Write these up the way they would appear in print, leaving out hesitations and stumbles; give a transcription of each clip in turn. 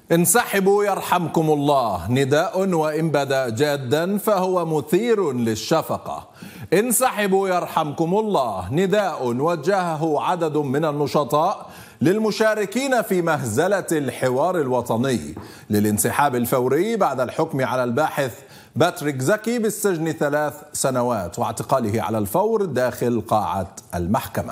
انسحبوا يرحمكم الله، نداء وإن بدا جادا فهو مثير للشفقة. انسحبوا يرحمكم الله، نداء وجهه عدد من النشطاء للمشاركين في مهزلة الحوار الوطني للانسحاب الفوري بعد الحكم على الباحث باتريك زكي بالسجن 3 سنوات واعتقاله على الفور داخل قاعة المحكمة.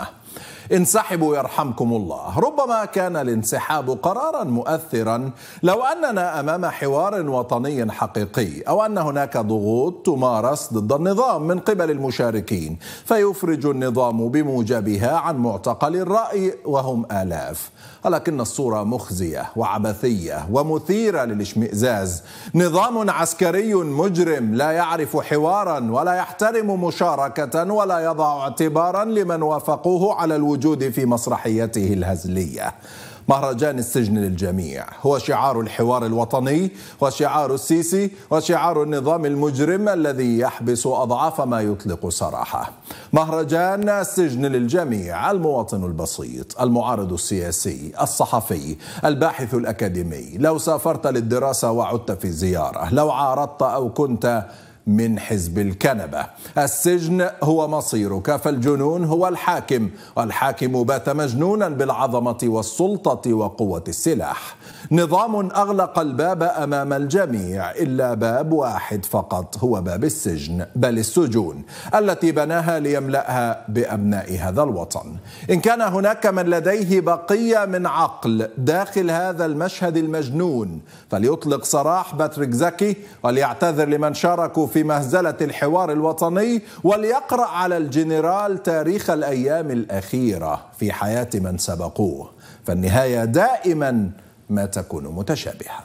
انسحبوا يرحمكم الله. ربما كان الانسحاب قرارا مؤثرا لو أننا أمام حوار وطني حقيقي، أو أن هناك ضغوط تمارس ضد النظام من قبل المشاركين فيفرج النظام بموجبها عن معتقل الرأي وهم آلاف. ولكن الصورة مخزية وعبثية ومثيرة للاشمئزاز. نظام عسكري مجرم لا يعرف حوارا ولا يحترم مشاركة ولا يضع اعتبارا لمن وافقوه على الوجود في مسرحيته الهزلية. مهرجان السجن للجميع هو شعار الحوار الوطني وشعار السيسي وشعار النظام المجرم الذي يحبس أضعاف ما يطلق سراحه. مهرجان السجن للجميع، المواطن البسيط، المعارض السياسي، الصحفي، الباحث الأكاديمي، لو سافرت للدراسة وعدت في زيارة، لو عارضت أو كنت من حزب الكنبة. السجن هو مصيرك، فالجنون هو الحاكم، والحاكم بات مجنونا بالعظمة والسلطة وقوة السلاح. نظام أغلق الباب أمام الجميع إلا باب واحد فقط، هو باب السجن، بل السجون التي بناها ليملأها بأبناء هذا الوطن. إن كان هناك من لديه بقية من عقل داخل هذا المشهد المجنون فليطلق سراح باتريك زكي وليعتذر لمن شاركوا في مهزلة الحوار الوطني، وليقرأ على الجنرال تاريخ الأيام الأخيرة في حياة من سبقوه، فالنهاية دائما ما تكون متشابهة.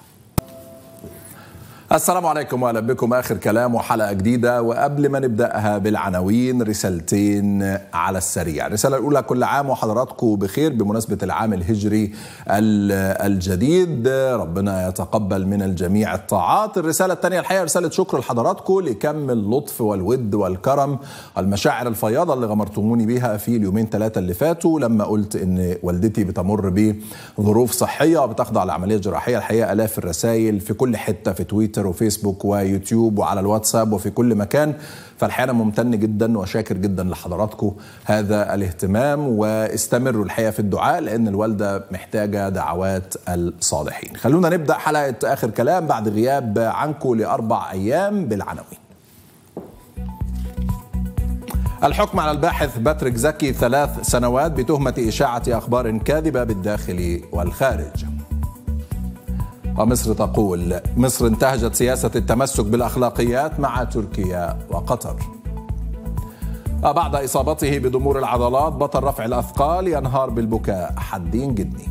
السلام عليكم واهلا بكم. اخر كلام وحلقه جديده، وقبل ما نبداها بالعناوين رسالتين على السريع. الرساله الاولى: كل عام وحضراتكم بخير بمناسبه العام الهجري الجديد، ربنا يتقبل من الجميع الطاعات. الرساله الثانيه الحقيقه رساله شكر لحضراتكم لكم اللطف والود والكرم والمشاعر الفياضه اللي غمرتموني بيها في اليومين 3 اللي فاتوا لما قلت ان والدتي بتمر بظروف صحيه وبتخضع لعمليه جراحيه. الحقيقه الاف الرسائل في كل حته، في تويتر وفيسبوك ويوتيوب وعلى الواتساب وفي كل مكان. فالحقيقة أنا ممتن جدا وشاكر جدا لحضراتكم هذا الاهتمام، واستمروا الحقيقة في الدعاء لأن الوالدة محتاجة دعوات الصالحين. خلونا نبدأ حلقة آخر كلام بعد غياب عنكم ل4 أيام بالعناوين. الحكم على الباحث باتريك زكي 3 سنوات بتهمة إشاعة أخبار كاذبة بالداخل والخارج. ومصر تقول: مصر انتهجت سياسة التمسك بالأخلاقيات مع تركيا وقطر. وبعد إصابته بضمور العضلات بطل رفع الأثقال ينهار بالبكاء، حدين جدني.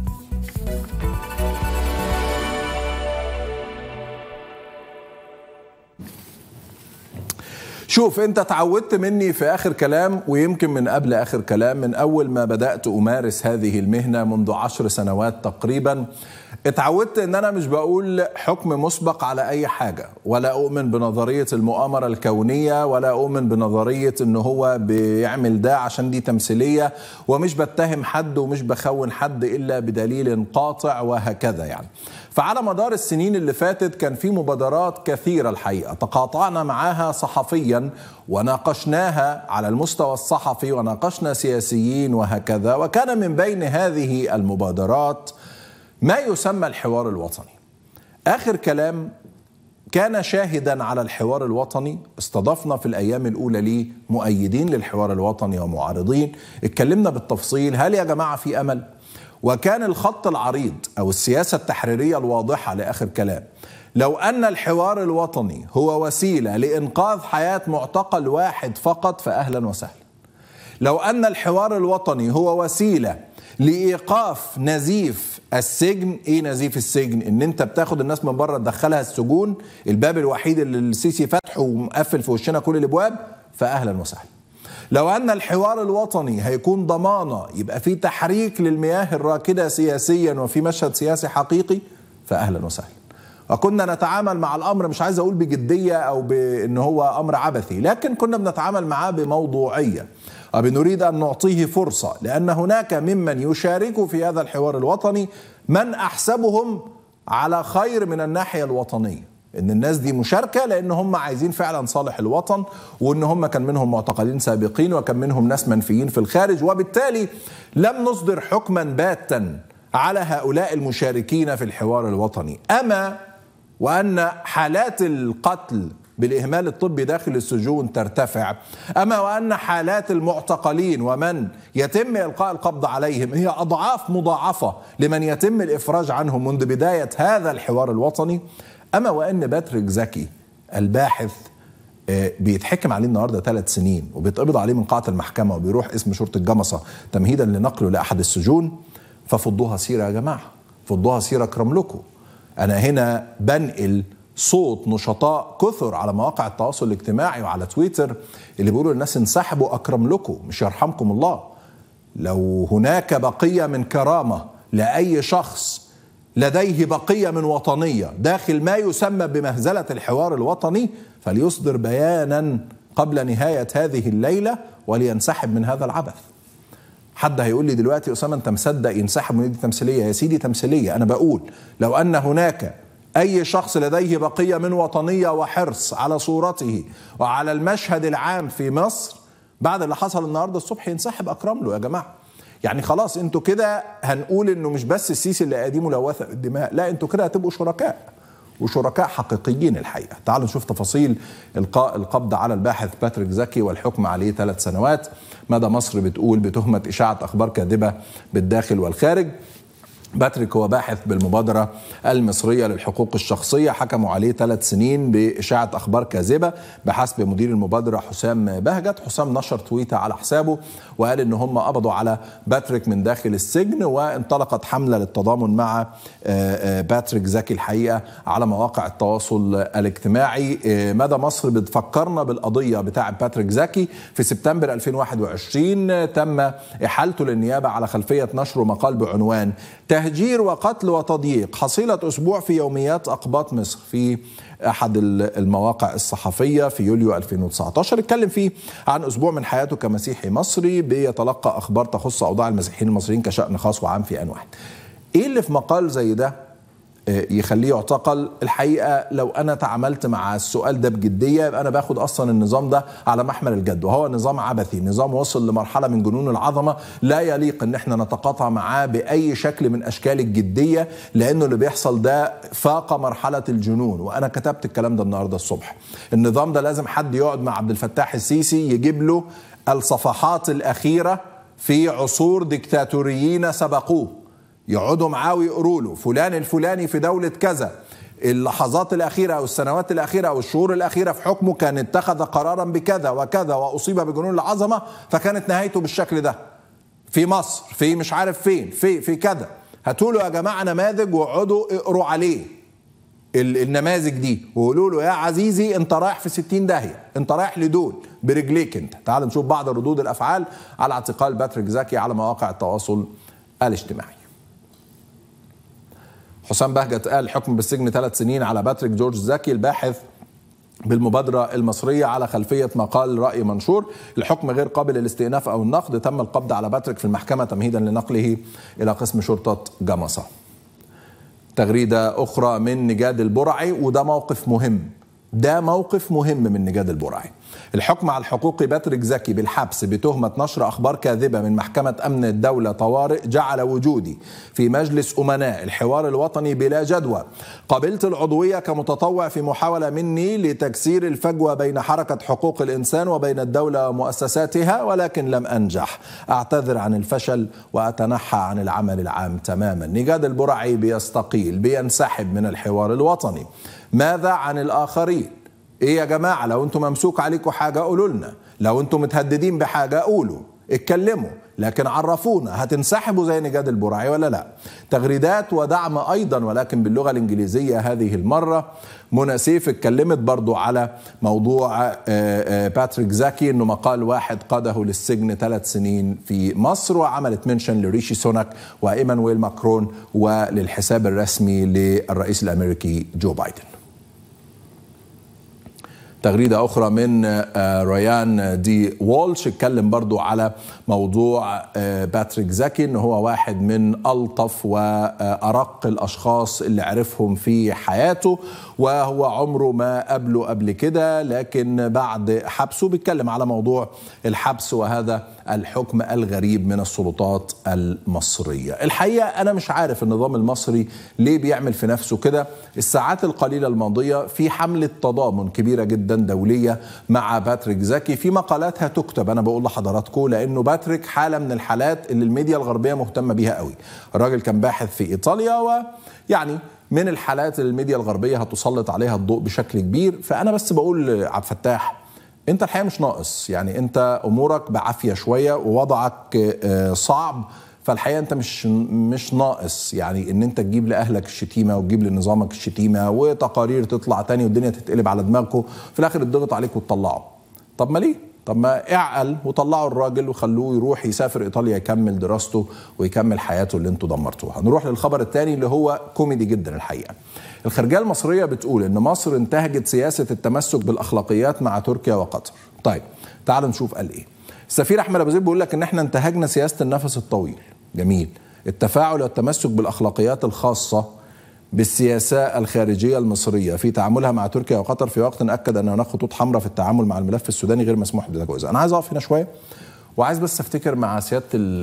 شوف، انت تعودت مني في آخر كلام، ويمكن من قبل آخر كلام، من أول ما بدأت أمارس هذه المهنة منذ 10 سنوات تقريبا، اتعودت ان انا مش بقول حكم مسبق على اي حاجة، ولا اؤمن بنظرية المؤامرة الكونية، ولا اؤمن بنظرية ان هو بيعمل ده عشان دي تمثيلية، ومش بتهم حد ومش بخون حد الا بدليل قاطع وهكذا يعني. فعلى مدار السنين اللي فاتت كان في مبادرات كثيرة الحقيقة تقاطعنا معاها صحفيا وناقشناها على المستوى الصحفي وناقشنا سياسيين وهكذا. وكان من بين هذه المبادرات ما يسمى الحوار الوطني. آخر كلام كان شاهدا على الحوار الوطني. استضفنا في الأيام الأولى ليه مؤيدين للحوار الوطني ومعارضين، اتكلمنا بالتفصيل هل يا جماعة في أمل؟ وكان الخط العريض أو السياسة التحريرية الواضحة لآخر كلام: لو أن الحوار الوطني هو وسيلة لإنقاذ حياة معتقل واحد فقط فأهلا وسهلا. لو أن الحوار الوطني هو وسيلة لإيقاف نزيف السجن. ايه نزيف السجن؟ ان انت بتاخد الناس من بره تدخلها السجون، الباب الوحيد اللي السيسي فتحه ومقفل في وشنا كل الابواب، فاهلا وسهلا. لو ان الحوار الوطني هيكون ضمانه يبقى في تحريك للمياه الراكده سياسيا وفي مشهد سياسي حقيقي، فاهلا وسهلا. وكنا نتعامل مع الامر، مش عايز اقول بجديه او بان هو امر عبثي، لكن كنا بنتعامل معاه بموضوعيه وبنريد أن نعطيه فرصة، لأن هناك ممن يشاركوا في هذا الحوار الوطني من أحسبهم على خير من الناحية الوطنية، ان الناس دي مشاركة لان هم عايزين فعلا صالح الوطن، وان هم كان منهم معتقلين سابقين وكان منهم ناس منفيين في الخارج، وبالتالي لم نصدر حكما باتا على هؤلاء المشاركين في الحوار الوطني. أما وأن حالات القتل بالإهمال الطبي داخل السجون ترتفع، أما وأن حالات المعتقلين ومن يتم إلقاء القبض عليهم هي أضعاف مضاعفة لمن يتم الإفراج عنهم منذ بداية هذا الحوار الوطني، أما وأن باتريك زكي الباحث بيتحكم عليه النهارده 3 سنين وبيتقبض عليه من قاعة المحكمة وبيروح اسم شرطة جمصة تمهيدا لنقله لأحد السجون، ففضوها سيرة يا جماعة، فضوها سيرة أكرم لكم. أنا هنا بنقل صوت نشطاء كثر على مواقع التواصل الاجتماعي وعلى تويتر اللي بيقولوا الناس انسحبوا أكرم لكم، مش يرحمكم الله. لو هناك بقية من كرامة لأي شخص لديه بقية من وطنية داخل ما يسمى بمهزلة الحوار الوطني فليصدر بيانا قبل نهاية هذه الليلة ولينسحب من هذا العبث. حد هيقول لي دلوقتي أسامة أنت مصدق ينسحب من دي تمثيلية؟ يا سيدي تمثيلية. أنا بقول لو أن هناك أي شخص لديه بقية من وطنية وحرص على صورته وعلى المشهد العام في مصر بعد اللي حصل النهاردة الصبح ينسحب أكرم له يا جماعة. يعني خلاص انتوا كده هنقول انه مش بس السيسي اللي قديم ملوثة بالدماء، لا انتوا كده هتبقوا شركاء وشركاء حقيقيين الحقيقة. تعالوا نشوف تفاصيل إلقاء القبض على الباحث باتريك زكي والحكم عليه 3 سنوات. مدى مصر بتقول بتهمة إشاعة أخبار كاذبة بالداخل والخارج. باتريك هو باحث بالمبادرة المصرية للحقوق الشخصية، حكموا عليه 3 سنين بإشاعة أخبار كاذبة بحسب مدير المبادرة حسام بهجت. حسام نشر تويتة على حسابه وقال إن هم قبضوا على باتريك من داخل السجن، وانطلقت حملة للتضامن مع باتريك زكي الحقيقة على مواقع التواصل الاجتماعي. مدى مصر بتفكرنا بالقضية بتاع باتريك زكي. في سبتمبر 2021 تم إحالته للنيابة على خلفية نشر مقال بعنوان تهجير وقتل وتضييق حصيلة أسبوع في يوميات أقباط مصر في أحد المواقع الصحفية في يوليو 2019. اتكلم فيه عن أسبوع من حياته كمسيحي مصري بيتلقى أخبار تخص أوضاع المسيحيين المصريين كشأن خاص وعام في آن واحد. إيه اللي في مقال زي ده يخليه يعتقل؟ الحقيقة لو أنا تعاملت مع السؤال ده بجدية يبقى أنا باخد أصلا النظام ده على محمل الجد، وهو نظام عبثي، نظام وصل لمرحلة من جنون العظمة لا يليق إن احنا نتقاطع معاه بأي شكل من أشكال الجدية، لأنه اللي بيحصل ده فاق مرحلة الجنون. وأنا كتبت الكلام ده النهاردة الصبح. النظام ده لازم حد يقعد مع عبد الفتاح السيسي يجيب له الصفحات الأخيرة في عصور ديكتاتوريين سبقوه، يقعدوا معاه ويقروا له فلان الفلاني في دولة كذا اللحظات الأخيرة أو السنوات الأخيرة أو الشهور الأخيرة في حكمه كان اتخذ قرارا بكذا وكذا وأصيب بجنون العظمة فكانت نهايته بالشكل ده في مصر، في مش عارف فين، في كذا. هاتوا له يا جماعة نماذج واقعدوا اقروا عليه النماذج دي وقولوا له يا عزيزي انت رايح في 60 داهية، انت رايح لدول برجليك انت. تعال نشوف بعض ردود الأفعال على اعتقال باتريك زكي على مواقع التواصل الاجتماعي. حسام بهجت قال حكم بالسجن 3 سنين على باتريك جورج زكي الباحث بالمبادرة المصرية على خلفية مقال رأي منشور. الحكم غير قابل للاستئناف أو النقد. تم القبض على باتريك في المحكمة تمهيدا لنقله إلى قسم شرطة جمصة. تغريدة أخرى من نجاد البرعي، وده موقف مهم، ده موقف مهم من نجاد البرعي. الحكم على الحقوقي باتريك زكي بالحبس بتهمة نشر أخبار كاذبة من محكمة أمن الدولة طوارئ جعل وجودي في مجلس أمناء الحوار الوطني بلا جدوى. قبلت العضوية كمتطوع في محاولة مني لتكسير الفجوة بين حركة حقوق الإنسان وبين الدولة ومؤسساتها، ولكن لم أنجح. أعتذر عن الفشل وأتنحى عن العمل العام تماما. نجاد البرعي بيستقيل، بينسحب من الحوار الوطني. ماذا عن الآخرين؟ ايه يا جماعة؟ لو انتم ممسوك عليكم حاجة قولوا لنا، لو انتم متهددين بحاجة قولوا، اتكلموا، لكن عرفونا هتنسحبوا زي نجاد البرعي ولا لا. تغريدات ودعم ايضا ولكن باللغة الانجليزية هذه المرة. منى سيف اتكلمت برضو على موضوع باتريك زكي انه مقال واحد قاده للسجن 3 سنين في مصر، وعملت منشن لريشي سوناك وايمانويل ماكرون وللحساب الرسمي للرئيس الامريكي جو بايدن. تغريدة أخرى من ريان دي وولش اتكلم برضو على موضوع باتريك زكي إن هو واحد من ألطف وأرق الأشخاص اللي عرفهم في حياته، وهو عمره ما قبله قبل كده، لكن بعد حبسه بيتكلم على موضوع الحبس وهذا الحكم الغريب من السلطات المصرية. الحقيقة أنا مش عارف النظام المصري ليه بيعمل في نفسه كده. الساعات القليلة الماضية في حملة تضامن كبيرة جدا دولية مع باتريك زكي، في مقالات هتكتب أنا بقول لحضراتكم، لأنه باتريك حالة من الحالات اللي الميديا الغربية مهتمة بيها قوي. الراجل كان باحث في إيطاليا، ويعني من الحالات اللي الميديا الغربية هتسلط عليها الضوء بشكل كبير. فأنا بس بقول عبد الفتاح، انت الحقيقة مش ناقص، يعني انت امورك بعافية شوية ووضعك صعب، فالحقيقة انت مش ناقص يعني ان انت تجيب لاهلك الشتيمة وتجيب لنظامك الشتيمة وتقارير تطلع تاني والدنيا تتقلب على دماغكم في الاخر الضغط عليك وتطلعه. طب ما ليه؟ طب ما اعقل وطلعوا الراجل وخلوه يروح يسافر ايطاليا يكمل دراسته ويكمل حياته اللي انتوا دمرتوها. نروح للخبر الثاني اللي هو كوميدي جدا الحقيقة. الخارجية المصرية بتقول ان مصر انتهجت سياسة التمسك بالاخلاقيات مع تركيا وقطر. طيب تعالوا نشوف قال ايه. السفير احمد ابو زيد بيقول لك ان احنا انتهجنا سياسة النفس الطويل. جميل. التفاعل والتمسك بالاخلاقيات الخاصة بالسياسة الخارجية المصرية في تعاملها مع تركيا وقطر في وقت أكد أن هناك خطوط حمراء في التعامل مع الملف السوداني غير مسموح بتجاوزها. أنا عايز أقف هنا شوية وعايز بس أفتكر مع سيادة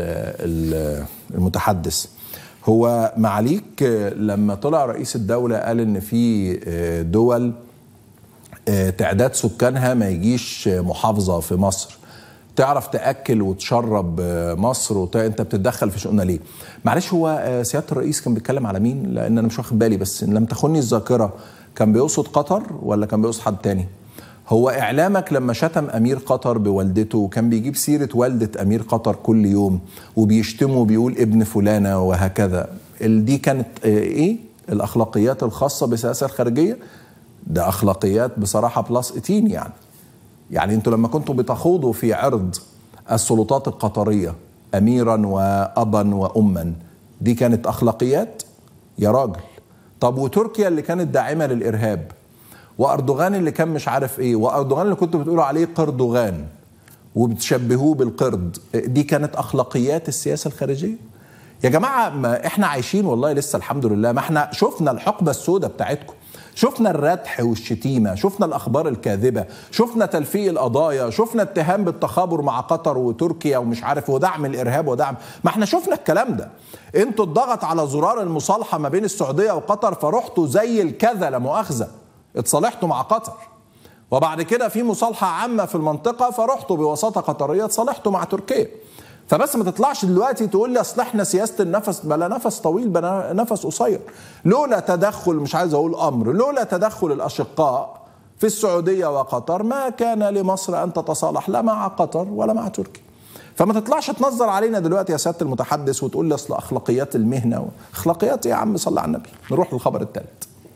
المتحدث. هو معاليك لما طلع رئيس الدولة قال إن في دول تعداد سكانها ما يجيش محافظة في مصر تعرف تأكل وتشرب مصر انت بتتدخل في شؤوننا ليه؟ معلش هو سيادة الرئيس كان بيتكلم على مين؟ لأن أنا مش واخد بالي، بس إن لم تخني الذاكرة كان بيقصد قطر ولا كان بيقصد حد تاني؟ هو إعلامك لما شتم أمير قطر بوالدته وكان بيجيب سيرة والدة أمير قطر كل يوم وبيشتمه وبيقول ابن فلانة وهكذا، دي كانت إيه؟ الأخلاقيات الخاصة بالسياسة الخارجية؟ ده أخلاقيات بصراحة بلس 18 يعني انتوا لما كنتوا بتخوضوا في عرض السلطات القطرية أميرا وأبا وأما، دي كانت أخلاقيات يا راجل. طب وتركيا اللي كانت داعمة للإرهاب، وأردوغان اللي كان مش عارف إيه، وأردوغان اللي كنتوا بتقولوا عليه قردوغان وبتشبهوه بالقرد، دي كانت أخلاقيات السياسة الخارجية؟ يا جماعة ما إحنا عايشين والله لسه الحمد لله، ما إحنا شفنا الحقبة السوداء بتاعتكم، شفنا الردح والشتيمة، شفنا الأخبار الكاذبة، شفنا تلفيق القضايا، شفنا اتهام بالتخابر مع قطر وتركيا ومش عارف ودعم الإرهاب ودعم، ما احنا شفنا الكلام ده. انتوا اتضغط على زرار المصالحة ما بين السعودية وقطر فرحتوا زي الكذا لا مؤاخذة اتصالحتوا مع قطر، وبعد كده في مصالحة عامة في المنطقة فرحتوا بوساطة قطرية اتصالحتوا مع تركيا. فبس ما تطلعش دلوقتي تقول لي اصل احنا سياسه النفس بلا نفس طويل بلا نفس قصير. لولا تدخل، مش عايز اقول امر، لولا تدخل الاشقاء في السعوديه وقطر ما كان لمصر ان تتصالح لا مع قطر ولا مع تركيا. فما تطلعش تنظر علينا دلوقتي يا سياده المتحدث وتقول لي اصل اخلاقيات المهنه. اخلاقيات ايه يا عم؟ صلى على النبي. نروح للخبر الثالث.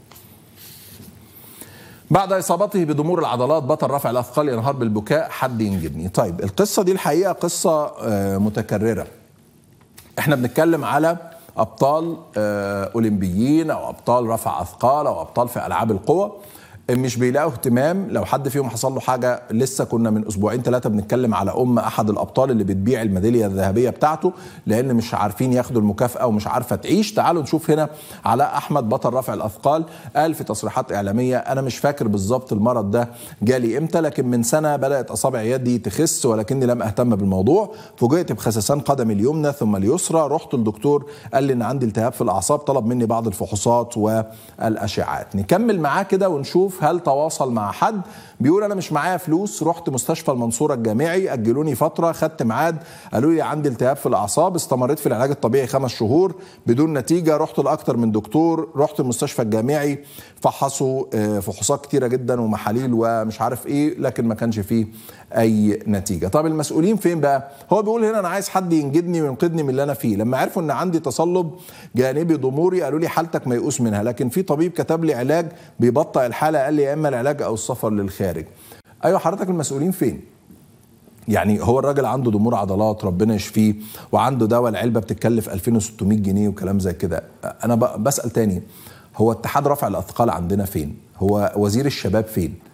بعد إصابته بضمور العضلات بطل رفع الأثقال ينهار بالبكاء، حد ينجدني. طيب القصة دي الحقيقة قصة متكررة. احنا بنتكلم على أبطال أولمبيين أو أبطال رفع أثقال أو أبطال في ألعاب القوى مش بيلاقوا اهتمام. لو حد فيهم حصل له حاجة، لسه كنا من أسبوعين 3 بنتكلم على أحد الأبطال اللي بتبيع الميدالية الذهبية بتاعته لأن مش عارفين ياخدوا المكافأة ومش عارفة تعيش. تعالوا نشوف هنا علاء أحمد بطل رفع الأثقال قال في تصريحات إعلامية: أنا مش فاكر بالظبط المرض ده جالي إمتى، لكن من سنة بدأت أصابع يدي تخس ولكني لم أهتم بالموضوع. فوجئت بخسسان قدمي اليمنى ثم اليسرى، رحت للدكتور قال لي إن عندي التهاب في الأعصاب، طلب مني بعض الفحوصات والأشعات. نكمل معاه كده ونشوف هل تواصل مع حد. بيقول انا مش معايا فلوس، رحت مستشفى المنصورة الجامعي اجلوني فترة، خدت ميعاد قالوا لي عندي التهاب في الاعصاب، استمريت في العلاج الطبيعي 5 شهور بدون نتيجة، رحت لاكتر من دكتور، رحت المستشفى الجامعي فحصوا فحوصات كتيرة جدا ومحاليل ومش عارف ايه، لكن ما كانش فيه اي نتيجة. طب المسؤولين فين بقى؟ هو بيقول هنا انا عايز حد ينجدني وينقذني من اللي انا فيه. لما عرفوا ان عندي تصلب جانبي ضموري قالوا لي حالتك ميؤوس منها، لكن في طبيب كتب لي علاج بيبطئ الحالة، قال لي يا اما العلاج او السفر للخارج. ايوه حضرتك المسؤولين فين؟ يعني هو الراجل عنده ضمور عضلات ربنا يشفيه وعنده دواء العلبة بتتكلف 2600 جنيه وكلام زي كده. انا بسأل تاني، هو اتحاد رفع الاثقال عندنا فين؟ هو وزير الشباب فين؟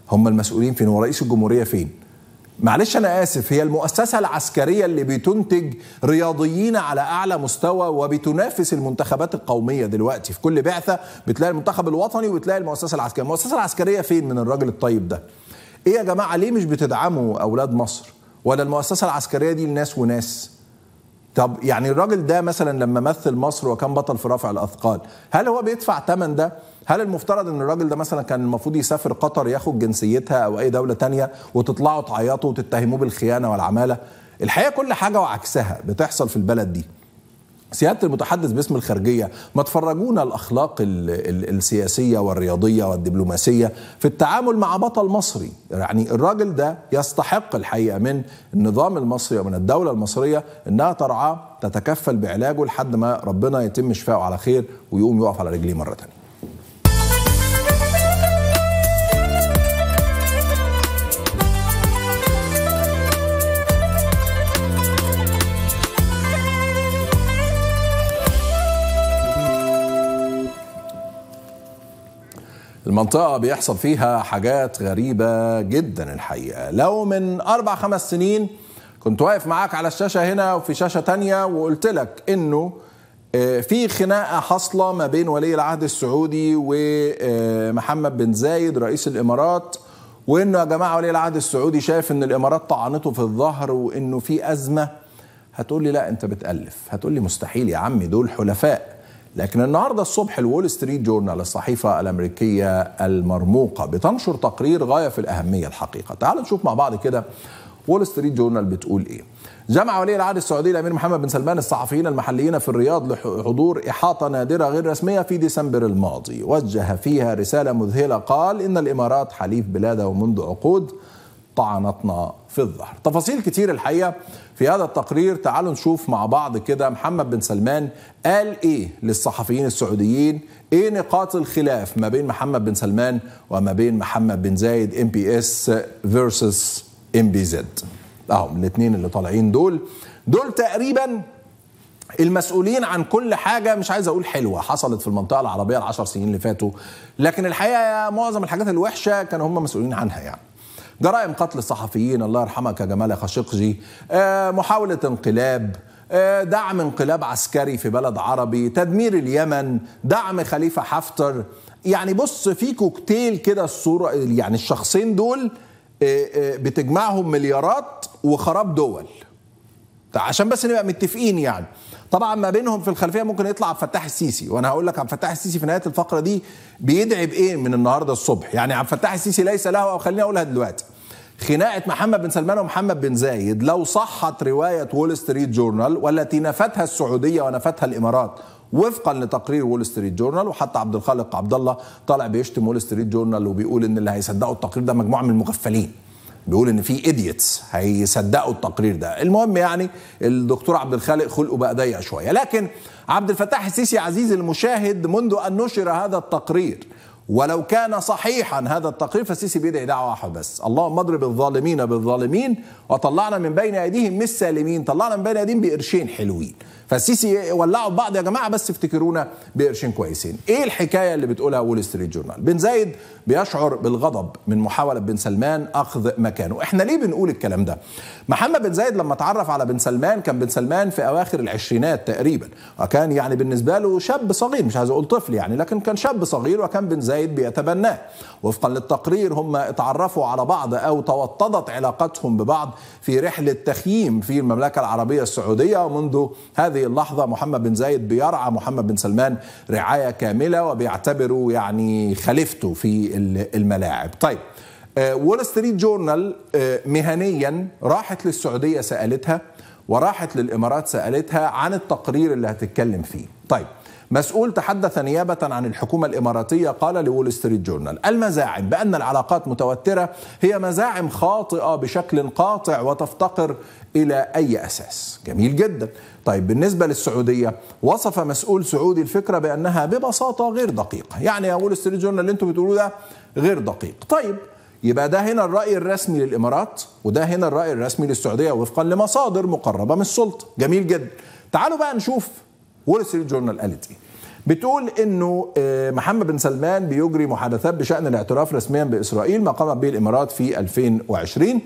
هم المسؤولين فين؟ ورئيس الجمهورية فين؟ معلش أنا آسف، هي المؤسسة العسكرية اللي بتنتج رياضيين على أعلى مستوى وبتنافس المنتخبات القومية دلوقتي. في كل بعثة بتلاقي المنتخب الوطني وبتلاقي المؤسسة العسكرية. المؤسسة العسكرية فين من الراجل الطيب ده؟ إيه يا جماعة، ليه مش بتدعموا أولاد مصر؟ ولا المؤسسة العسكرية دي لناس وناس؟ طب يعني الراجل ده مثلا لما مثل مصر وكان بطل في رفع الأثقال، هل هو بيدفع ثمن ده؟ هل المفترض ان الراجل ده مثلا كان المفروض يسافر قطر ياخد جنسيتها او اي دولة تانية وتطلعوا تعيطوا وتتهموه بالخيانة والعمالة؟ الحقيقة كل حاجة وعكسها بتحصل في البلد دي. سيادة المتحدث باسم الخارجية، ما تفرجونا الأخلاق السياسية والرياضية والدبلوماسية في التعامل مع بطل مصري. يعني الراجل ده يستحق الحقيقة من النظام المصري ومن الدولة المصرية أنها ترعاه، تتكفل بعلاجه لحد ما ربنا يتم شفائه على خير ويقوم يقف على رجليه مرة تانية. المنطقة بيحصل فيها حاجات غريبة جدا الحقيقة. لو من 4-5 سنين كنت واقف معاك على الشاشة هنا وفي شاشة تانية وقلت لك انه في خناقة حاصلة ما بين ولي العهد السعودي ومحمد بن زايد رئيس الإمارات، وانه يا جماعة ولي العهد السعودي شايف ان الإمارات طعنته في الظهر وانه في أزمة، هتقول لي لا انت بتألف، هتقول لي مستحيل يا عمي دول حلفاء. لكن النهاردة الصبح الول ستريت جورنال الصحيفة الأمريكية المرموقة بتنشر تقرير غاية في الأهمية الحقيقة. تعالوا نشوف مع بعض كده وول ستريت جورنال بتقول إيه. جمع ولي العهد السعودي الأمير محمد بن سلمان الصحفيين المحليين في الرياض لحضور إحاطة نادرة غير رسمية في ديسمبر الماضي، وجه فيها رسالة مذهلة قال إن الإمارات حليف بلاده منذ عقود، طعنتنا في الظهر. تفاصيل كتير الحقيقة في هذا التقرير. تعالوا نشوف مع بعض كده محمد بن سلمان قال ايه للصحفيين السعوديين، ايه نقاط الخلاف ما بين محمد بن سلمان وما بين محمد بن زايد MBS versus MBZ. الاثنين اللي طالعين دول تقريبا المسؤولين عن كل حاجة، مش عايز اقول حلوة حصلت في المنطقة العربية ال10 سنين اللي فاتوا، لكن الحقيقة معظم الحاجات الوحشة كانوا هم مسؤولين عنها. يعني جرائم قتل الصحفيين، الله يرحمك يا جمال خاشقجي، محاولة انقلاب، دعم انقلاب عسكري في بلد عربي، تدمير اليمن، دعم خليفة حفتر. يعني بص في كوكتيل كده الصورة، يعني الشخصين دول بتجمعهم مليارات وخراب دول، عشان بس نبقى متفقين. يعني طبعا ما بينهم في الخلفيه ممكن يطلع عبد الفتاح السيسي، وانا هقول لك عبد الفتاح السيسي في نهايه الفقره دي بيدعي بايه من النهارده الصبح. يعني عبد الفتاح السيسي ليس له، او خليني اقولها دلوقتي، خناقه محمد بن سلمان ومحمد بن زايد لو صحت روايه وول ستريت جورنال والتي نفتها السعوديه ونفتها الامارات وفقا لتقرير وول ستريت جورنال، وحتى عبد الخالق عبد الله طالع بيشتم وول ستريت جورنال وبيقول ان اللي هيصدقوا التقرير ده مجموعه من المغفلين، بيقول ان في ايديتس هيصدقوا التقرير ده. المهم يعني الدكتور عبد الخالق خلقه بقى ضيق شويه، لكن عبد الفتاح السيسي عزيزي المشاهد منذ ان نشر هذا التقرير ولو كان صحيحا هذا التقرير فالسيسي بيدعي دعوه واحده بس، اللهم اضرب الظالمين بالظالمين وطلعنا من بين ايديهم مش سالمين، طلعنا من بين ايديهم بقرشين حلوين. فالسيسي ولعوا ببعض يا جماعه، بس افتكرونا بقرشين كويسين. ايه الحكايه اللي بتقولها وول ستريت جورنال؟ بن زايد بيشعر بالغضب من محاوله بن سلمان اخذ مكانه. احنا ليه بنقول الكلام ده؟ محمد بن زايد لما تعرف على بن سلمان كان بن سلمان في اواخر العشرينات تقريبا، وكان يعني بالنسبه له شاب صغير، مش عايز اقول طفل يعني، لكن كان شاب صغير وكان بن زايد بيتبناه. وفقا للتقرير هم اتعرفوا على بعض او توطدت علاقتهم ببعض في رحله تخييم في المملكه العربيه السعوديه، ومنذ هذه اللحظه محمد بن زايد بيرعى محمد بن سلمان رعايه كامله وبيعتبره يعني خليفته في الملاعب. طيب وول ستريت جورنال مهنيا راحت للسعوديه سالتها، وراحت للامارات سالتها عن التقرير اللي هتتكلم فيه. طيب مسؤول تحدث نيابة عن الحكومة الإماراتية قال لول ستريت جورنال: المزاعم بأن العلاقات متوترة هي مزاعم خاطئة بشكل قاطع وتفتقر إلى أي أساس. جميل جدا. طيب بالنسبة للسعودية وصف مسؤول سعودي الفكرة بأنها ببساطة غير دقيقة. يعني يا وول ستريت جورنال اللي انتم بتقولوه ده غير دقيق. طيب يبقى ده هنا الرأي الرسمي للإمارات وده هنا الرأي الرسمي للسعودية وفقا لمصادر مقربة من السلطة. جميل جدا. تعالوا بقى نشوف وول ستريت جورنال قالت ايه. بتقول انه محمد بن سلمان بيجري محادثات بشأن الاعتراف رسميا بإسرائيل ما قامت به الإمارات في 2020.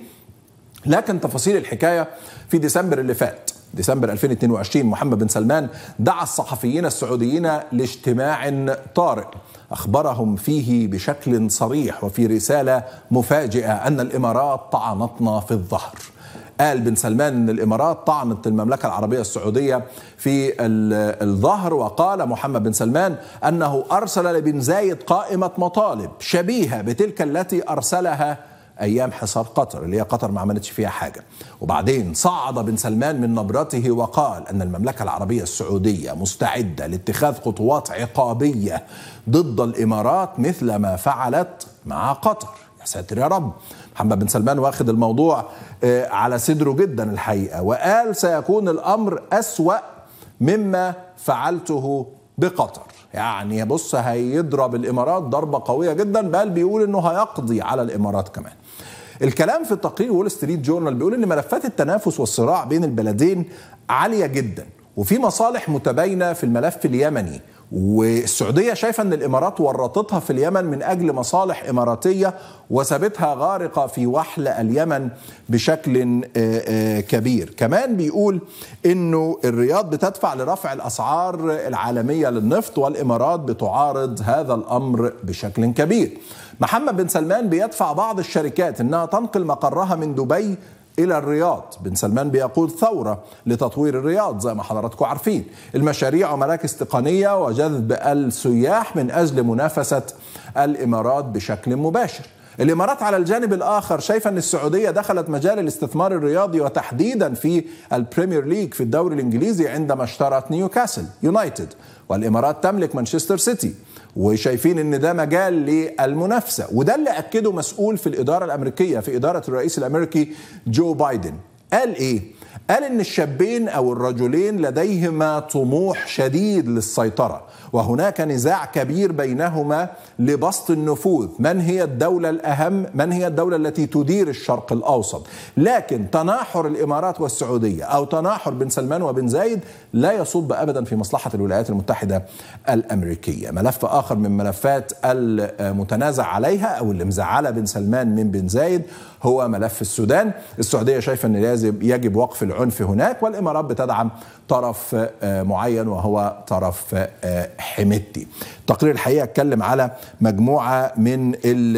لكن تفاصيل الحكاية في ديسمبر اللي فات، ديسمبر 2022، محمد بن سلمان دعا الصحفيين السعوديين لاجتماع طارئ أخبرهم فيه بشكل صريح وفي رسالة مفاجئة أن الإمارات طعنتنا في الظهر. قال بن سلمان أن الإمارات طعنت المملكة العربية السعودية في الظهر، وقال محمد بن سلمان أنه أرسل لبن زايد قائمة مطالب شبيهة بتلك التي أرسلها أيام حصار قطر، اللي هي قطر ما عملتش فيها حاجة. وبعدين صعد بن سلمان من نبرته وقال أن المملكة العربية السعودية مستعدة لاتخاذ خطوات عقابية ضد الإمارات مثل ما فعلت مع قطر. يا ساتر يا رب، محمد بن سلمان واخد الموضوع على صدره جدا الحقيقة، وقال سيكون الأمر أسوأ مما فعلته بقطر. يعني بص، هيضرب الإمارات ضربة قوية جدا، بل بيقول أنه هيقضي على الإمارات كمان. الكلام في تقرير وول ستريت جورنال بيقول أن ملفات التنافس والصراع بين البلدين عالية جدا، وفي مصالح متباينة في الملف اليمني، والسعودية شايفة أن الإمارات ورطتها في اليمن من أجل مصالح إماراتية وسابتها غارقة في وحل اليمن بشكل كبير. كمان بيقول أنه الرياض بتدفع لرفع الأسعار العالمية للنفط، والإمارات بتعارض هذا الأمر بشكل كبير. محمد بن سلمان بيدفع بعض الشركات أنها تنقل مقرها من دبي إلى الرياض. بن سلمان بيقود ثورة لتطوير الرياض زي ما حضراتكم عارفين، المشاريع ومراكز تقنية وجذب السياح من أجل منافسة الإمارات بشكل مباشر. الإمارات على الجانب الآخر شايفة أن السعودية دخلت مجال الاستثمار الرياضي وتحديدا في البريمير ليج في الدوري الإنجليزي عندما اشترت نيوكاسل يونايتد، والإمارات تملك مانشستر سيتي، وشايفين ان ده مجال للمنافسه. وده اللي اكده مسؤول في الاداره الامريكيه في اداره الرئيس الامريكي جو بايدن. قال ايه؟ قال ان الشابين او الرجلين لديهما طموح شديد للسيطره، وهناك نزاع كبير بينهما لبسط النفوذ. من هي الدولة الأهم؟ من هي الدولة التي تدير الشرق الأوسط؟ لكن تناحر الإمارات والسعودية أو تناحر بن سلمان وبن زايد لا يصب أبدا في مصلحة الولايات المتحدة الأمريكية. ملف آخر من ملفات المتنازع عليها أو اللي مزعلة بن سلمان من بن زايد هو ملف السودان. السعودية شايفة أن لازم يجب وقف العنف هناك، والإمارات بتدعم طرف معين وهو طرف حميدتي. تقرير الحقيقة اتكلم على مجموعة من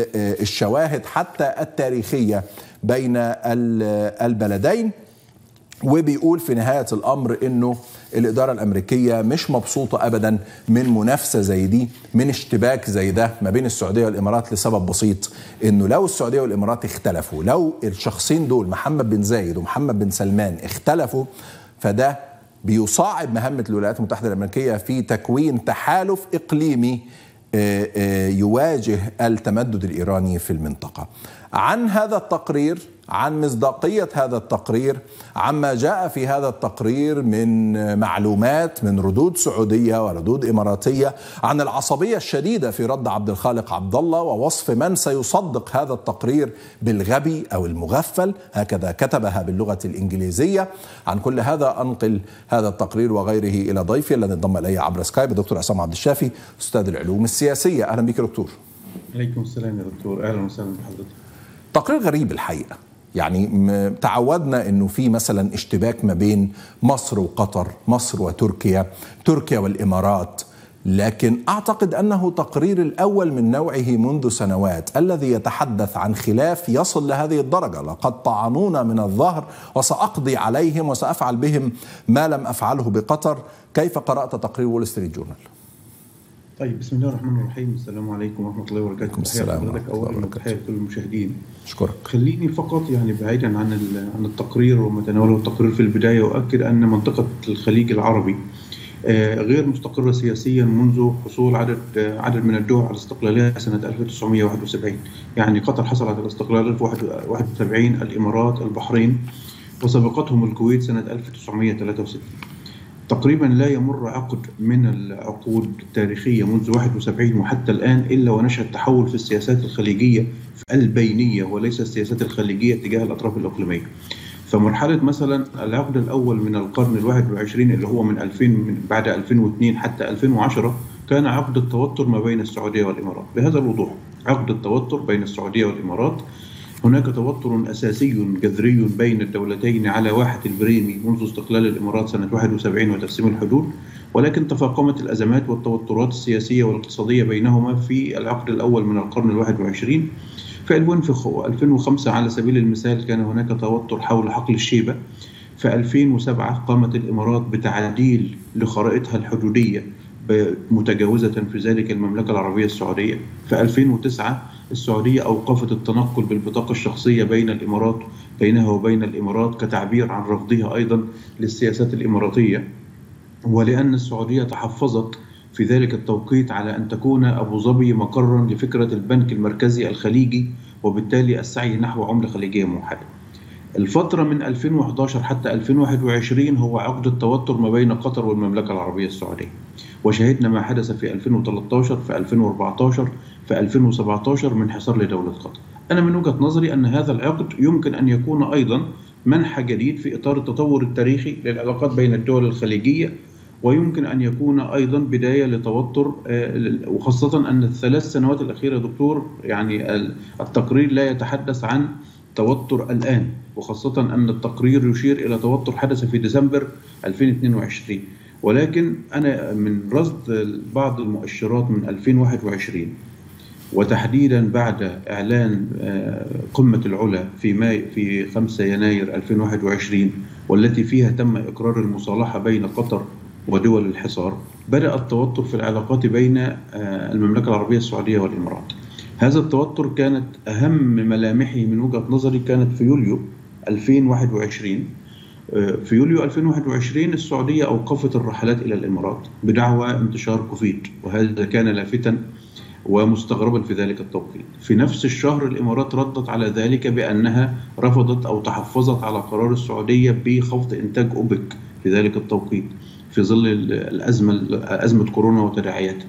الشواهد حتى التاريخية بين البلدين، وبيقول في نهاية الأمر إنه الإدارة الأمريكية مش مبسوطة أبدا من منافسة زي دي، من اشتباك زي ده ما بين السعودية والإمارات، لسبب بسيط، إنه لو السعودية والإمارات اختلفوا، لو الشخصين دول محمد بن زايد ومحمد بن سلمان اختلفوا، فده بيصعب مهمة الولايات المتحدة الأمريكية في تكوين تحالف إقليمي يواجه التمدد الإيراني في المنطقة. عن هذا التقرير، عن مصداقية هذا التقرير، عما جاء في هذا التقرير من معلومات من ردود سعودية وردود إماراتية، عن العصبية الشديدة في رد عبد الخالق عبد الله ووصف من سيصدق هذا التقرير بالغبي أو المغفل، هكذا كتبها باللغة الإنجليزية. عن كل هذا أنقل هذا التقرير وغيره إلى ضيفي الذي انضم إلي عبر سكايب، الدكتور عصام عبد الشافي، أستاذ العلوم السياسية. أهلا بك دكتور. عليكم السلام يا دكتور، أهلا وسهلا بحضرتك. تقرير غريب الحقيقة، يعني تعودنا أنه في مثلا اشتباك ما بين مصر وقطر، مصر وتركيا، تركيا والإمارات، لكن أعتقد أنه تقرير الأول من نوعه منذ سنوات الذي يتحدث عن خلاف يصل لهذه الدرجة. لقد طعنونا من الظهر وسأقضي عليهم وسأفعل بهم ما لم أفعله بقطر. كيف قرأت تقرير وول ستريت جورنال؟ طيب، بسم الله الرحمن الرحيم. السلام عليكم ورحمة الله وبركاته. السلام حضرتك أولا وتحية لكل المشاهدين. أشكرك. خليني فقط بعيدا عن التقرير وما تناوله التقرير في البداية، وأؤكد أن منطقة الخليج العربي غير مستقرة سياسيا منذ حصول عدد من الدول على الاستقلالية سنة 1971. يعني قطر حصلت على الاستقلالية في 1971، الإمارات، البحرين، وسبقتهم الكويت سنة 1963. تقريبا لا يمر عقد من العقود التاريخية منذ 71 وحتى الآن إلا ونشهد تحول في السياسات الخليجية البينية وليس السياسات الخليجية تجاه الأطراف الإقليمية. فمرحلة مثلا العقد الأول من القرن ال21 اللي هو من 2000 من بعد 2002 حتى 2010 كان عقد التوتر ما بين السعودية والإمارات بهذا الوضوح. عقد التوتر بين السعودية والإمارات، هناك توتر أساسي جذري بين الدولتين على واحة البريمي منذ استقلال الإمارات سنة 71 وتقسيم الحدود، ولكن تفاقمت الأزمات والتوترات السياسية والاقتصادية بينهما في العقد الأول من القرن ال21. في 2005 على سبيل المثال كان هناك توتر حول حقل الشيبة. في 2007 قامت الإمارات بتعديل لخرائطها الحدودية متجاوزة في ذلك المملكة العربية السعودية. في 2009 السعودية أوقفت التنقل بالبطاقة الشخصية بينها وبين الإمارات كتعبير عن رفضها أيضا للسياسات الإماراتية، ولأن السعودية تحفظت في ذلك التوقيت على أن تكون أبو ظبي مقرا لفكرة البنك المركزي الخليجي، وبالتالي السعي نحو عملة خليجية موحدة. الفترة من 2011 حتى 2021 هو عقد التوتر ما بين قطر والمملكة العربية السعودية، وشهدنا ما حدث في 2013 في 2014 في 2017 من حصار لدولة قطر. أنا من وجهة نظري أن هذا العقد يمكن أن يكون أيضا منحى جديد في إطار التطور التاريخي للعلاقات بين الدول الخليجية، ويمكن أن يكون أيضا بداية لتوتر، وخاصة أن الثلاث سنوات الأخيرة دكتور يعني التقرير لا يتحدث عن توتر الآن، وخاصة أن التقرير يشير إلى توتر حدث في ديسمبر 2022. ولكن أنا من رصد بعض المؤشرات من 2021 وتحديدا بعد إعلان قمة العلا في 5 يناير 2021 والتي فيها تم إقرار المصالحة بين قطر ودول الحصار، بدأ التوتر في العلاقات بين المملكة العربية السعودية والإمارات. هذا التوتر كانت أهم ملامحه من وجهة نظري كانت في يوليو 2021. في يوليو 2021 السعودية أوقفت الرحلات إلى الإمارات بدعوى انتشار كوفيد، وهذا كان لافتا ومستغربا في ذلك التوقيت. في نفس الشهر الإمارات ردت على ذلك بأنها رفضت أو تحفظت على قرار السعودية بخفض إنتاج أوبك في ذلك التوقيت في ظل أزمة كورونا وتداعياتها.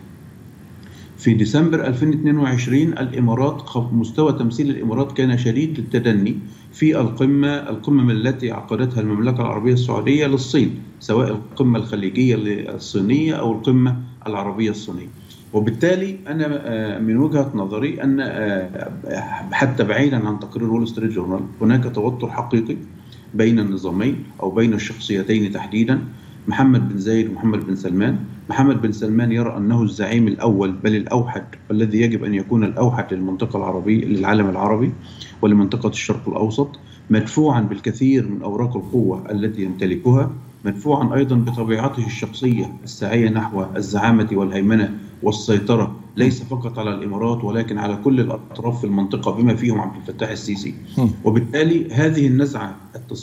في ديسمبر 2022 الإمارات مستوى تمثيل الإمارات كان شديد التدني في القمة التي عقدتها المملكة العربية السعودية للصين، سواء القمة الخليجية الصينية أو القمة العربية الصينية. وبالتالي أنا من وجهة نظري أن حتى بعيدا عن تقرير وول ستريت جورنال هناك توتر حقيقي بين النظامين أو بين الشخصيتين تحديدا، محمد بن زايد ومحمد بن سلمان. محمد بن سلمان يرى أنه الزعيم الأول بل الأوحد، والذي يجب أن يكون الأوحد للمنطقة العربية للعالم العربي ولمنطقة الشرق الأوسط، مدفوعا بالكثير من أوراق القوة التي يمتلكها، مدفوعا أيضا بطبيعته الشخصية الساعية نحو الزعامة والهيمنة والسيطرة، ليس فقط على الإمارات ولكن على كل الأطراف في المنطقة بما فيهم عبد الفتاح السيسي. وبالتالي هذه النزعة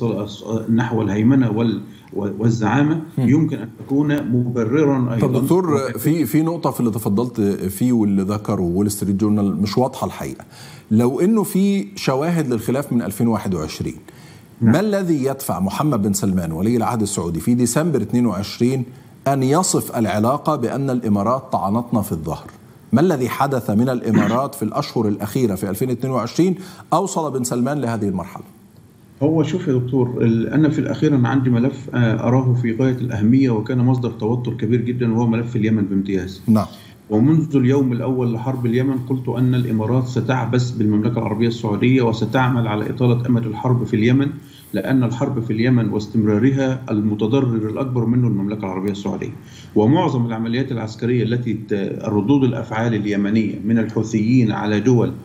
نحو الهيمنة والزعامة يمكن أن تكون مبررا أيضا. طب دكتور، في نقطة في اللي تفضلت فيه واللي ذكره وول ستريت جورنال مش واضحة الحقيقة. لو إنه في شواهد للخلاف من 2021، ما الذي يدفع محمد بن سلمان ولي العهد السعودي في ديسمبر 22 أن يصف العلاقة بأن الإمارات طعنتنا في الظهر؟ ما الذي حدث من الإمارات في الأشهر الأخيرة في 2022 أوصل بن سلمان لهذه المرحلة؟ هو شوف يا دكتور، أنا في الأخير أنا عندي ملف أراه في غاية الأهمية وكان مصدر توتر كبير جدا، وهو ملف اليمن بامتياز. نعم. ومنذ اليوم الأول لحرب اليمن قلت أن الإمارات ستعبث بالمملكة العربية السعودية وستعمل على إطالة أمد الحرب في اليمن، لأن الحرب في اليمن واستمرارها المتضرر الأكبر منه المملكة العربية السعودية. ومعظم العمليات العسكرية الردود الأفعال اليمنية من الحوثيين على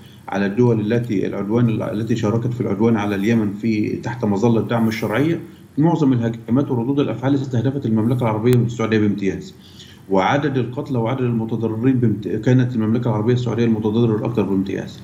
الدول التي شاركت في العدوان على اليمن تحت مظلة دعم الشرعية، معظم الهجمات وردود الأفعال استهدفت المملكة العربية السعودية بامتياز. وعدد القتلى وعدد المتضررين كانت المملكة العربية السعودية المتضرر الأكثر بامتياز.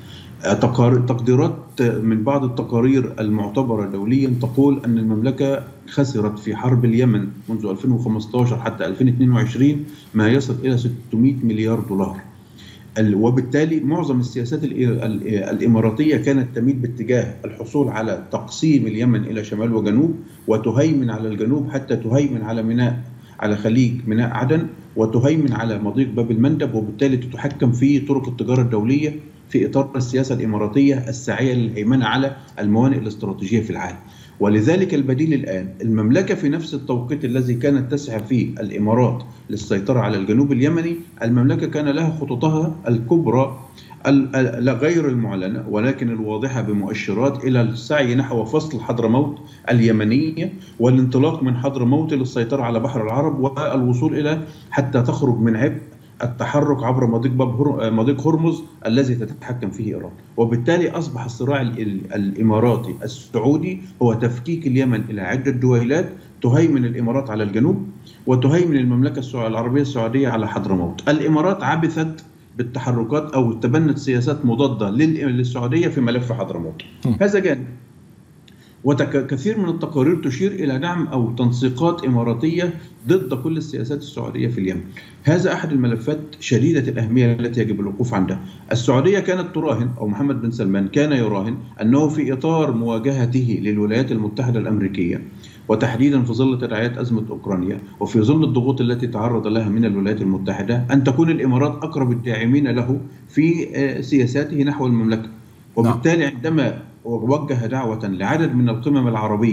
تقديرات من بعض التقارير المعتبرة دوليا تقول أن المملكة خسرت في حرب اليمن منذ 2015 حتى 2022 ما يصل إلى 600 مليار دولار. وبالتالي معظم السياسات الإماراتية كانت تميل باتجاه الحصول على تقسيم اليمن إلى شمال وجنوب، وتهيمن على الجنوب حتى تهيمن على خليج ميناء عدن، وتهيمن على مضيق باب المندب، وبالتالي تتحكم في طرق التجارة الدولية في إطار السياسة الإماراتية الساعية للهيمنة على الموانئ الاستراتيجية في العالم. ولذلك البديل الآن المملكة في نفس التوقيت الذي كانت تسعى فيه الإمارات للسيطرة على الجنوب اليمني، المملكة كان لها خططها الكبرى غير المعلنة ولكن الواضحة بمؤشرات إلى السعي نحو فصل حضرموت اليمنية والانطلاق من حضرموت للسيطرة على بحر العرب والوصول إلى حتى تخرج من عبء التحرك عبر مضيق هرمز الذي تتحكم فيه إيران. وبالتالي أصبح الصراع الإماراتي السعودي هو تفكيك اليمن إلى عدة دويلات تهيمن الإمارات على الجنوب وتهيمن المملكة العربية السعودية على حضرموت. الإمارات عبثت بالتحركات أو تبنت سياسات مضادة للسعودية في ملف حضرموت. هذا جانب. وكثير من التقارير تشير إلى دعم أو تنسيقات إماراتية ضد كل السياسات السعودية في اليمن. هذا أحد الملفات شديدة الأهمية التي يجب الوقوف عندها. السعودية كانت تراهن أو محمد بن سلمان كان يراهن أنه في إطار مواجهته للولايات المتحدة الأمريكية وتحديدا في ظل تداعيات أزمة أوكرانيا وفي ظل الضغوط التي تعرض لها من الولايات المتحدة أن تكون الإمارات أقرب الداعمين له في سياساته نحو المملكة. وبالتالي عندما وجه دعوة لعدد من القمم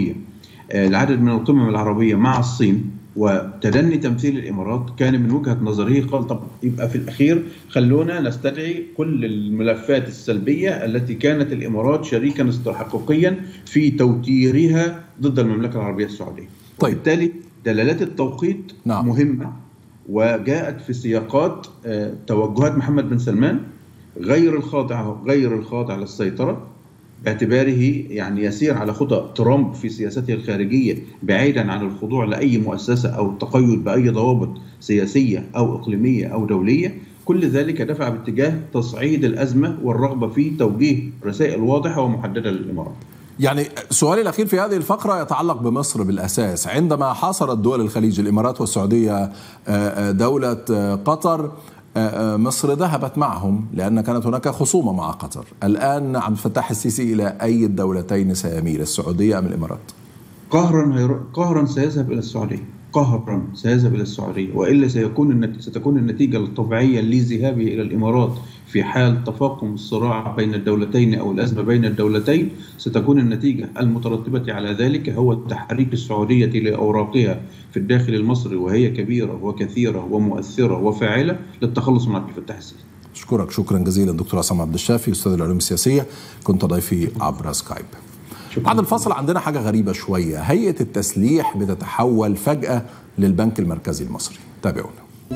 العربية مع الصين وتدني تمثيل الإمارات، كان من وجهة نظره قال طب يبقى في الأخير خلونا نستدعي كل الملفات السلبية التي كانت الإمارات شريكا حقيقيا في توتيرها ضد المملكة العربية السعودية. طيب. وبالتالي دلالات التوقيت مهمة وجاءت في سياقات توجهات محمد بن سلمان غير الخاضع للسيطرة باعتباره يعني يسير على خطى ترامب في سياسته الخارجية بعيدا عن الخضوع لأي مؤسسة أو التقيد بأي ضوابط سياسية أو إقليمية أو دولية. كل ذلك دفع باتجاه تصعيد الأزمة والرغبة في توجيه رسائل واضحة ومحددة للإمارات. يعني سؤالي الأخير في هذه الفقرة يتعلق بمصر بالأساس. عندما حاصرت دول الخليج الإمارات والسعودية دولة قطر، مصر ذهبت معهم لأن كانت هناك خصومة مع قطر. الآن عبد الفتاح السيسي إلى أي الدولتين سيميل، السعودية أم الإمارات؟ قهرا سيذهب إلى السعودية، وإلا ستكون النتيجة الطبيعية لذهابه إلى الإمارات في حال تفاقم الصراع بين الدولتين أو الأزمة بين الدولتين. ستكون النتيجة المترتبة على ذلك هو تحريك السعودية لأوراقها في الداخل المصري، وهي كبيرة وكثيرة ومؤثرة وفاعلة للتخلص من عبد الفتاح السيسي. أشكرك شكرا جزيلا دكتور عصام عبد الشافي أستاذ العلوم السياسية، كنت ضيفي عبر سكايب. بعد الفصل عندنا حاجة غريبة شوية، هيئة التسليح بتتحول فجأة للبنك المركزي المصري. تابعونا.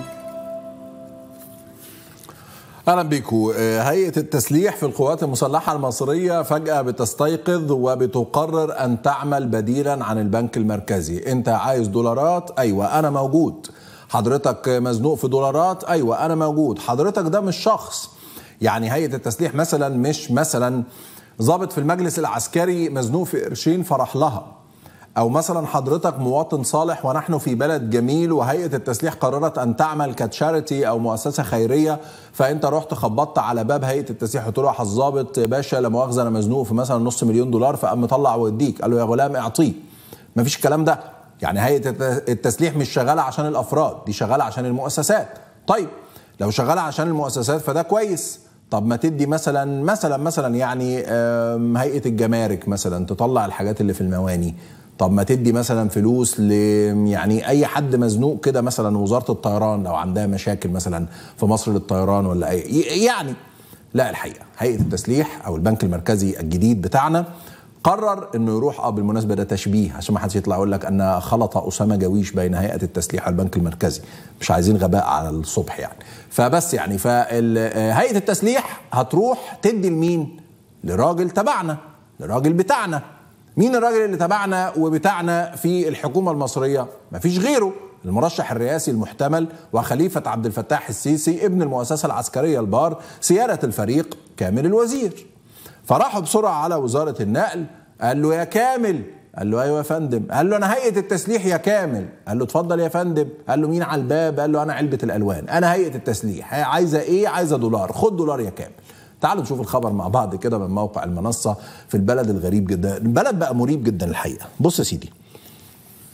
أهلا بكم. هيئة التسليح في القوات المسلحة المصرية فجأة بتستيقظ وبتقرر أن تعمل بديلا عن البنك المركزي. أنت عايز دولارات؟ أيوة أنا موجود. حضرتك مزنوق في دولارات؟ أيوة أنا موجود. حضرتك ده مش شخص، يعني هيئة التسليح مثلا مش مثلا ضابط في المجلس العسكري مزنوق في قرشين فرح لها، أو مثلا حضرتك مواطن صالح ونحن في بلد جميل وهيئة التسليح قررت أن تعمل كتشاريتي أو مؤسسة خيرية، فأنت رحت خبطت على باب هيئة التسليح قلت له يا الضابط باشا لا مؤاخذة أنا مزنوق في مثلا $500,000، فقام مطلع ويديك قال له يا غلام اعطيه. مفيش الكلام ده. يعني هيئة التسليح مش شغالة عشان الأفراد، دي شغالة عشان المؤسسات. طيب لو شغالة عشان المؤسسات فده كويس. طب ما تدي مثلا يعني هيئة الجمارك مثلا تطلع الحاجات اللي في المواني. طب ما تدي مثلا فلوس يعني اي حد مزنوق كده، مثلا وزارة الطيران لو عندها مشاكل مثلا في مصر للطيران ولا يعني. لا، الحقيقة هيئة التسليح او البنك المركزي الجديد بتاعنا قرر انه يروح بالمناسبة ده تشبيه عشان ما حدش يطلع يقول لك ان خلط أسامة جويش بين هيئة التسليح والبنك المركزي، مش عايزين غباء على الصبح يعني. فبس يعني هيئة التسليح هتروح تدي لمين؟ لراجل تبعنا، لراجل بتاعنا. مين الراجل اللي تبعنا وبتاعنا في الحكومة المصرية؟ مفيش غيره، المرشح الرئاسي المحتمل وخليفة عبد الفتاح السيسي ابن المؤسسة العسكرية البار سيادة الفريق كامل الوزير. فراحوا بسرعة على وزارة النقل، قال له يا كامل، قال له ايوه يا فندم، قال له انا هيئة التسليح يا كامل، قال له اتفضل يا فندم، قال له مين على الباب؟ قال له انا علبة الالوان، انا هيئة التسليح، عايزة ايه؟ عايزة دولار، خد دولار يا كامل. تعالوا نشوف الخبر مع بعض كده من موقع المنصة في البلد الغريب جدا، البلد بقى مريب جدا الحقيقة. بص يا سيدي،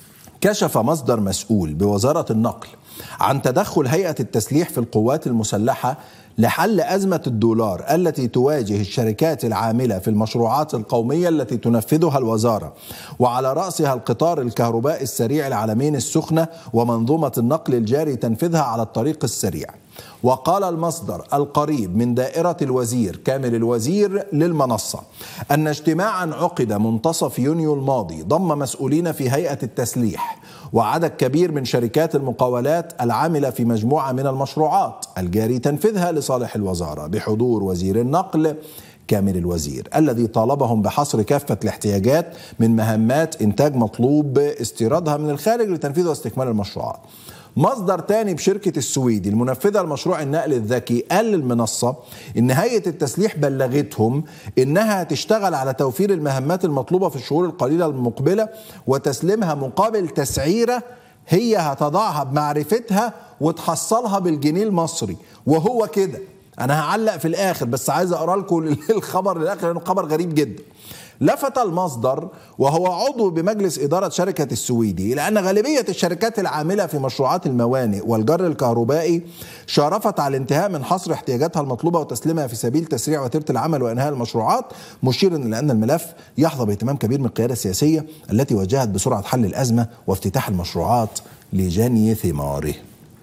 كشف مصدر مسؤول بوزارة النقل عن تدخل هيئة التسليح في القوات المسلحة لحل أزمة الدولار التي تواجه الشركات العاملة في المشروعات القومية التي تنفذها الوزارة، وعلى رأسها القطار الكهربائي السريع العلمين السخنة ومنظومة النقل الجاري تنفيذها على الطريق السريع. وقال المصدر القريب من دائرة الوزير كامل الوزير للمنصة أن اجتماعا عقد منتصف يونيو الماضي ضم مسؤولين في هيئة التسليح وعدد كبير من شركات المقاولات العاملة في مجموعة من المشروعات الجاري تنفيذها لصالح الوزارة، بحضور وزير النقل كامل الوزير الذي طالبهم بحصر كافة الاحتياجات من مهمات إنتاج مطلوب استيرادها من الخارج لتنفيذ واستكمال المشروعات. مصدر تاني بشركة السويدي المنفذة لمشروع النقل الذكي قال للمنصة إن هيئة التسليح بلغتهم إنها تشتغل على توفير المهمات المطلوبة في الشهور القليلة المقبلة وتسليمها مقابل تسعيرة هي هتضعها بمعرفتها وتحصلها بالجنيه المصري. وهو كده، أنا هعلق في الآخر بس عايز أقرأ لكم الخبر للآخر لأنه خبر غريب جدا. لفت المصدر وهو عضو بمجلس إدارة شركة السويدي إلى أن غالبية الشركات العاملة في مشروعات الموانئ والجر الكهربائي شارفت على الانتهاء من حصر احتياجاتها المطلوبة وتسليمها في سبيل تسريع وتيرة العمل وإنهاء المشروعات، مشيرا إلى أن الملف يحظى باهتمام كبير من القيادة السياسية التي وجهت بسرعة حل الأزمة وافتتاح المشروعات لجني ثماره.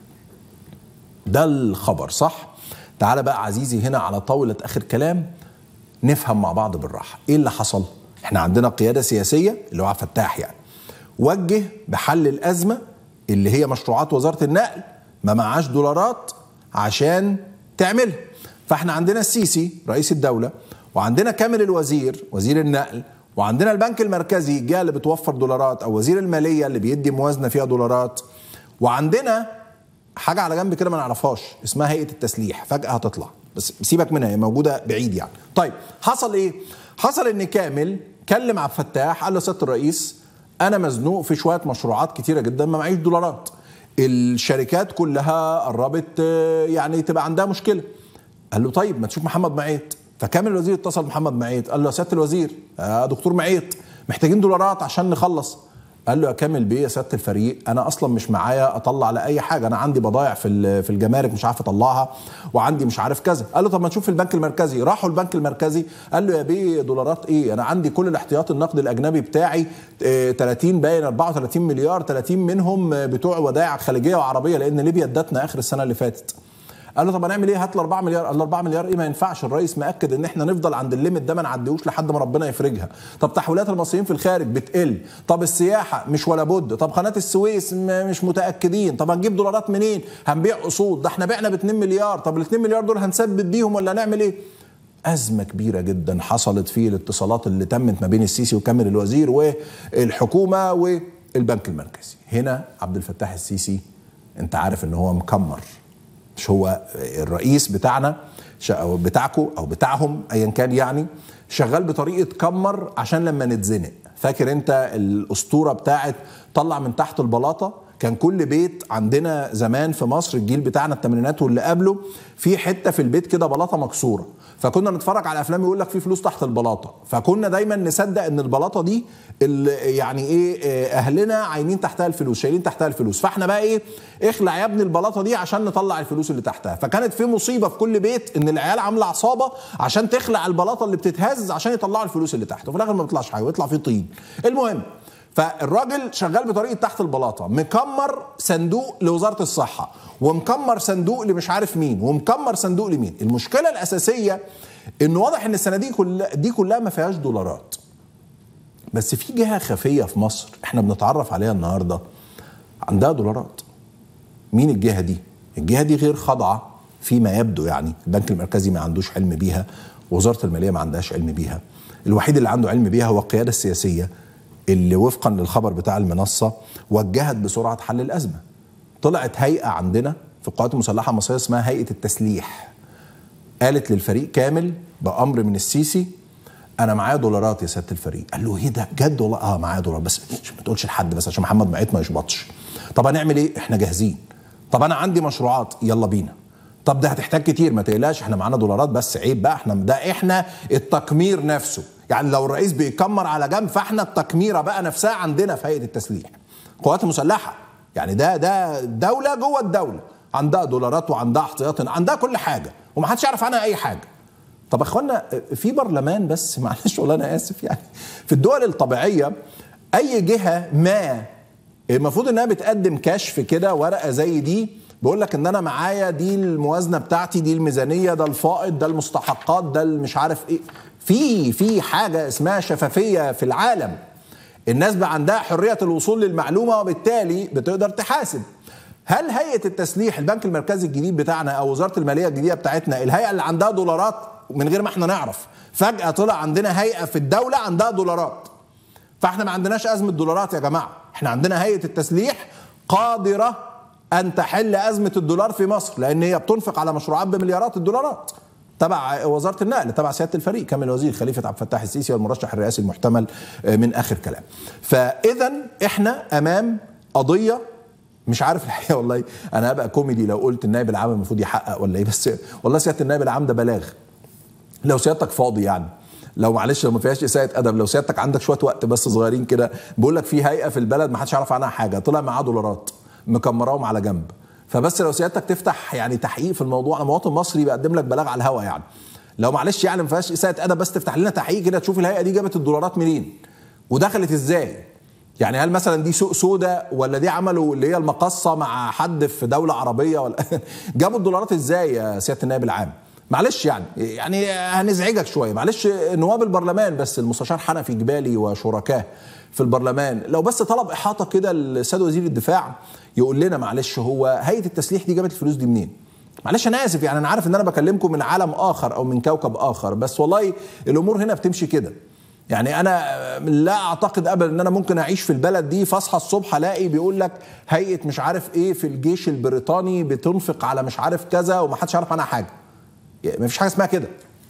ده الخبر صح؟ تعال بقى عزيزي هنا على طاولة آخر كلام نفهم مع بعض بالراحة ايه اللي حصل. احنا عندنا قيادة سياسية اللي هو عبد الفتاح يعني وجه بحل الأزمة اللي هي مشروعات وزارة النقل، ما معاش دولارات عشان تعملها. فاحنا عندنا السيسي رئيس الدولة، وعندنا كامل الوزير وزير النقل، وعندنا البنك المركزي الجهة اللي بتوفر دولارات او وزير المالية اللي بيدي موازنة فيها دولارات، وعندنا حاجة على جنب كده ما نعرفهاش اسمها هيئة التسليح فجأة هتطلع، بس سيبك منها هي موجودة بعيد يعني. طيب حصل ايه؟ حصل ان كامل كلم عبد الفتاح قال له سيادة الرئيس انا مزنوق في شوية مشروعات كتيرة جدا ما معيش دولارات، الشركات كلها قربت يعني تبقى عندها مشكلة. قال له طيب ما تشوف محمد معيط. فكامل الوزير اتصل محمد معيط قال له يا سيادة الوزير يا دكتور معيط محتاجين دولارات عشان نخلص. قال له يا كامل بيه يا سياده الفريق انا اصلا مش معايا اطلع لاي حاجه، انا عندي بضايع في الجمارك مش عارف اطلعها وعندي مش عارف كذا. قال له طب ما تشوف البنك المركزي. راحوا البنك المركزي قال له يا بيه دولارات ايه، انا عندي كل الاحتياط النقد الاجنبي بتاعي 30 باين 34 مليار، 30 منهم بتوع ودائع خليجيه وعربيه لان ليبيا ادتنا اخر السنه اللي فاتت. قال له طب هنعمل ايه؟ هات له 4 مليار. قال له 4 مليار ايه ما ينفعش، الرئيس مأكد ان احنا نفضل عند الليميت ده ما نعديهوش لحد ما ربنا يفرجها. طب تحويلات المصريين في الخارج بتقل، طب السياحه مش ولا بد، طب قناه السويس مش متاكدين، طب هنجيب دولارات منين؟ هنبيع اصول، ده احنا بعنا ب 2 مليار، طب ال 2 مليار دول هنسدد بيهم ولا هنعمل ايه؟ أزمة كبيرة جدا حصلت في الاتصالات اللي تمت ما بين السيسي وكامل الوزير والحكومة والبنك المركزي. هنا عبد الفتاح السيسي انت عارف ان هو مكمر، مش هو الرئيس بتاعنا او بتاعكم او بتاعهم ايا كان يعني، شغال بطريقه كمر عشان لما نتزنق. فاكر انت الاسطوره بتاعت طلع من تحت البلاطه؟ كان كل بيت عندنا زمان في مصر الجيل بتاعنا الثمانينات واللي قبله في حته في البيت كده بلاطه مكسوره، فكنا نتفرج على افلام يقول لك في فلوس تحت البلاطه، فكنا دايما نصدق ان البلاطه دي يعني ايه اهلنا عاينين تحتها الفلوس شايلين تحتها الفلوس، فاحنا بقى ايه اخلع يا ابني البلاطه دي عشان نطلع الفلوس اللي تحتها. فكانت في مصيبه في كل بيت ان العيال عامله عصابه عشان تخلع البلاطه اللي بتتهز عشان يطلعوا الفلوس اللي تحت، وفي الاخر ما بيطلعش حاجه ويطلع فيه طين. المهم فالراجل شغال بطريقه تحت البلاطه، مكمر صندوق لوزاره الصحه ومكمر صندوق لمش عارف مين ومكمر صندوق لمين. المشكله الاساسيه انه واضح ان الصناديق دي كلها ما فيهاش دولارات، بس في جهه خفيه في مصر احنا بنتعرف عليها النهارده عندها دولارات. مين الجهه دي؟ الجهه دي غير خاضعه فيما يبدو، يعني البنك المركزي ما عندوش علم بيها، ووزاره الماليه ما عندهاش علم بيها، الوحيد اللي عنده علم بيها هو القياده السياسيه اللي وفقا للخبر بتاع المنصه وجهت بسرعه حل الازمه. طلعت هيئه عندنا في القوات المسلحه المصريه اسمها هيئه التسليح، قالت للفريق كامل بامر من السيسي انا معايا دولارات يا سياده الفريق. قال له ايه ده بجد والله؟ معايا دولار، بس ما تقولش لحد بس عشان محمد معيط ما يشبطش. طب هنعمل ايه؟ احنا جاهزين. طب انا عندي مشروعات، يلا بينا. طب ده هتحتاج كتير، ما تقلقش احنا معانا دولارات، بس عيب بقى احنا التكمير نفسه، يعني لو الرئيس بيكمر على جنب فاحنا التكميره بقى نفسها عندنا في هيئه التسليح. قوات مسلحه، يعني ده دوله جوه الدوله، عندها دولارات وعندها احتياطي، عندها كل حاجه ومحدش يعرف عنها اي حاجه. طب يا اخوانا في برلمان، بس معلش والله انا اسف، يعني في الدول الطبيعيه اي جهه ما المفروض انها بتقدم كشف كده، ورقه زي دي بيقول لك ان انا معايا دي الموازنه بتاعتي، دي الميزانيه، ده الفائض، ده المستحقات، ده مش عارف ايه. في حاجه اسمها شفافيه في العالم، الناس بقى عندها حريه الوصول للمعلومه وبالتالي بتقدر تحاسب. هل هيئه التسليح، البنك المركزي الجديد بتاعنا او وزاره الماليه الجديده بتاعتنا، الهيئه اللي عندها دولارات من غير ما احنا نعرف، فجاه طلع عندنا هيئه في الدوله عندها دولارات، فاحنا ما عندناش ازمه دولارات يا جماعه، احنا عندنا هيئه التسليح قادره ان تحل ازمه الدولار في مصر، لان هي بتنفق على مشروعات بمليارات الدولارات تبع وزاره النقل، تبع سياده الفريق كامل الوزير خليفه عبد الفتاح السيسي والمرشح الرئاسي المحتمل من اخر كلام. فاذا احنا امام قضيه، مش عارف الحقيقه والله انا هبقى كوميدي لو قلت النائب العام المفروض يحقق ولا ايه، بس والله سياده النائب العام ده بلاغ. لو سيادتك فاضي يعني، لو معلش لو ما فيهاش اساءه ادب، لو سيادتك عندك شويه وقت بس صغيرين كده، بقول لك في هيئه في البلد ما حدش يعرف عنها حاجه، طلع معاه دولارات مكمراهم على جنب، فبس لو سيادتك تفتح يعني تحقيق في الموضوع، انا مواطن مصري بقدم لك بلاغ على الهوا يعني، لو معلش يعني ما فيهاش اساءه ادب بس تفتح لنا تحقيق كده تشوف الهيئه دي جابت الدولارات منين ودخلت ازاي. يعني هل مثلا دي سوق سودا، ولا دي عملوا اللي هي المقصه مع حد في دوله عربيه، ولا جابوا الدولارات ازاي يا سياده النائب العام؟ معلش يعني هنزعجك شويه، معلش نواب البرلمان بس المستشار حنفي جبالي وشركاه في البرلمان لو بس طلب احاطه كده للسيد وزير الدفاع يقول لنا معلش هو هيئه التسليح دي جابت الفلوس دي منين؟ معلش انا اسف، يعني انا عارف ان انا بكلمكم من عالم اخر او من كوكب اخر، بس والله الامور هنا بتمشي كده. يعني انا لا اعتقد ابدا ان انا ممكن اعيش في البلد دي فاصحى الصبح الاقي بيقول لك هيئه مش عارف ايه في الجيش البريطاني بتنفق على مش عارف كذا ومحدش عارف عنها حاجه. ما فيش حاجه اسمها كده،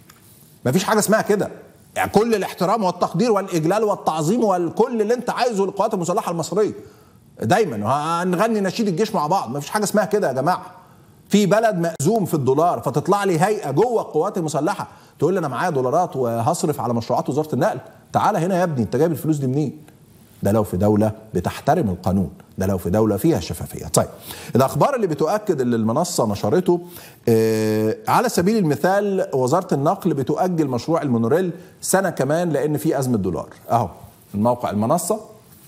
ما فيش حاجه اسمها كده. يعني كل الاحترام والتقدير والاجلال والتعظيم والكل اللي انت عايزه للقوات المسلحه المصريه، دايما هنغني نشيد الجيش مع بعض، ما فيش حاجه اسمها كده يا جماعه. في بلد مأزوم في الدولار، فتطلع لي هيئه جوه القوات المسلحه تقول لي انا معايا دولارات وهصرف على مشروعات وزاره النقل. تعالى هنا يا ابني، انت جايب الفلوس دي منين؟ ده لو في دوله بتحترم القانون، ده لو في دوله فيها شفافيه. طيب الاخبار اللي بتؤكد اللي المنصه نشرته، على سبيل المثال وزاره النقل بتؤجل مشروع المونوريل سنه كمان لان في ازمه دولار. اهو الموقع المنصه،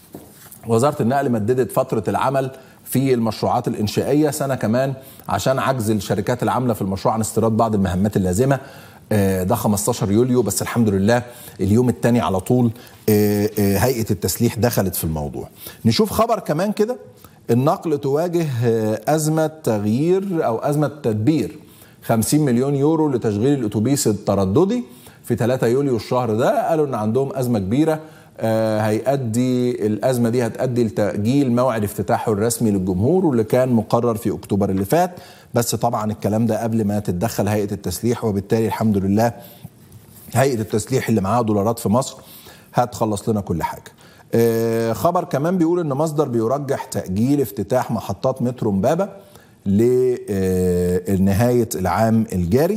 وزاره النقل مددت فتره العمل في المشروعات الإنشائية سنة كمان عشان عجز الشركات العاملة في المشروع عن استيراد بعض المهمات اللازمة. ده 15 يوليو، بس الحمد لله اليوم الثاني على طول هيئة التسليح دخلت في الموضوع. نشوف خبر كمان كده، النقل تواجه أزمة تغيير أو أزمة تدبير 50 مليون يورو لتشغيل الأتوبيس الترددي في 3 يوليو الشهر ده. قالوا إن عندهم أزمة كبيرة، هيؤدي الأزمة دي هتؤدي لتأجيل موعد افتتاحه الرسمي للجمهور واللي كان مقرر في أكتوبر اللي فات، بس طبعا الكلام ده قبل ما تتدخل هيئة التسليح، وبالتالي الحمد لله هيئة التسليح اللي معاها دولارات في مصر هتخلص لنا كل حاجة. خبر كمان بيقول إن مصدر بيرجح تأجيل افتتاح محطات مترو امبابة لنهاية العام الجاري،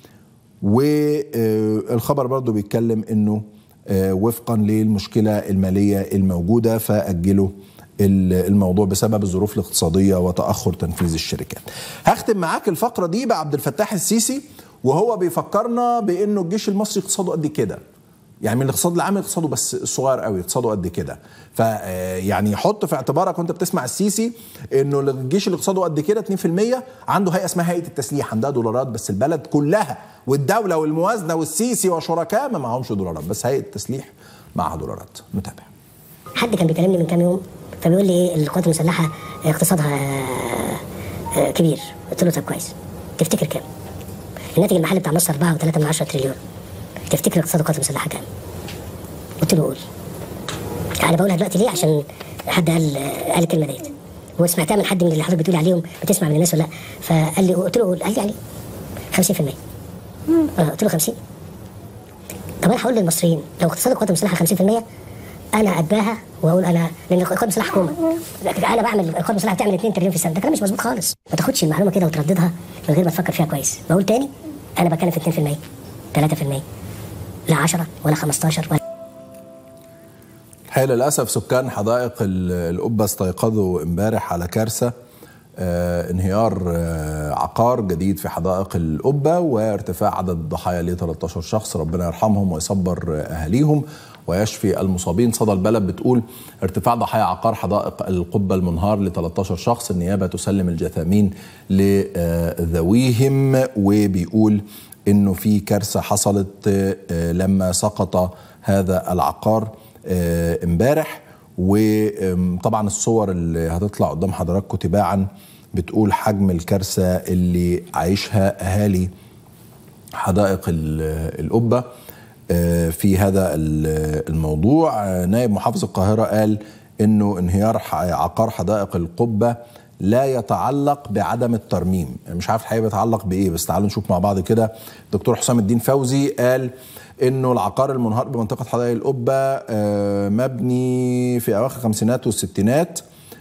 والخبر برضو بيتكلم إنه وفقا للمشكلة المالية الموجودة فأجلوا الموضوع بسبب الظروف الاقتصادية وتأخر تنفيذ الشركات. هختم معاك الفقرة دي بعبد الفتاح السيسي وهو بيفكرنا بأنه الجيش المصري اقتصاده قد كده، يعني من الاقتصاد العام اقتصاده بس صغير قوي، اقتصاده قد كده. فيعني حط في اعتبارك وانت بتسمع السيسي انه الجيش اللي اقتصاده قد كده 2% عنده هيئه اسمها هيئه التسليح، عندها دولارات، بس البلد كلها والدوله والموازنه والسيسي وشركاء ما معهمش دولارات، بس هيئه التسليح معها دولارات. نتابع. حد كان بيكلمني من كام يوم فبيقول لي ايه القوات المسلحه اقتصادها كبير، قلت له طب كويس، تفتكر كام؟ الناتج المحلي بتاع مصر 4.3 تريليون، تفتكر اقتصاد القوات المسلحه كام؟ قلت له قول. انا بقولها دلوقتي ليه؟ عشان حد قال الكلمه ديت وسمعتها من حد من اللي حضرتك بتقول عليهم، بتسمع من الناس ولا لا؟ فقال لي، قلت له قول، قال لي يعني 50%. قلت له 50. طب انا هقول للمصريين لو اقتصاد القوات المسلحه 50% انا اتباهى واقول انا، لان القوات المسلحه حكومه، انا بعمل القوات المسلحه بتعمل 2 تريليون في السنه، ده كلام مش مظبوط خالص. ما تاخدش المعلومه كده وترددها من غير ما تفكر فيها كويس. بقول تاني، انا بتكلم في 2%، 3%، لا 10 ولا 15 ولا. حقيقة للأسف سكان حدائق القبة استيقظوا امبارح على كارثة انهيار عقار جديد في حدائق القبة وارتفاع عدد الضحايا ل 13 شخص. ربنا يرحمهم ويصبر أهاليهم ويشفي المصابين. صدى البلد بتقول ارتفاع ضحايا عقار حدائق القبة المنهار ل 13 شخص. النيابة تسلم الجثامين لذويهم، وبيقول انه في كارثة حصلت لما سقط هذا العقار امبارح. وطبعا الصور اللي هتطلع قدام حضراتكم تباعا بتقول حجم الكارثة اللي عايشها أهالي حدائق القبة في هذا الموضوع. نائب محافظ القاهرة قال انه انهيار عقار حدائق القبة لا يتعلق بعدم الترميم. مش عارف الحقيقة بيتعلق بإيه، بس تعالوا نشوف مع بعض كده. دكتور حسام الدين فوزي قال انه العقار المنهار بمنطقة حدائق القبة مبني في اواخر الخمسينات والستينات،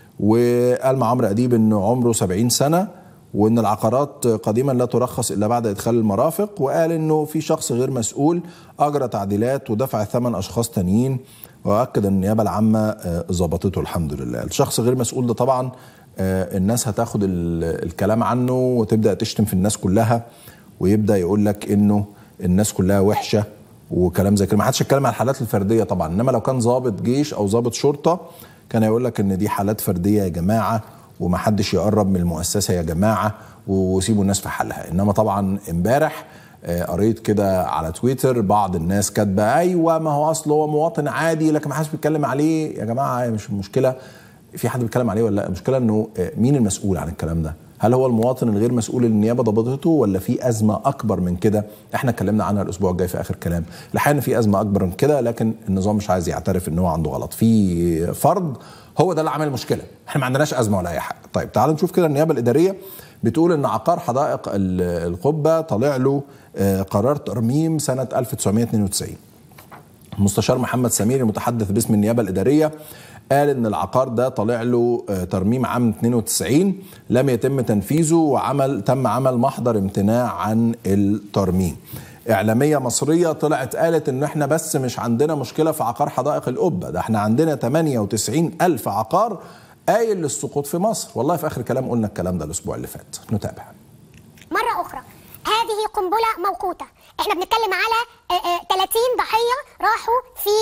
وقال مع عمرو اديب انه عمره 70 سنة، وان العقارات قديما لا ترخص الا بعد ادخال المرافق. وقال انه في شخص غير مسؤول اجرى تعديلات ودفع 8 اشخاص تانيين، واكد ان النيابة العامة ظبطته الحمد لله. الشخص غير مسؤول ده طبعا الناس هتاخد الكلام عنه وتبدأ تشتم في الناس كلها، ويبدأ يقول لك انه الناس كلها وحشة وكلام زي كده. ما حدش يتكلم عن الحالات الفرديه طبعا، انما لو كان ضابط جيش او ضابط شرطه كان يقول لك ان دي حالات فرديه يا جماعه، وما حدش يقرب من المؤسسه يا جماعه، وسيبوا الناس في حالها. انما طبعا امبارح قريت كده على تويتر بعض الناس كاتبه ايوه ما هو اصله هو مواطن عادي لكن ما حدش بيتكلم عليه. يا جماعه مش المشكله في حد بيتكلم عليه ولا لا، المشكله انه مين المسؤول عن الكلام ده؟ هل هو المواطن الغير مسؤول اللي النيابه ضبطته، ولا في ازمه اكبر من كده احنا اتكلمنا عنها الاسبوع الجاي في اخر كلام؟ الحقيقه في ازمه اكبر من كده، لكن النظام مش عايز يعترف ان هو عنده غلط في فرد هو ده اللي عمل المشكله. احنا ما عندناش ازمه ولا اي حاجه. طيب تعالوا نشوف كده. النيابه الاداريه بتقول ان عقار حدائق القبه طلع له قرار ترميم سنه 1992. المستشار محمد سمير المتحدث باسم النيابه الاداريه قال ان العقار ده طلع له ترميم عام 92 لم يتم تنفيذه، تم عمل محضر امتناع عن الترميم. اعلاميه مصريه طلعت قالت ان احنا بس مش عندنا مشكله في عقار حدائق القبه، ده احنا عندنا 98,000 عقار قايل للسقوط في مصر. والله في اخر كلام قلنا الكلام ده الاسبوع اللي فات. نتابع. مره اخرى هذه قنبله موقوته. احنا بنتكلم على 30 ضحيه راحوا في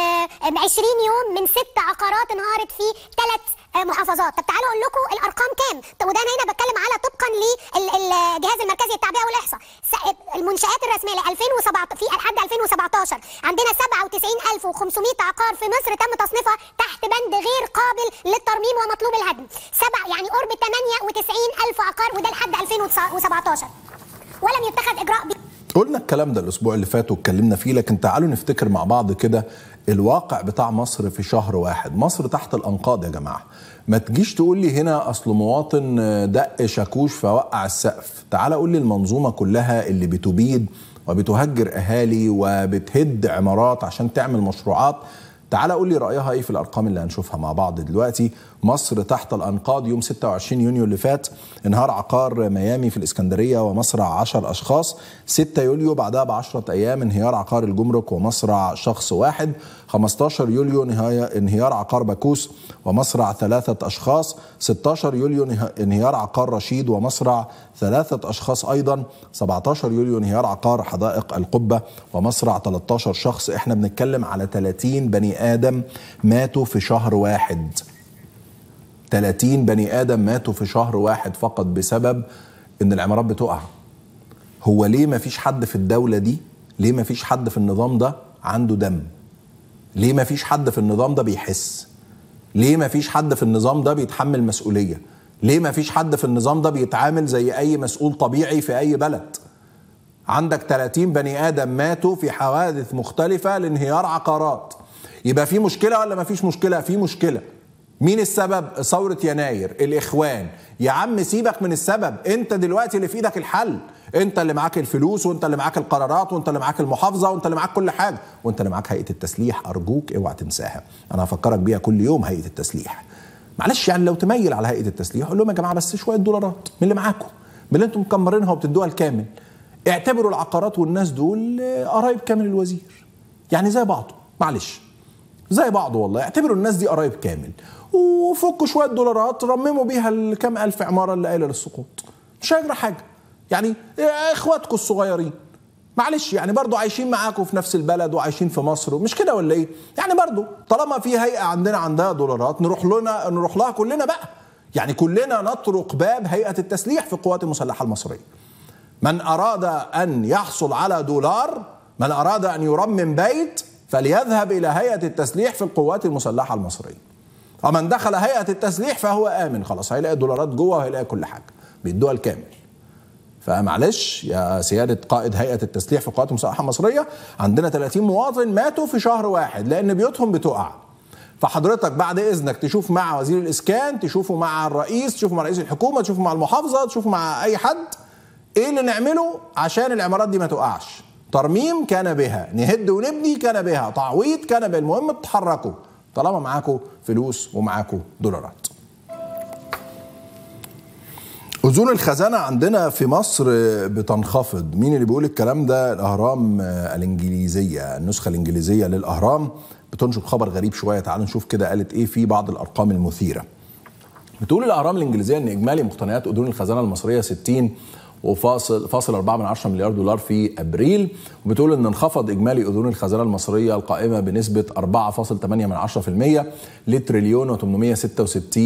20 يوم من 6 عقارات انهارت في 3 محافظات. طب تعالوا اقول لكم الارقام كام. وده انا هنا بتكلم على طبقا للجهاز المركزي للتعبئه والاحصاء. المنشآت الرسميه ل 2017 في لحد 2017 عندنا 97,500 عقار في مصر تم تصنيفها تحت بند غير قابل للترميم ومطلوب الهدم. يعني قرب 98,000 عقار، وده لحد 2017 ولم يتخذ اجراء قلنا الكلام ده الاسبوع اللي فات واتكلمنا فيه، لكن تعالوا نفتكر مع بعض كده الواقع بتاع مصر في شهر واحد. مصر تحت الانقاض يا جماعه. ما تجيش تقول لي هنا اصل مواطن دق شاكوش فوقع السقف. تعال قول لي المنظومه كلها اللي بتبيد وبتهجر اهالي وبتهد عمارات عشان تعمل مشروعات. تعال قول لي رايها ايه في الارقام اللي هنشوفها مع بعض دلوقتي. مصر تحت الانقاض. يوم 26 يونيو اللي فات انهار عقار ميامي في الاسكندريه ومصرع 10 اشخاص. 6 يوليو بعدها ب10 ايام انهيار عقار الجمرك ومصرع شخص واحد. 15 يوليو انهيار عقار باكوس ومصرع 3 اشخاص. 16 يوليو انهيار عقار رشيد ومصرع 3 اشخاص ايضا. 17 يوليو انهيار عقار حدائق القبه ومصرع 13 شخص. احنا بنتكلم على 30 بني ادم ماتوا في شهر واحد. 30 بني آدم ماتوا في شهر واحد فقط بسبب ان العمارات بتقع. هو ليه ما فيش حد في الدولة دي، ليه ما فيش حد في النظام ده عنده دم؟ ليه ما فيش حد في النظام ده بيحس؟ ليه ما فيش حد في النظام ده بيتحمل مسؤولية؟ ليه ما فيش حد في النظام ده بيتعامل زي اي مسؤول طبيعي في اي بلد؟ عندك 30 بني آدم ماتوا في حوادث مختلفة لانهيار عقارات. يبقى في مشكلة ولا ما فيش مشكلة؟ في مشكلة. مين السبب؟ ثورة يناير، الإخوان. يا عم سيبك من السبب، انت دلوقتي اللي في ايدك الحل. انت اللي معاك الفلوس، وانت اللي معاك القرارات، وانت اللي معاك المحافظة، وانت اللي معاك كل حاجة، وانت اللي معاك هيئة التسليح. ارجوك اوعى تنساها، انا هفكرك بيها كل يوم. هيئة التسليح معلش يعني لو تميل على هيئة التسليح قول لهم يا جماعة بس شوية دولارات من اللي معاكم، من اللي انتم مكمرينها وبتدوها الكامل. اعتبروا العقارات والناس دول قرايب كامل الوزير، يعني زي بعضه. معلش زي بعض والله. اعتبروا الناس دي قرايب كامل، وفكوا شويه دولارات رمموا بيها الكام الف عماره اللي قايله للسقوط، مش هيجرى حاجه. يعني اخواتكم الصغيرين معلش يعني برضو عايشين معاكم في نفس البلد وعايشين في مصر، مش كده ولا ايه؟ يعني برضو طالما في هيئه عندها دولارات نروح لها كلنا بقى. يعني كلنا نطرق باب هيئه التسليح في القوات المسلحه المصريه. من اراد ان يحصل على دولار، من اراد ان يرمم بيت، فليذهب الى هيئه التسليح في القوات المسلحه المصريه. ومن دخل هيئه التسليح فهو امن، خلاص هيلاقي دولارات جوه وهيلاقي كل حاجه، بيدوها الكامل. فمعلش يا سيادة قائد هيئة التسليح في القوات المسلحة المصرية، عندنا 30 مواطن ماتوا في شهر واحد لأن بيوتهم بتقع. فحضرتك بعد إذنك تشوف مع وزير الإسكان، تشوفوا مع الرئيس، تشوفوا مع رئيس الحكومة، تشوفوا مع المحافظة، تشوفوا مع أي حد إيه اللي نعمله عشان العمارات دي ما تقعش. ترميم كان بها، نهد ونبني كان بها، تعويض كان بها، المهم تتحركوا طالما معاكم فلوس ومعاكم دولارات. أذون الخزانة عندنا في مصر بتنخفض. مين اللي بيقول الكلام ده؟ الأهرام الإنجليزية، النسخة الإنجليزية للأهرام بتنشر خبر غريب شوية. تعالوا نشوف كده قالت إيه في بعض الأرقام المثيرة. بتقول الأهرام الإنجليزية إن إجمالي مقتنيات أذون الخزانة المصرية 60.4 مليار دولار في أبريل، وبتقول إن انخفض إجمالي أذون الخزانة المصرية القائمة بنسبة 4.8% لتريليون و866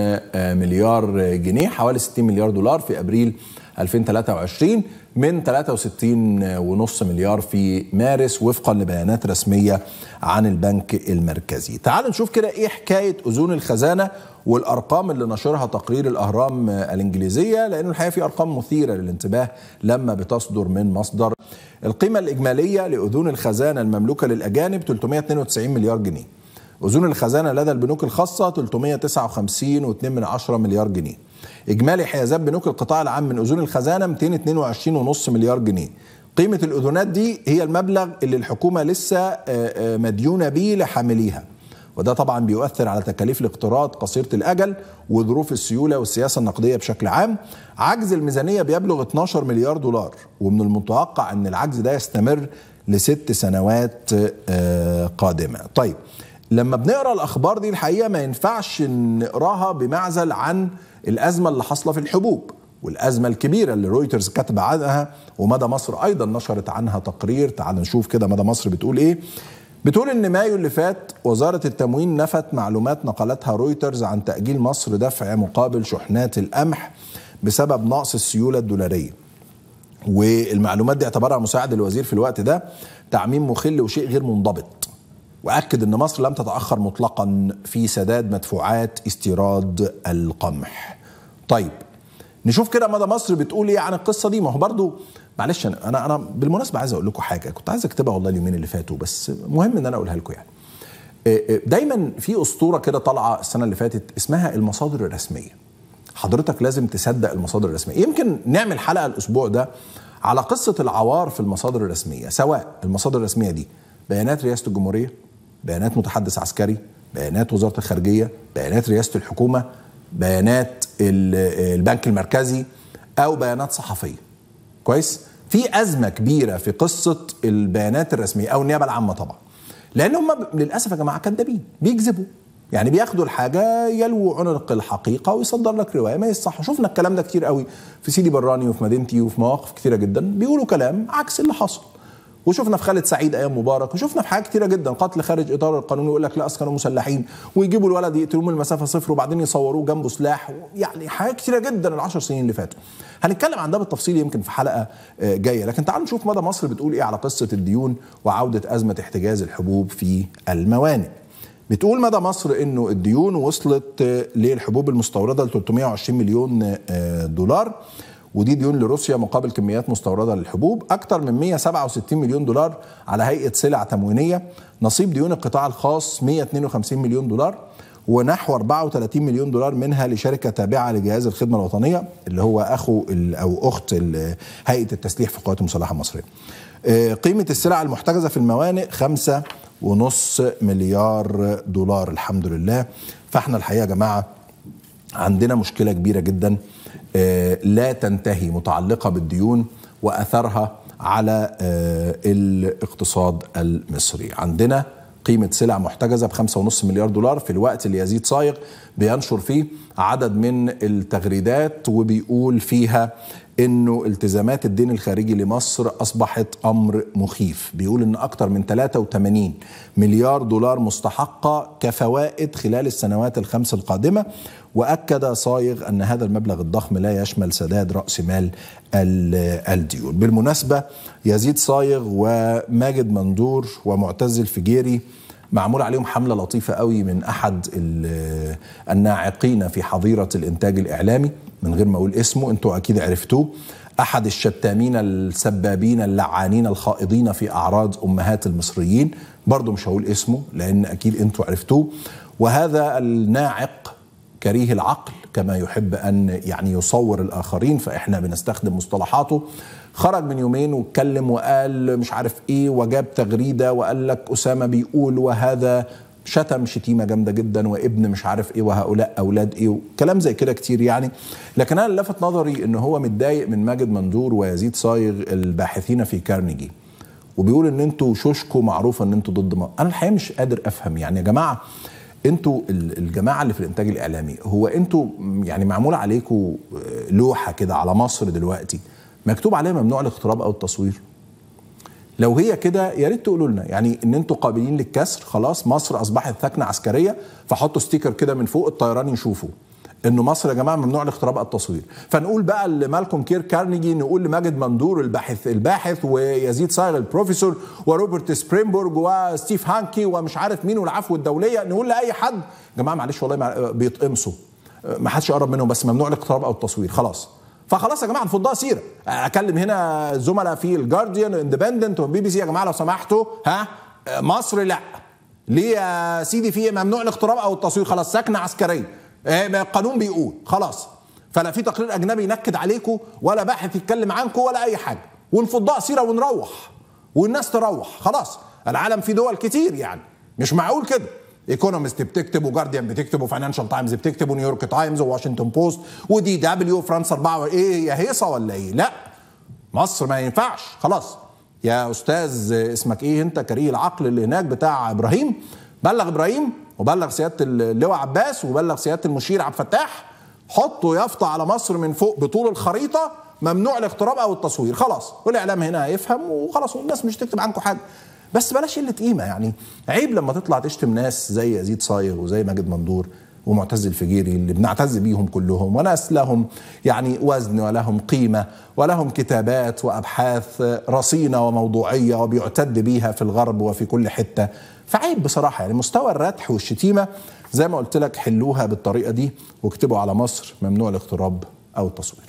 مليار جنيه، حوالي 60 مليار دولار في أبريل 2023 من 63.5 مليار في مارس وفقا لبيانات رسمية عن البنك المركزي. تعالوا نشوف كده ايه حكاية أذون الخزانة والأرقام اللي نشرها تقرير الأهرام الإنجليزية، لأنه الحقيقة في أرقام مثيرة للانتباه لما بتصدر من مصدر. القيمة الإجمالية لأذون الخزانة المملوكة للأجانب 392 مليار جنيه. أذون الخزانة لدى البنوك الخاصة 359.2 مليار جنيه. إجمالي حيازات بنوك القطاع العام من أذون الخزانة 222.5 مليار جنيه. قيمة الأذونات دي هي المبلغ اللي الحكومة لسه مديونة بيه لحامليها، وده طبعا بيؤثر على تكاليف الاقتراض قصيرة الأجل وظروف السيولة والسياسة النقدية بشكل عام. عجز الميزانية بيبلغ 12 مليار دولار، ومن المتوقع أن العجز ده يستمر ل6 سنوات قادمة. طيب لما بنقرأ الأخبار دي الحقيقة ما ينفعش نقراها بمعزل عن الأزمة اللي حصلة في الحبوب والأزمة الكبيرة اللي رويترز كتب عنها، ومدى مصر أيضا نشرت عنها تقرير. تعال نشوف كده مدى مصر بتقول إيه. بتقول إن مايو اللي فات وزارة التموين نفت معلومات نقلتها رويترز عن تأجيل مصر دفع مقابل شحنات القمح بسبب نقص السيولة الدولارية، والمعلومات دي اعتبرها مساعد الوزير في الوقت ده تعميم مخل وشيء غير منضبط، وأكد أن مصر لم تتأخر مطلقا في سداد مدفوعات استيراد القمح. طيب نشوف كده مدى مصر بتقول ايه عن القصة دي. ما هو برضو معلش أنا بالمناسبة عايز أقول لكم حاجة كنت عايز أكتبها والله اليومين اللي فاتوا، بس مهم أن أنا أقولها لكم. يعني دايما في أسطورة كده طالعة السنة اللي فاتت اسمها المصادر الرسمية. حضرتك لازم تصدق المصادر الرسمية. يمكن نعمل حلقة الأسبوع ده على قصة العوار في المصادر الرسمية، سواء المصادر الرسمية دي بيانات رئاسة الجمهورية، بيانات متحدث عسكري، بيانات وزارة الخارجية، بيانات رئاسة الحكومة، بيانات البنك المركزي، أو بيانات صحفية. كويس؟ في أزمة كبيرة في قصة البيانات الرسمية أو النيابة العامة طبعا، لأن هم للأسف يا جماعة كذابين، بيكذبوا. يعني بياخدوا الحاجة يلووا عنق الحقيقة ويصدر لك رواية ما يصح. شفنا الكلام ده كتير قوي في سيدي براني وفي مدينتي وفي مواقف كتيرة جدا بيقولوا كلام عكس اللي حصل. وشفنا في خالد سعيد ايام مبارك، وشفنا في حاجات كتيره جدا، قتل خارج اطار القانون، يقول لك لا اصل كانوا مسلحين، ويجيبوا الولد يقتلوه من المسافه صفر وبعدين يصوروه جنبه سلاح. يعني حاجات كتيره جدا ال10 سنين اللي فاتوا. هنتكلم عن ده بالتفصيل يمكن في حلقه جايه، لكن تعالوا نشوف مدى مصر بتقول ايه على قصه الديون وعوده ازمه احتجاز الحبوب في الموانئ. بتقول مدى مصر انه الديون وصلت للحبوب المستورده ل 320 مليون دولار، ودي ديون لروسيا مقابل كميات مستوردة للحبوب. أكثر من 167 مليون دولار على هيئة سلع تموينية. نصيب ديون القطاع الخاص 152 مليون دولار، ونحو 34 مليون دولار منها لشركة تابعة لجهاز الخدمة الوطنية اللي هو أخو أو أخت هيئة التسليح في القوات المسلحة المصرية. قيمة السلع المحتجزة في الموانئ 5.5 مليار دولار الحمد لله. فاحنا الحقيقة يا جماعة عندنا مشكلة كبيرة جدا لا تنتهي متعلقة بالديون وأثرها على الاقتصاد المصري. عندنا قيمة سلع محتجزة ب5.5 مليار دولار، في الوقت اللي يزيد صايغ بينشر فيه عدد من التغريدات وبيقول فيها انه التزامات الدين الخارجي لمصر اصبحت امر مخيف. بيقول ان اكثر من 83 مليار دولار مستحقة كفوائد خلال السنوات ال5 القادمة، واكد صايغ ان هذا المبلغ الضخم لا يشمل سداد رأس مال الديون. بالمناسبة يزيد صايغ وماجد مندور ومعتز الفجيري معمول عليهم حملة لطيفة قوي من أحد الناعقين في حظيرة الإنتاج الإعلامي، من غير ما أقول اسمه، أنتوا أكيد عرفتوه، أحد الشتامين السبابين اللعانين الخائضين في أعراض أمهات المصريين، برضو مش هقول اسمه لأن أكيد أنتوا عرفتوه. وهذا الناعق كريه العقل كما يحب أن يعني يصور الآخرين، فإحنا بنستخدم مصطلحاته، خرج من يومين واتكلم وقال مش عارف ايه وجاب تغريدة وقال لك أسامة بيقول وهذا شتم شتيمة جامدة جدا وابن مش عارف ايه وهؤلاء أولاد ايه وكلام زي كده كتير يعني. لكن أنا اللي لفت نظري إن هو متضايق من ماجد مندور ويزيد صايغ الباحثين في كارنيجي، وبيقول إن انتوا شوشكوا معروفة إن انتوا ضد مصر. أنا الحقيقة مش قادر أفهم يعني يا جماعة، انتوا الجماعة اللي في الإنتاج الإعلامي، هو انتوا يعني معمول عليكم لوحة كده على مصر دلوقتي مكتوب عليها ممنوع الاقتراب او التصوير؟ لو هي كده يا ريت تقولوا لنا يعني ان انتوا قابلين للكسر، خلاص مصر اصبحت ثكنة عسكرية، فحطوا ستيكر كده من فوق الطيران يشوفوا انه مصر يا جماعه ممنوع الاقتراب او التصوير. فنقول بقى لمالكوم كير كارنيجي، نقول لماجد مندور الباحث ويزيد صايغ البروفيسور وروبرت سبرينبورج وستيف هانكي ومش عارف مين والعفو الدوليه، نقول لاي حد يا جماعه معلش والله بيتقمصوا، ما حدش يقرب منهم، بس ممنوع الاقتراب او التصوير خلاص. فخلاص يا جماعه نفضها سيره. اكلم هنا زملاء في الجارديان واندبندنت والبي بي سي، يا جماعه لو سمحتوا مصر لا، ليه يا سيدي في ممنوع الاقتراب او التصوير؟ خلاص سكنه عسكريه، القانون بيقول خلاص، فلا في تقرير اجنبي ينكد عليكم ولا باحث يتكلم عنكم ولا اي حاجه، ونفضها سيره ونروح والناس تروح خلاص. العالم في دول كتير يعني، مش معقول كده. ايكونومست بتكتب وجارديان بتكتب وفاينانشال تايمز بتكتب ونيويورك تايمز وواشنطن بوست ودي دبليو وفرنسا 4 ايه يا هيصه ولا ايه؟ لا مصر ما ينفعش خلاص. يا استاذ اسمك ايه انت كريه العقل اللي هناك بتاع ابراهيم، بلغ ابراهيم وبلغ سياده اللواء عباس وبلغ سياده المشير عبد الفتاح، حطوا يافطه على مصر من فوق بطول الخريطه ممنوع الاقتراب او التصوير خلاص، والاعلام هنا هيفهم وخلاص والناس مش تكتب عنكم حاجه. بس بلاش قله قيمه يعني، عيب لما تطلع تشتم ناس زي يزيد صايغ وزي ماجد مندور ومعتز الفجيري اللي بنعتز بيهم كلهم، وناس لهم يعني وزن ولهم قيمه ولهم كتابات وابحاث رصينه وموضوعيه وبيعتد بيها في الغرب وفي كل حته. فعيب بصراحه يعني مستوى الردح والشتيمه زي ما قلت لك حلوها بالطريقه دي واكتبوا على مصر ممنوع الاقتراب او التصوير.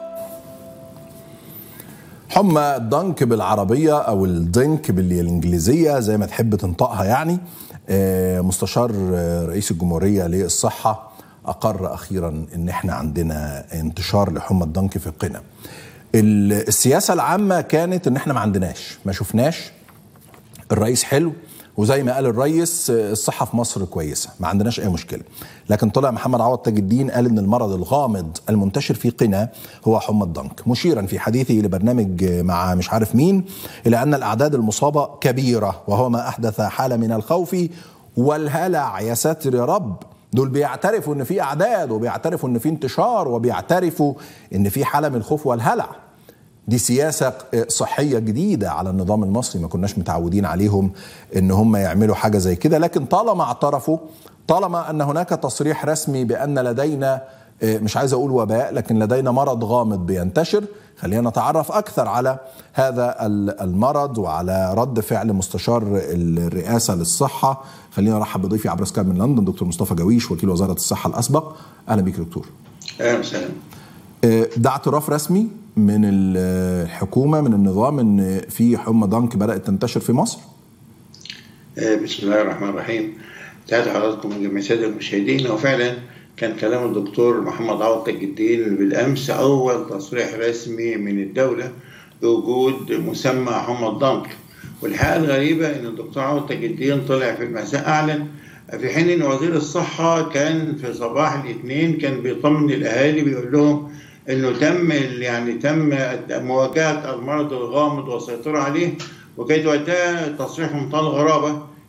حمى الضنك بالعربية أو الضنك بالإنجليزية زي ما تحب تنطقها يعني، مستشار رئيس الجمهورية للصحة أقر أخيرا إن إحنا عندنا انتشار لحمى الضنك في القنا. السياسة العامة كانت إن إحنا ما عندناش، ما شفناش، الرئيس حلو وزي ما قال الرئيس الصحة في مصر كويسة ما عندناش أي مشكلة. لكن طلع محمد عوض تاج الدين قال إن المرض الغامض المنتشر في قنا هو حمى الضنك، مشيرا في حديثه لبرنامج مع مش عارف مين إلى أن الأعداد المصابة كبيرة وهو ما أحدث حالة من الخوف والهلع. يا ساتر يا رب، دول بيعترفوا إن في أعداد وبيعترفوا إن في انتشار وبيعترفوا إن في حالة من الخوف والهلع. دي سياسة صحية جديدة على النظام المصري، ما كناش متعودين عليهم ان هم يعملوا حاجة زي كده. لكن طالما اعترفوا، طالما ان هناك تصريح رسمي بان لدينا مش عايز اقول وباء لكن لدينا مرض غامض بينتشر، خلينا نتعرف اكثر على هذا المرض وعلى رد فعل مستشار الرئاسة للصحة. خلينا نرحب بضيفي عبر سكايب من لندن دكتور مصطفى جويش وكيل وزارة الصحة الاسبق. اهلا بيك دكتور. اهلا وسهلا. ده اعتراف رسمي من الحكومة من النظام ان في حمى ضنك بدأت تنتشر في مصر؟ بسم الله الرحمن الرحيم. تحياتي حضراتكم من جميع السادة المشاهدين. وفعلا كان كلام الدكتور محمد عوض تاج الدين بالامس اول تصريح رسمي من الدولة بوجود مسمى حمى الضنك. والحقيقة الغريبة ان الدكتور عوض تاج الدين طلع في المساء اعلن، في حين ان وزير الصحة كان في صباح الاثنين كان بيطمن الاهالي بيقول لهم انه تم مواجهه المرض الغامض والسيطره عليه، وكانت وقتها تصريح منتهى الغرابه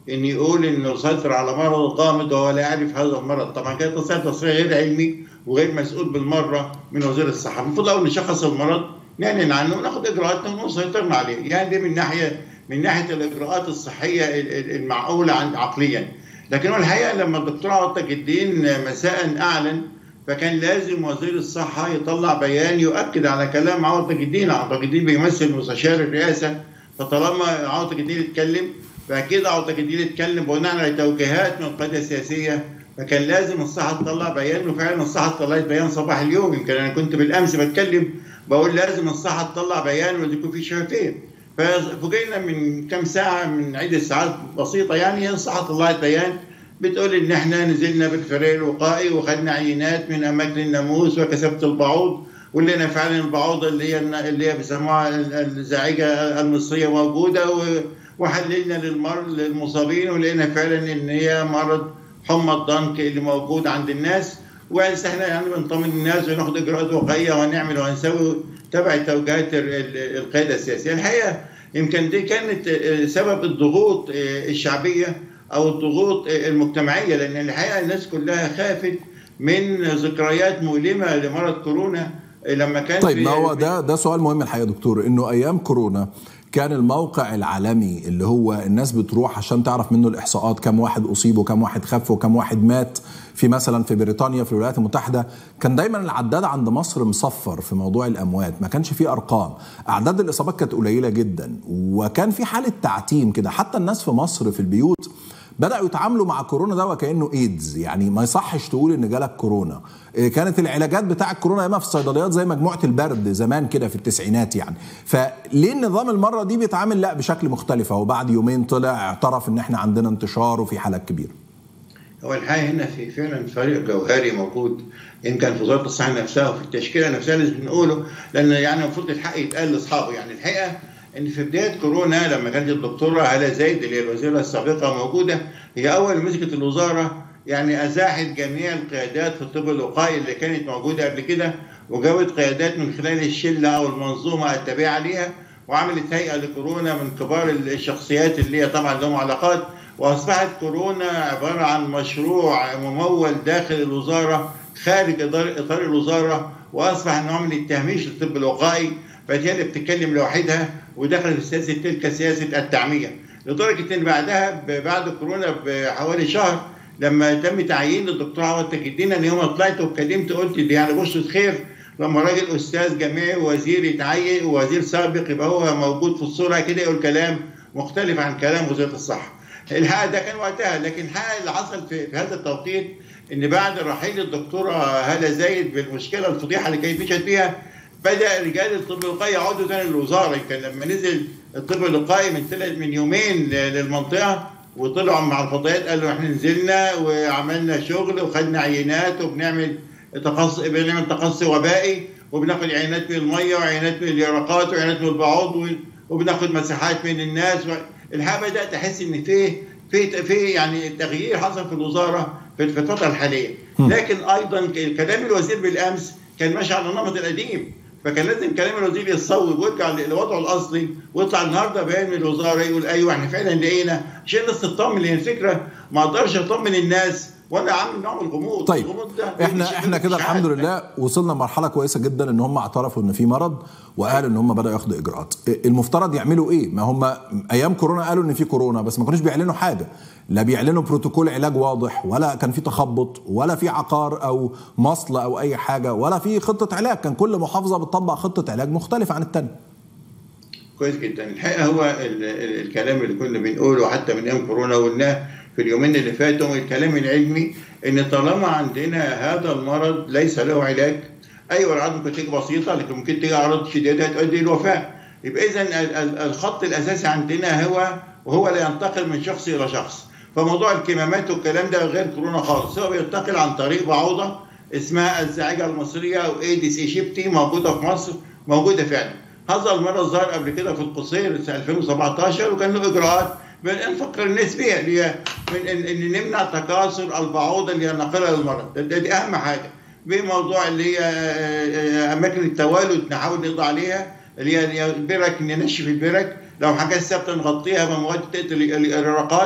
ان يقول انه سيطر على مرض غامض وهو لا يعرف هذا المرض. طبعا كان تصريح غير علمي وغير مسؤول بالمره من وزير الصحه. المفروض اول نشخص المرض نعلن عنه وناخد اجراءاتنا ونسيطرنا عليه. يعني دي من ناحيه الاجراءات الصحيه المعقوله عقليا. لكن الحقيقه لما الدكتور عوض تاج الدين مساء اعلن، فكان لازم وزير الصحه يطلع بيان يؤكد على كلام عوض تاج الدين. عوض تاج الدين بيمثل مستشار الرئاسه، فطالما عوض تاج الدين اتكلم فاكيد عوض تاج الدين اتكلم بناء على توجيهات من القياده السياسيه، فكان لازم الصحه تطلع بيان. وفعلا الصحه طلعت بيان صباح اليوم. يمكن انا كنت بالامس بتكلم بقول لازم الصحه تطلع بيان ويكون في شفافيه. ففوجئنا من كم ساعه من عده ساعات بسيطه يعني الصحه طلعت بيان بتقول ان احنا نزلنا بالفريق الوقائي وخدنا عينات من اماكن الناموس وكثافه البعوض، ولقينا فعلا البعوض اللي هي بيسموها الزاعجه المصريه موجوده، وحللنا للمصابين ولقينا فعلا ان هي مرض حمى الضنك اللي موجود عند الناس. واحنا يعني بنطمن الناس وناخد اجراءات وقائيه وهنعمل وهنسوي تبع توجيهات القياده السياسيه. الحقيقه يمكن دي كانت سبب الضغوط الشعبيه او الضغوط المجتمعيه، لان الحقيقه الناس كلها خافت من ذكريات مؤلمه لمرض كورونا لما كان. طيب ما هو ده سؤال مهم الحقيقه دكتور، انه ايام كورونا كان الموقع العالمي اللي هو الناس بتروح عشان تعرف منه الإحصاءات كم واحد أصيب وكم واحد خف وكم واحد مات في مثلا في بريطانيا في الولايات المتحدة، كان دايما العداد عند مصر مصفر في موضوع الأموات، ما كانش فيه أرقام، أعداد الإصابات كانت قليلة جدا وكان في حالة تعتيم كده. حتى الناس في مصر في البيوت بدأوا يتعاملوا مع كورونا ده وكأنه ايدز، يعني ما يصحش تقول ان جالك كورونا. كانت العلاجات بتاع الكورونا اما في الصيدليات زي مجموعة البرد زمان كده في التسعينات يعني. فليه النظام المرة دي بيتعامل لا بشكل مختلف؟ هو بعد يومين طلع اعترف ان احنا عندنا انتشار وفي حالات كبيرة. هو الحقيقة هنا في فعلا فريق جوهري موجود، إن كان في وزارة الصحة نفسها وفي التشكيلة نفسها اللي بنقوله، لأن يعني المفروض الحق يتقال لأصحابه. يعني الحقيقة ان في بدايه كورونا لما كانت الدكتوره هالة زايد اللي هي الوزيره السابقه موجوده، هي اول مسكت الوزاره يعني ازاحت جميع القيادات في الطب الوقائي اللي كانت موجوده قبل كده، وجابت قيادات من خلال الشله او المنظومه التابعه ليها، وعملت هيئه لكورونا من كبار الشخصيات اللي هي طبعا لهم علاقات، واصبحت كورونا عباره عن مشروع ممول داخل الوزاره خارج اطار الوزاره، واصبح نوع من التهميش للطب الوقائي. فهي اللي بتتكلم لوحدها ودخلت في سياسه تلك سياسه التعميه، لدرجه ان بعدها بعد كورونا بحوالي شهر لما تم تعيين الدكتور عوض تاج الدين، ان يوم طلعت واتكلمت قلت دي يعني بشرة خير لما راجل استاذ جامعي ووزير يتعين ووزير سابق يبقى هو موجود في الصوره كده يقول كلام مختلف عن كلام وزاره الصحه. الحقيقه ده كان وقتها، لكن الحقيقه اللي حصل في هذا التوقيت ان بعد رحيل الدكتوره هالة زايد بالمشكله الفضيحه اللي كانت مشت فيها، بدأ رجال الطب الوقائي يعودوا ثاني للوزاره. كان لما نزل الطب الوقائي من يومين للمنطقه وطلعوا مع الفضائيات قالوا احنا نزلنا وعملنا شغل وخدنا عينات وبنعمل تقصي وبائي، وبناخد عينات من الميه وعينات من اليرقات وعينات من البعوض وبناخد مساحات من الناس. الحقيقه بدات احس ان في يعني تغيير حصل في الوزاره في الفتره الحاليه. لكن ايضا كلام الوزير بالامس كان ماشي على النمط القديم، فكان لازم كلام الوزير يتصوب ويرجع لوضعه الاصلي، ويطلع النهارده بيان من الوزاره يقول ايوه احنا فعلا لقينا عشان الناس تطمن. لان الفكره ما اقدرش اطمن الناس وانا عامل نوع من الغموض. طيب احنا كده الحمد لله وصلنا مرحله كويسه جدا ان هم اعترفوا ان في مرض وقالوا ان هم بداوا ياخدوا اجراءات. المفترض يعملوا ايه؟ ما هم ايام كورونا قالوا ان في كورونا بس ما كانوش بيعلنوا حاجه، لا بيعلنوا بروتوكول علاج واضح ولا كان في تخبط ولا في عقار او مصل او اي حاجه ولا في خطه علاج، كان كل محافظه بتطبق خطه علاج مختلفه عن الثانيه. كويس جدا. الحقيقه هو الكلام اللي كنا بنقوله حتى من ايام كورونا قلناه في اليومين اللي فاتوا، الكلام العلمي ان طالما عندنا هذا المرض ليس له علاج، ايوه الاعراض ممكن تيجي بسيطه لكن ممكن تيجي اعراض شديده تؤدي للوفاه. يبقى اذا الخط الاساسي عندنا وهو لا ينتقل من شخص الى شخص. فموضوع الكمامات والكلام ده غير كورونا خالص، هو بينتقل عن طريق بعوضه اسمها الزاعجه المصريه او ايديس ايجيبتي موجوده في مصر، موجوده فعلا. هذا المرض ظهر قبل كده في القصير سنه 2017 وكان له اجراءات بالفقر النسبيه اللي هي من ان نمنع تكاثر البعوضه اللي هي ناقله للمرض. دي اهم حاجه. بموضوع اللي هي اماكن التوالد نحاول نقضي عليها، اللي هي البرك ننشف البرك، لو حاجات ثابته نغطيها بمواد تقتل اليرقات.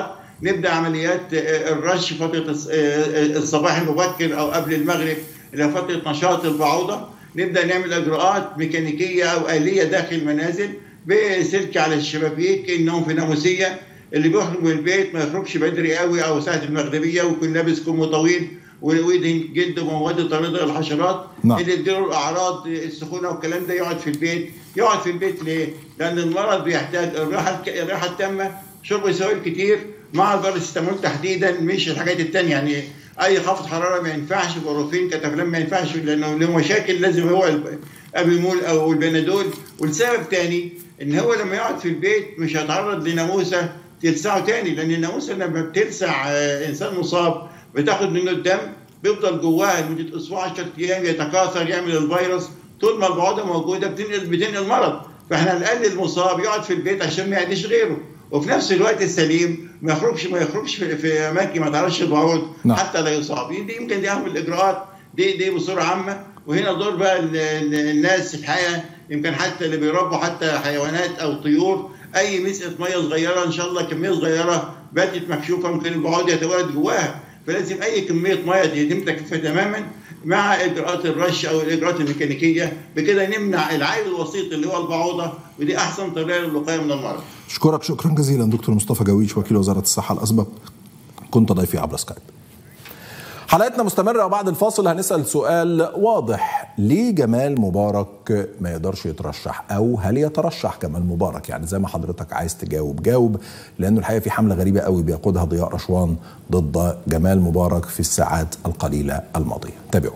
نبدا عمليات الرش فتره الصباح المبكر او قبل المغرب الى فتره نشاط البعوضه. نبدا نعمل اجراءات ميكانيكيه او اليه داخل المنازل بسلك على الشبابيك، النوم في ناموسيه، اللي بيخرج من البيت ما يخرجش بدري قوي او ساعه المغربيه ويكون لابس كم طويل ويدهن جلده بمواد طارده للحشرات. اللي يديله الاعراض السخونه والكلام ده يقعد في البيت. يقعد في البيت ليه؟ لان المرض بيحتاج الراحه التامه، شرب سوائل كتير مع الباراسيتامول تحديدا، مش الحاجات الثانيه. يعني اي خفض حراره ما ينفعش، بروفين كتافلام ما ينفعش لانه له مشاكل، لازم هو الابيمول او البنادول. والسبب ثاني ان هو لما يقعد في البيت مش هيتعرض لناموسه تلسعه ثاني، لان الناموسه لما بتلسع انسان مصاب بتاخد منه الدم، بيفضل جواها لمده اسبوع 10 ايام يتكاثر يعمل الفيروس. طول ما البعوضه موجوده بتنقل مرض، فاحنا نقلل المصاب يقعد في البيت عشان ما يعديش غيره، وفي نفس الوقت السليم ما يخرجش في اماكن ما تعرفش البعوض حتى لا يصاب. دي يمكن دي اهم الاجراءات دي بصوره عامه. وهنا دور بقى الناس الحقيقه، يمكن حتى اللي بيربوا حتى حيوانات او طيور، اي مسقه ميه صغيره ان شاء الله كميه صغيره باتت مكشوفه ممكن البعوض يتولد جواها، فلازم اي كميه ميه يتم تكثيفها تماما مع اجراءات الرش او الاجراءات الميكانيكيه، بكده نمنع العائل الوسيط اللي هو البعوضه، ودي احسن طريقه للوقايه من المرض. اشكرك شكرا جزيلا دكتور مصطفى جويش وكيل وزاره الصحه الاسبق، كنت ضيفي عبر سكايب. حلقتنا مستمرة، وبعد الفاصل هنسأل سؤال واضح: ليه جمال مبارك ما يقدرش يترشح؟ أو هل يترشح جمال مبارك؟ يعني زي ما حضرتك عايز تجاوب جاوب، لأنه الحقيقة في حملة غريبة قوي بيقودها ضياء رشوان ضد جمال مبارك في الساعات القليلة الماضية. تابعونا.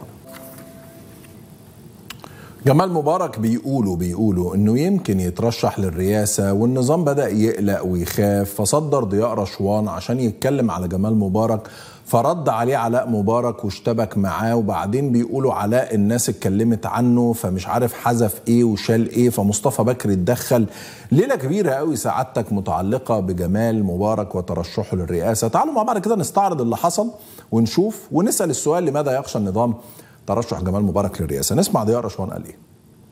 جمال مبارك بيقولوا انه يمكن يترشح للرئاسة، والنظام بدأ يقلق ويخاف، فصدر ضياء رشوان عشان يتكلم على جمال مبارك، فرد عليه علاء مبارك واشتبك معاه. وبعدين بيقولوا علاء الناس اتكلمت عنه فمش عارف حذف ايه وشال ايه، فمصطفى بكري اتدخل. ليلة كبيرة قوي سعادتك متعلقة بجمال مبارك وترشحه للرئاسة. تعالوا مع بعض كده نستعرض اللي حصل ونشوف، ونسأل السؤال: لماذا يخشى النظام ترشح جمال مبارك للرئاسة؟ نسمع ضياء رشوان قال ايه.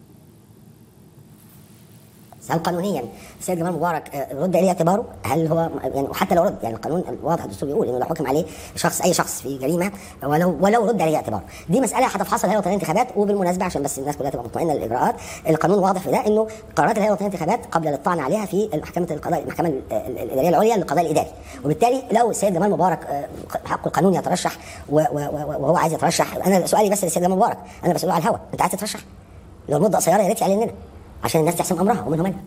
سؤال قانونيا السيد جمال مبارك رد اليه اعتباره؟ هل هو يعني وحتى لو رد، يعني القانون الواضح الدستور بيقول انه لو حكم عليه شخص اي شخص في جريمه ولو رد اليه اعتباره، دي مساله هتفحصها الهيئه الوطنيه للانتخابات. وبالمناسبه عشان بس الناس كلها تبقى مطمئنه للاجراءات، القانون واضح في ده انه قرارات الهيئه الوطنيه للانتخابات قبل الطعن عليها في المحكمه الاداريه العليا للقضاء الاداري. وبالتالي لو السيد جمال مبارك حقه القانوني يترشح وهو عايز يترشح، انا سؤالي بس للسيد جمال مبارك، انا بساله على الهوا: انت عايز تترشح؟ لو المده قصيره يا ريت يعلن لنا عشان الناس تحسم امرها ومنهم انا.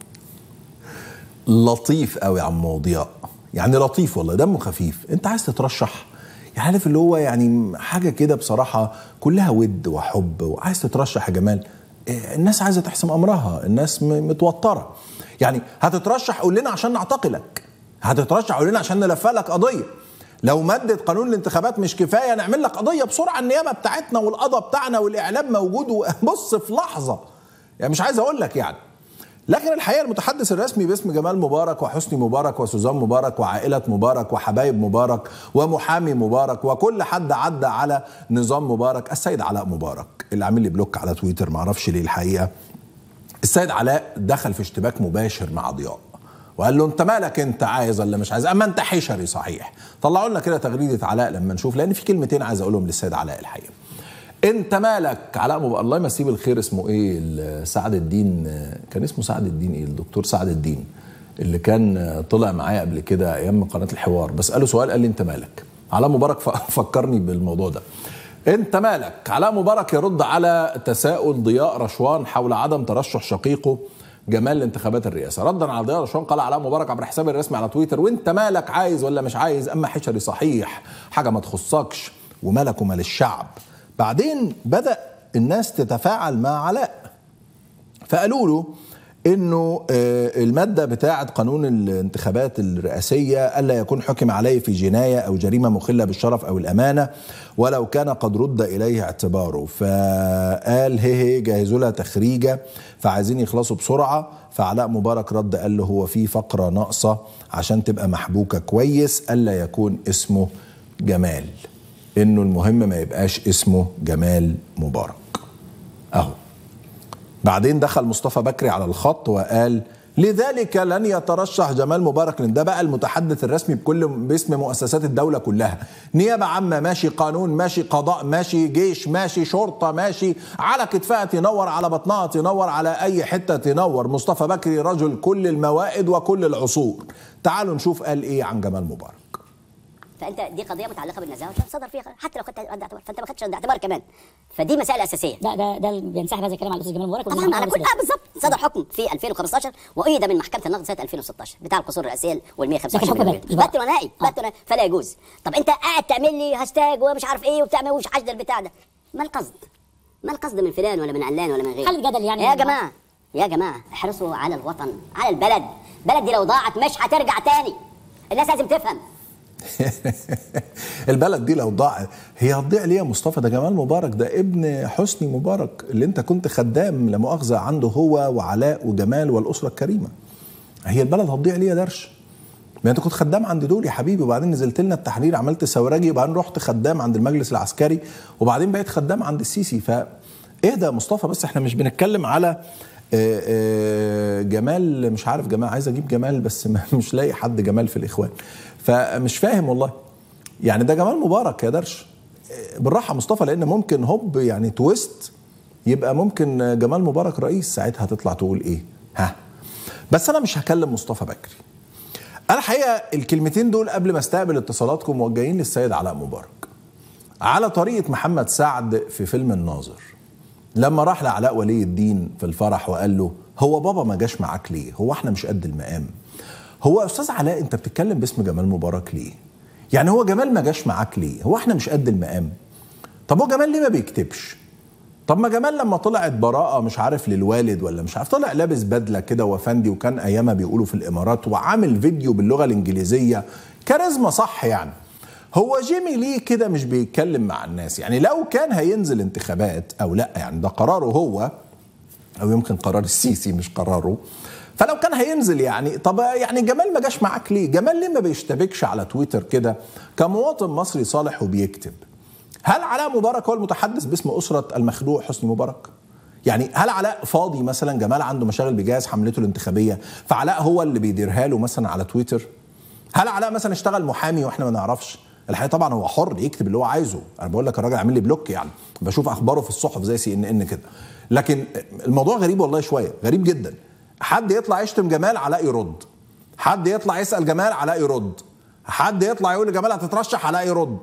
لطيف قوي يا عم ضياء، يعني لطيف والله، دمه خفيف. انت عايز تترشح؟ يعني عارف اللي هو يعني حاجه كده بصراحه كلها ود وحب، وعايز تترشح يا جمال. الناس عايزه تحسم امرها، الناس متوتره. يعني هتترشح قول لنا عشان نعتقلك، هتترشح قول لنا عشان نلفلك قضيه. لو مادة قانون الانتخابات مش كفايه نعمل لك قضيه بسرعه، النيابه بتاعتنا والقضاء بتاعنا والاعلام موجود، وبص في لحظه. يعني مش عايز اقول لك يعني. لكن الحقيقة المتحدث الرسمي باسم جمال مبارك وحسني مبارك وسوزان مبارك وعائلة مبارك وحبايب مبارك ومحامي مبارك وكل حد عدى على نظام مبارك، السيد علاء مبارك، اللي عامل لي بلوك على تويتر معرفش ليه الحقيقة. السيد علاء دخل في اشتباك مباشر مع ضياء وقال له: انت مالك، انت عايز ولا مش عايز؟ اما انت حشري صحيح. طلعوا لنا كده تغريدة علاء لما نشوف، لان في كلمتين عايز اقولهم للسيد علاء الحقيقة. انت مالك علاء مبارك، الله يمسيه بالخير، اسمه ايه؟ سعد الدين، كان اسمه سعد الدين ايه؟ الدكتور سعد الدين اللي كان طلع معايا قبل كده ايام قناه الحوار، بساله سؤال قال لي: انت مالك؟ علاء مبارك فكرني بالموضوع ده. انت مالك؟ علاء مبارك يرد على تساؤل ضياء رشوان حول عدم ترشح شقيقه جمال لانتخابات الرئاسه. ردا على ضياء رشوان قال علاء مبارك عبر حسابه الرسمي على تويتر: وانت مالك، عايز ولا مش عايز؟ اما حشري صحيح، حاجه ما تخصكش، ومالك ومال الشعب. بعدين بدأ الناس تتفاعل مع علاء، فقالوا له انه المادة بتاعة قانون الانتخابات الرئاسية ألا يكون حكم عليه في جناية أو جريمة مخلة بالشرف أو الأمانة ولو كان قد رد إليه اعتباره. فقال هي جهزوا لها تخريجة فعايزين يخلصوا بسرعة. فعلاء مبارك رد قال له: هو في فقرة ناقصة عشان تبقى محبوكة كويس، ألا يكون اسمه جمال، انه المهم ما يبقاش اسمه جمال مبارك. اهو بعدين دخل مصطفى بكري على الخط وقال: لذلك لن يترشح جمال مبارك، لان ده بقى المتحدث الرسمي باسم مؤسسات الدولة كلها، نيابة عامة ماشي، قانون ماشي، قضاء ماشي، جيش ماشي، شرطة ماشي، على كتفها تنور، على بطنها تنور، على أي حتة تنور. مصطفى بكري رجل كل الموائد وكل العصور. تعالوا نشوف قال إيه عن جمال مبارك. فانت دي قضيه متعلقه بالنزاهه صدر فيها، حتى لو خدت رد اعتبار فانت ما خدتش رد اعتبار كمان، فدي مسائل اساسيه. ده بينسحب هذا الكلام على الاستاذ جمال مبارك طبعا على كل بالظبط. صدر حكم في 2015 وايد من محكمه النقد سنه 2016 بتاع القصور الرئاسيه وال 125 مليون، بات ونهائي فلا يجوز. طب انت قاعد تعمل لي هاشتاج ومش عارف ايه وبتعمل وش حشد البتاع ده، ما القصد؟ ما القصد من فلان ولا من علان ولا من غيره؟ خلي الجدل يعني. يا جماعه احرصوا على الوطن، على البلد. البلد دي لو ضاعت مش هترجع تاني، الناس لازم تفهم. البلد دي لو ضاعت هي هتضيع ليه يا مصطفى؟ ده جمال مبارك ده ابن حسني مبارك اللي انت كنت خدام لا مؤاخذه عنده هو وعلاء وجمال والاسره الكريمه. هي البلد هتضيع ليه يا درش؟ ما انت كنت خدام عند دول يا حبيبي، وبعدين نزلت لنا التحرير عملت سوراجي، وبعدين رحت خدام عند المجلس العسكري، وبعدين بقيت خدام عند السيسي. فاهدى يا مصطفى، بس احنا مش بنتكلم على جمال، مش عارف جمال، عايز اجيب جمال بس مش لاقي حد جمال في الاخوان، فمش فاهم والله. يعني ده جمال مبارك يا درش، بالراحه مصطفى، لان ممكن هوب يعني تويست يبقى ممكن جمال مبارك رئيس، ساعتها هتطلع تقول ايه؟ بس انا مش هكلم مصطفى بكري. انا الحقيقه الكلمتين دول قبل ما استقبل اتصالاتكم موجهين للسيد علاء مبارك، على طريقه محمد سعد في فيلم الناظر لما راح لعلاء ولي الدين في الفرح وقال له هو بابا ما جاش معاك ليه؟ هو احنا مش قد المقام؟ هو استاذ علاء انت بتتكلم باسم جمال مبارك ليه؟ يعني هو جمال ما جاش معاك ليه؟ هو احنا مش قد المقام؟ طب هو جمال ليه ما بيكتبش؟ طب ما جمال لما طلعت براءة مش عارف للوالد ولا مش عارف، طلع لابس بدلة كده وفندي، وكان ايامها بيقولوا في الامارات، وعامل فيديو باللغة الانجليزية، كاريزما صح يعني. هو جيمي ليه كده مش بيتكلم مع الناس؟ يعني لو كان هينزل انتخابات او لا، يعني ده قراره هو او يمكن قرار السيسي مش قراره، فلو كان هينزل يعني طب يعني جمال ما جاش معاك ليه؟ جمال ليه ما بيشتبكش على تويتر كده كمواطن مصري صالح وبيكتب؟ هل علاء مبارك هو المتحدث باسم أسرة المخلوع حسني مبارك؟ يعني هل علاء فاضي مثلا؟ جمال عنده مشاغل بيجهز حملته الانتخابية فعلاء هو اللي بيديرها له مثلا على تويتر؟ هل علاء مثلا اشتغل محامي واحنا ما نعرفش؟ الحقيقة طبعا هو حر يكتب اللي هو عايزه، انا بقول لك الراجل عامل لي بلوك، يعني بشوف اخباره في الصحف زي CNN كده، لكن الموضوع غريب والله، شوية غريب جدا. حد يطلع يشتم جمال علاء يرد، حد يطلع يسأل جمال علاء يرد، حد يطلع يقول لجمال هتترشح علاء يرد،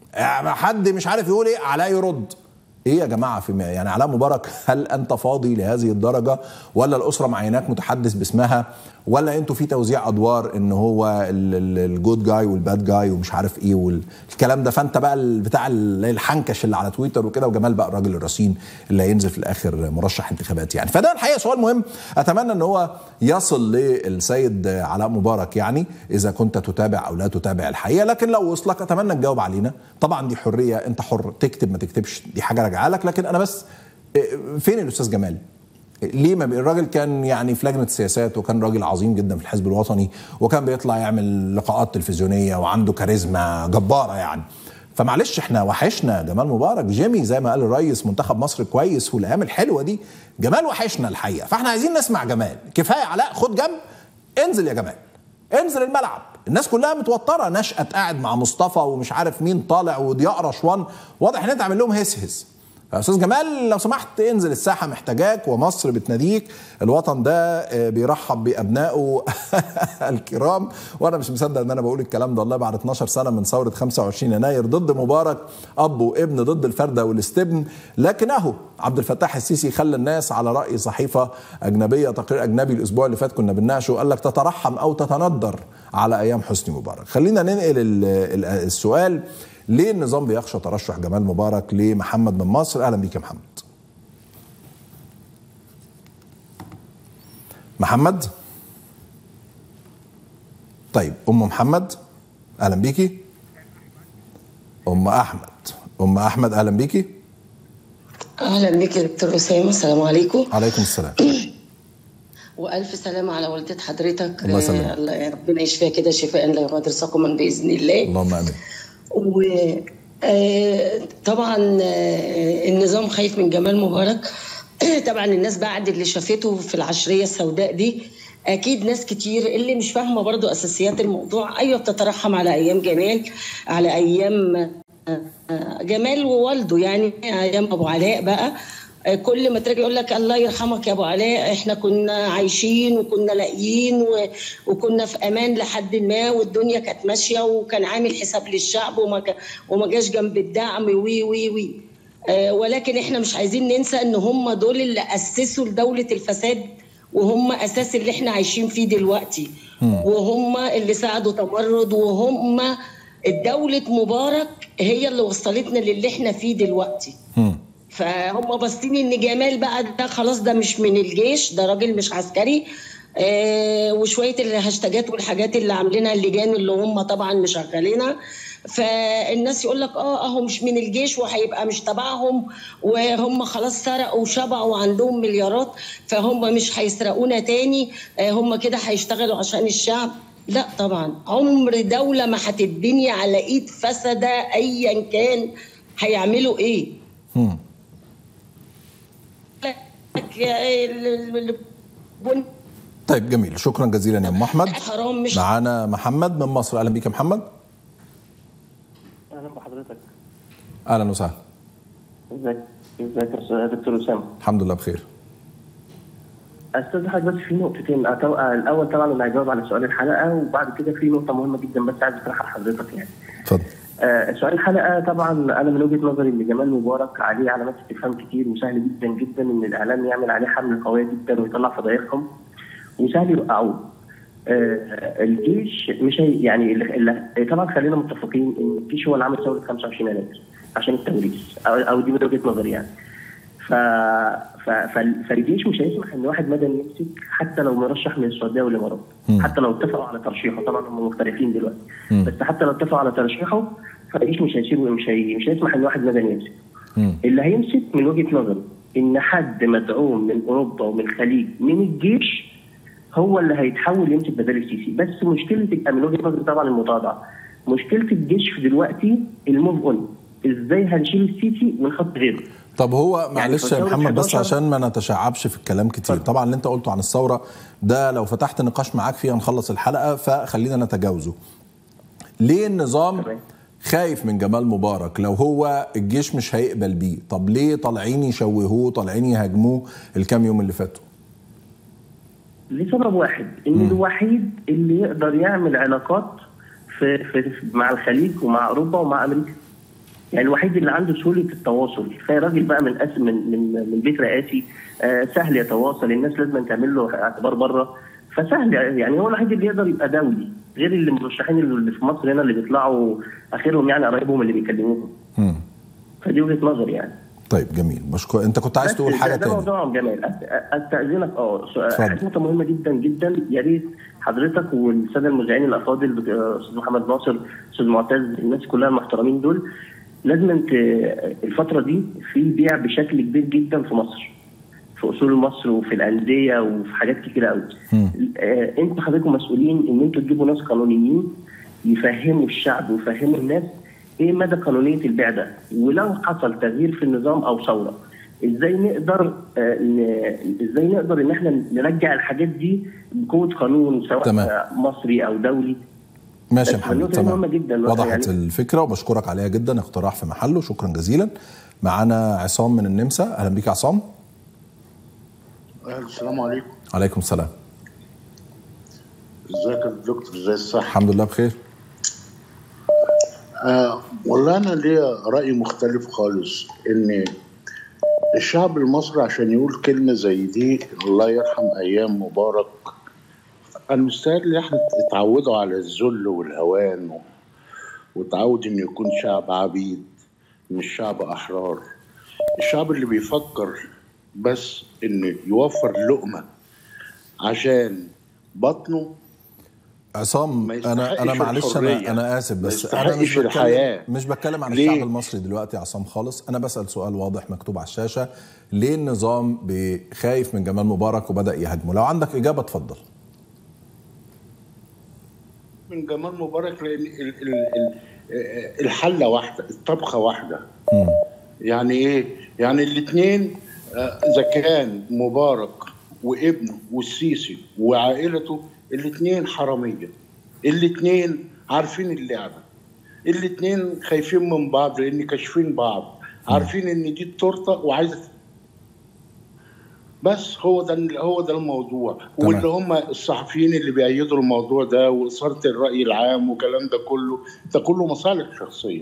حد مش عارف يقول ايه علاء يرد. ايه يا جماعه في يعني علاء مبارك هل انت فاضي لهذه الدرجه؟ ولا الاسره معيناك متحدث باسمها؟ ولا انتوا في توزيع ادوار ان هو الجود جاي والباد جاي ومش عارف ايه والكلام ده، فانت بقى بتاع الحنكش اللي على تويتر وكده، وجمال بقى الراجل الرصين اللي هينزل في الاخر مرشح انتخابات يعني. فده الحقيقه سؤال مهم، اتمنى ان هو يصل للسيد علاء مبارك، يعني اذا كنت تتابع او لا تتابع الحقيقه، لكن لو وصلك اتمنى تجاوب علينا. طبعا دي حريه، انت حر تكتب ما تكتبش، دي حاجه راجعه لك، لكن انا بس فين الاستاذ جمال؟ ليه ما الراجل كان يعني في لجنه السياسات، وكان راجل عظيم جدا في الحزب الوطني، وكان بيطلع يعمل لقاءات تلفزيونيه وعنده كاريزما جباره يعني. فمعلش احنا وحشنا جمال مبارك، جيمي زي ما قال الرئيس منتخب مصر كويس والايام الحلوه دي، جمال وحشنا الحقيقه، فاحنا عايزين نسمع جمال. كفايه علاء، خد جنب، انزل يا جمال، انزل الملعب. الناس كلها متوتره، نشأت قاعد مع مصطفى ومش عارف مين طالع وضياء رشوان، واضح ان انت عامل لهم هس. استاذ جمال لو سمحت انزل الساحه، محتاجاك ومصر بتناديك، الوطن ده بيرحب بابنائه الكرام. وانا مش مصدق ان انا بقول الكلام ده والله، بعد 12 سنه من ثوره 25 يناير ضد مبارك، اب وابن ضد الفرده والاستبن، لكن اهو عبد الفتاح السيسي خلى الناس على راي صحيفه اجنبيه، تقرير اجنبي الاسبوع اللي فات كنا بنناقشه، قال لك تترحم او تتندر على ايام حسني مبارك. خلينا ننقل السؤال، ليه النظام بيخشى ترشح جمال مبارك لمحمد من مصر؟ اهلا بيك يا محمد. محمد؟ طيب ام محمد اهلا بيكي. ام احمد اهلا بيكي. اهلا بيكي دكتور اسامه، السلام عليكم. عليكم السلام. والف سلامه على والدة حضرتك، الله يسلمك. ربنا يشفيها كده شفاء لا يغادر سقما باذن الله. اللهم امين. طبعا النظام خايف من جمال مبارك. طبعا الناس بعد اللي شافته في العشريه السوداء دي اكيد ناس كتير اللي مش فاهمه برضو اساسيات الموضوع. ايوه بتترحم على ايام جمال، على ايام جمال ووالده، يعني ايام ابو علاء بقى. كل ما تراجع يقول لك الله يرحمك يا ابو علاء، احنا كنا عايشين وكنا لاقيين وكنا في امان لحد ما، والدنيا كانت ماشيه، وكان عامل حساب للشعب وما جاش جنب الدعم وي وي وي. ولكن احنا مش عايزين ننسى ان هم دول اللي اسسوا لدوله الفساد، وهم اساس اللي احنا عايشين فيه دلوقتي، وهم اللي ساعدوا تمرد، وهم الدولة مبارك هي اللي وصلتنا للي احنا فيه دلوقتي. فهم باصين ان جمال بقى ده خلاص ده مش من الجيش، ده راجل مش عسكري. وشويه الهاشتاجات والحاجات اللي عاملينها اللجان اللي هم طبعا مشغلينها، فالناس يقول لك اهو مش من الجيش وهيبقى مش تبعهم، وهم خلاص سرقوا وشبعوا وعندهم مليارات، فهم مش هيسرقونا تاني، هم كده هيشتغلوا عشان الشعب. لا طبعا، عمر دولة ما هتتبني على ايد فسدة ايا كان هيعملوا ايه. طيب جميل، شكرا جزيلا يا ام احمد. معانا محمد من مصر. اهلا بيك يا محمد. اهلا بحضرتك. اهلا وسهلا. ازيك يا دكتور اسامه؟ الحمد لله بخير. استاذ حضرتك بس في نقطتين. الاول طبعا انا هجاوب على سؤال الحلقه، وبعد كده في نقطه مهمه جدا بس عايز اطرحها لحضرتك يعني. اتفضل. سؤال الحلقه طبعا انا من وجهه نظري ان جمال مبارك عليه علامات استفهام كتير، وسهل جدا جدا ان الاعلام يعمل عليه حمله قويه جدا ويطلع فضايحهم، وسهل يوقعوه. الجيش مش يعني طبعا خلينا متفقين ان الجيش هو اللي عمل ثوره 25 يناير عشان التوريث، او دي من وجهه نظري يعني. فالجيش مش هيسمح ان واحد مدني يمسك حتى لو مرشح من السعوديه والامارات، حتى لو اتفقوا على ترشيحه. طبعا هم مختلفين دلوقتي، بس حتى لو اتفقوا على ترشيحه فالجيش مش هيسيبه، مش هيسمح ان واحد مدني يمسك. اللي هيمسك من وجهه نظري ان حد مدعوم من اوروبا ومن الخليج من الجيش هو اللي هيتحول يمسك بدل السيسي. بس مشكله من وجهه نظري طبعا المتواضعه، مشكله الجيش في دلوقتي الموف اون، ازاي هنشيل السيسي ونحط غيره. طب هو معلش يا محمد بس عشان ما نتشعبش في الكلام كتير، طبعا اللي انت قلته عن الثوره ده لو فتحت نقاش معاك فيه هنخلص الحلقه، فخلينا نتجاوزه. ليه النظام خايف من جمال مبارك لو هو الجيش مش هيقبل بيه؟ طب ليه طالعين يشوهوه، طالعين يهاجموه الكام يوم اللي فاتوا؟ لسبب واحد، ان الوحيد اللي يقدر يعمل علاقات في مع الخليج ومع اوروبا ومع امريكا. يعني الوحيد اللي عنده سهوله التواصل، راجل بقى من بيت رئاسي، سهل يتواصل، الناس لازم تعمل له اعتبار بره، فسهل يعني. هو الوحيد اللي يقدر يبقى دولي، غير اللي المرشحين اللي في مصر هنا اللي بيطلعوا اخرهم يعني قرايبهم اللي بيكلموهم. فدي وجهه نظري يعني. طيب جميل، بشكر. انت كنت عايز تقول حاجه تانية؟ ده موضوع جمال. استاذنك نقطه مهمه جدا جدا، يا ريت حضرتك والساده المذيعين الافاضل، استاذ محمد ناصر، استاذ معتز، الناس كلها المحترمين دول، لازم الفتره دي في بيع بشكل كبير جدا في مصر، في اصول مصر وفي الانديه وفي حاجات كتيره قوي. انتوا حضراتكم مسؤولين ان انتوا تجيبوا ناس قانونيين يفهموا الشعب ويفهموا الناس ايه مدى قانونيه البيع ده، ولو حصل تغيير في النظام او ثوره ازاي نقدر ان احنا نرجع الحاجات دي بقوه قانون، سواء مصري او دولي. ماشي يا محمد، تمام، وضحت يعني الفكره وبشكرك عليها جدا، اقتراح في محله، شكرا جزيلا. معانا عصام من النمسا. اهلا بيك يا عصام. السلام عليكم. عليكم السلام. ازيك يا دكتور؟ ازاي الصحه؟ الحمد لله بخير. والله انا ليا راي مختلف خالص، ان الشعب المصري عشان يقول كلمه زي دي الله يرحم ايام مبارك، انا مستعد احنا اتعودوا على الذل والهوان، وتعود انه يكون شعب عبيد مش شعب احرار. الشعب اللي بيفكر بس انه يوفر لقمه عشان بطنه. عصام انا معلش، انا اسف، بس انا مش بتكلم عن الشعب المصري دلوقتي يا عصام خالص. انا بسال سؤال واضح مكتوب على الشاشه، ليه النظام خايف من جمال مبارك وبدا يهاجمه؟ لو عندك اجابه اتفضل. من جمال مبارك لان الحله واحده، الطبخه واحده. يعني ايه؟ يعني الاثنين اذا كان مبارك وابنه والسيسي وعائلته الاثنين حراميه، الاثنين عارفين اللعبه، الاثنين خايفين من بعض لان كاشفين بعض، عارفين ان دي التورته وعايزه. بس هو ده الموضوع. تمام. واللي هم الصحفيين اللي بيأيدوا الموضوع ده واثاره الراي العام والكلام ده كله مصالح شخصيه.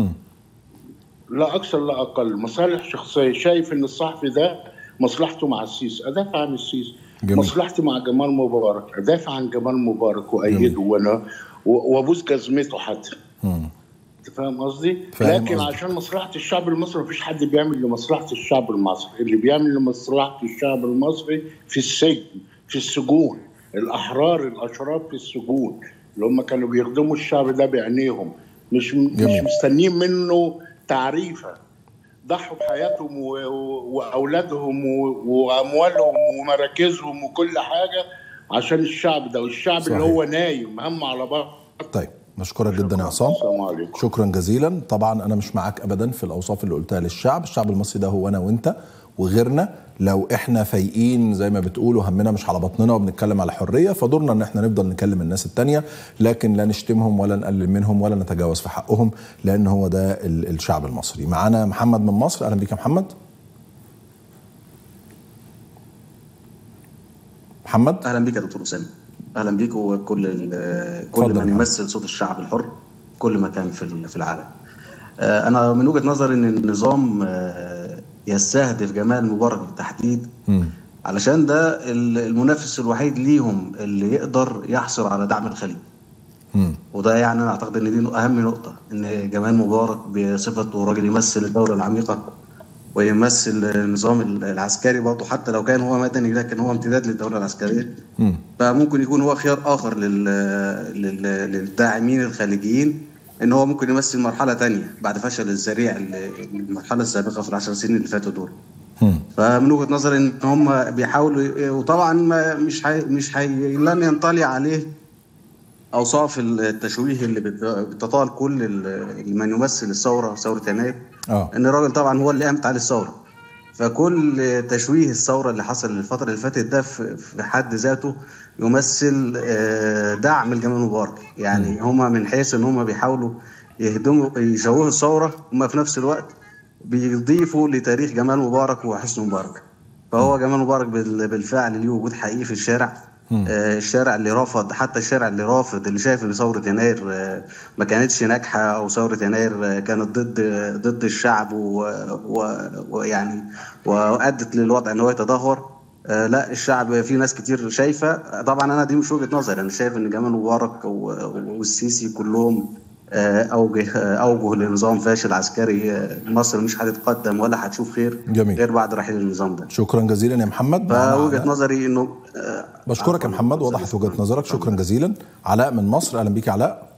لا اكثر لا اقل، مصالح شخصيه. شايف ان الصحفي ده مصلحته مع السيسي، ادافع عن السيسي. جميل. مصلحتي مع جمال مبارك، ادافع عن جمال مبارك وايده وانا وابوس جزمته حتى. انت فاهم قصدي؟ لكن عشان مصلحه الشعب المصري مفيش حد بيعمل لمصلحه الشعب المصري، اللي بيعمل لمصلحه الشعب المصري في السجن، في السجون، الاحرار الاشراف في السجون اللي هم كانوا بيخدموا الشعب ده بعينيهم، مش مستنيين منه تعريفه. ضحوا بحياتهم واولادهم واموالهم ومراكزهم وكل حاجه عشان الشعب ده، والشعب صحيح. اللي هو نايم هم على بعض. طيب نشكرك جدا يا عصام، شكرا جزيلا. طبعا انا مش معاك ابدا في الاوصاف اللي قلتها للشعب. الشعب المصري ده هو انا وانت وغيرنا. لو احنا فايقين زي ما بتقولوا همنا مش على بطننا وبنتكلم على حريه، فدورنا ان احنا نفضل نكلم الناس التانية، لكن لا نشتمهم ولا نقلل منهم ولا نتجاوز في حقهم، لان هو ده الشعب المصري. معانا محمد من مصر. اهلا بيك يا محمد. محمد اهلا بيك يا دكتور اسامه. اهلا بيك وكل من يمثل صوت الشعب الحر كل مكان في العالم. انا من وجهه نظري ان النظام يستهدف جمال مبارك بالتحديد، علشان ده المنافس الوحيد ليهم اللي يقدر يحصل على دعم الخليج. وده يعني انا اعتقد ان دي اهم نقطه، ان جمال مبارك بصفته راجل يمثل الدوله العميقه ويمثل النظام العسكري برضه، حتى لو كان هو مدني لكن هو امتداد للدوله العسكريه. فممكن يكون هو خيار اخر للداعمين الخليجيين، ان هو ممكن يمثل مرحله ثانيه بعد فشل الذريع المرحله السابقه في ال10 سنين اللي فاتوا دول. فمن وجهه نظري ان هم بيحاولوا، وطبعا مش لن ينطلي عليه اوصاف التشويه اللي بتطال كل من يمثل الثوره، ثوره يناير. ان الراجل طبعا هو اللي قامت عليه الثوره، فكل تشويه الثوره اللي حصل الفتره اللي فاتت ده في حد ذاته يمثل دعم لجمال مبارك. يعني هم من حيث ان هم بيحاولوا يشوهوا الثوره، هم في نفس الوقت بيضيفوا لتاريخ جمال مبارك وحسن مبارك. فهو جمال مبارك بالفعل ليه وجود حقيقي في الشارع. الشارع اللي رافض، حتى الشارع اللي رافض، اللي شايف ان ثوره يناير ما كانتش ناجحه، او ثوره يناير كانت ضد الشعب ويعني وادت للوضع ان هو يتدهور. لا، الشعب في ناس كتير شايفه. طبعا انا دي مش وجهه نظري، انا شايف ان جمال مبارك والسيسي كلهم اوجه لنظام فاشل عسكري. مصر مش هتتقدم ولا هتشوف خير غير بعد رحيل النظام ده. شكرا جزيلا يا محمد. فوجهه نظري انه بشكرك يا محمد، وضحت وجهه نظرك، شكرا جزيلا. علاء من مصر. اهلا بيك يا علاء.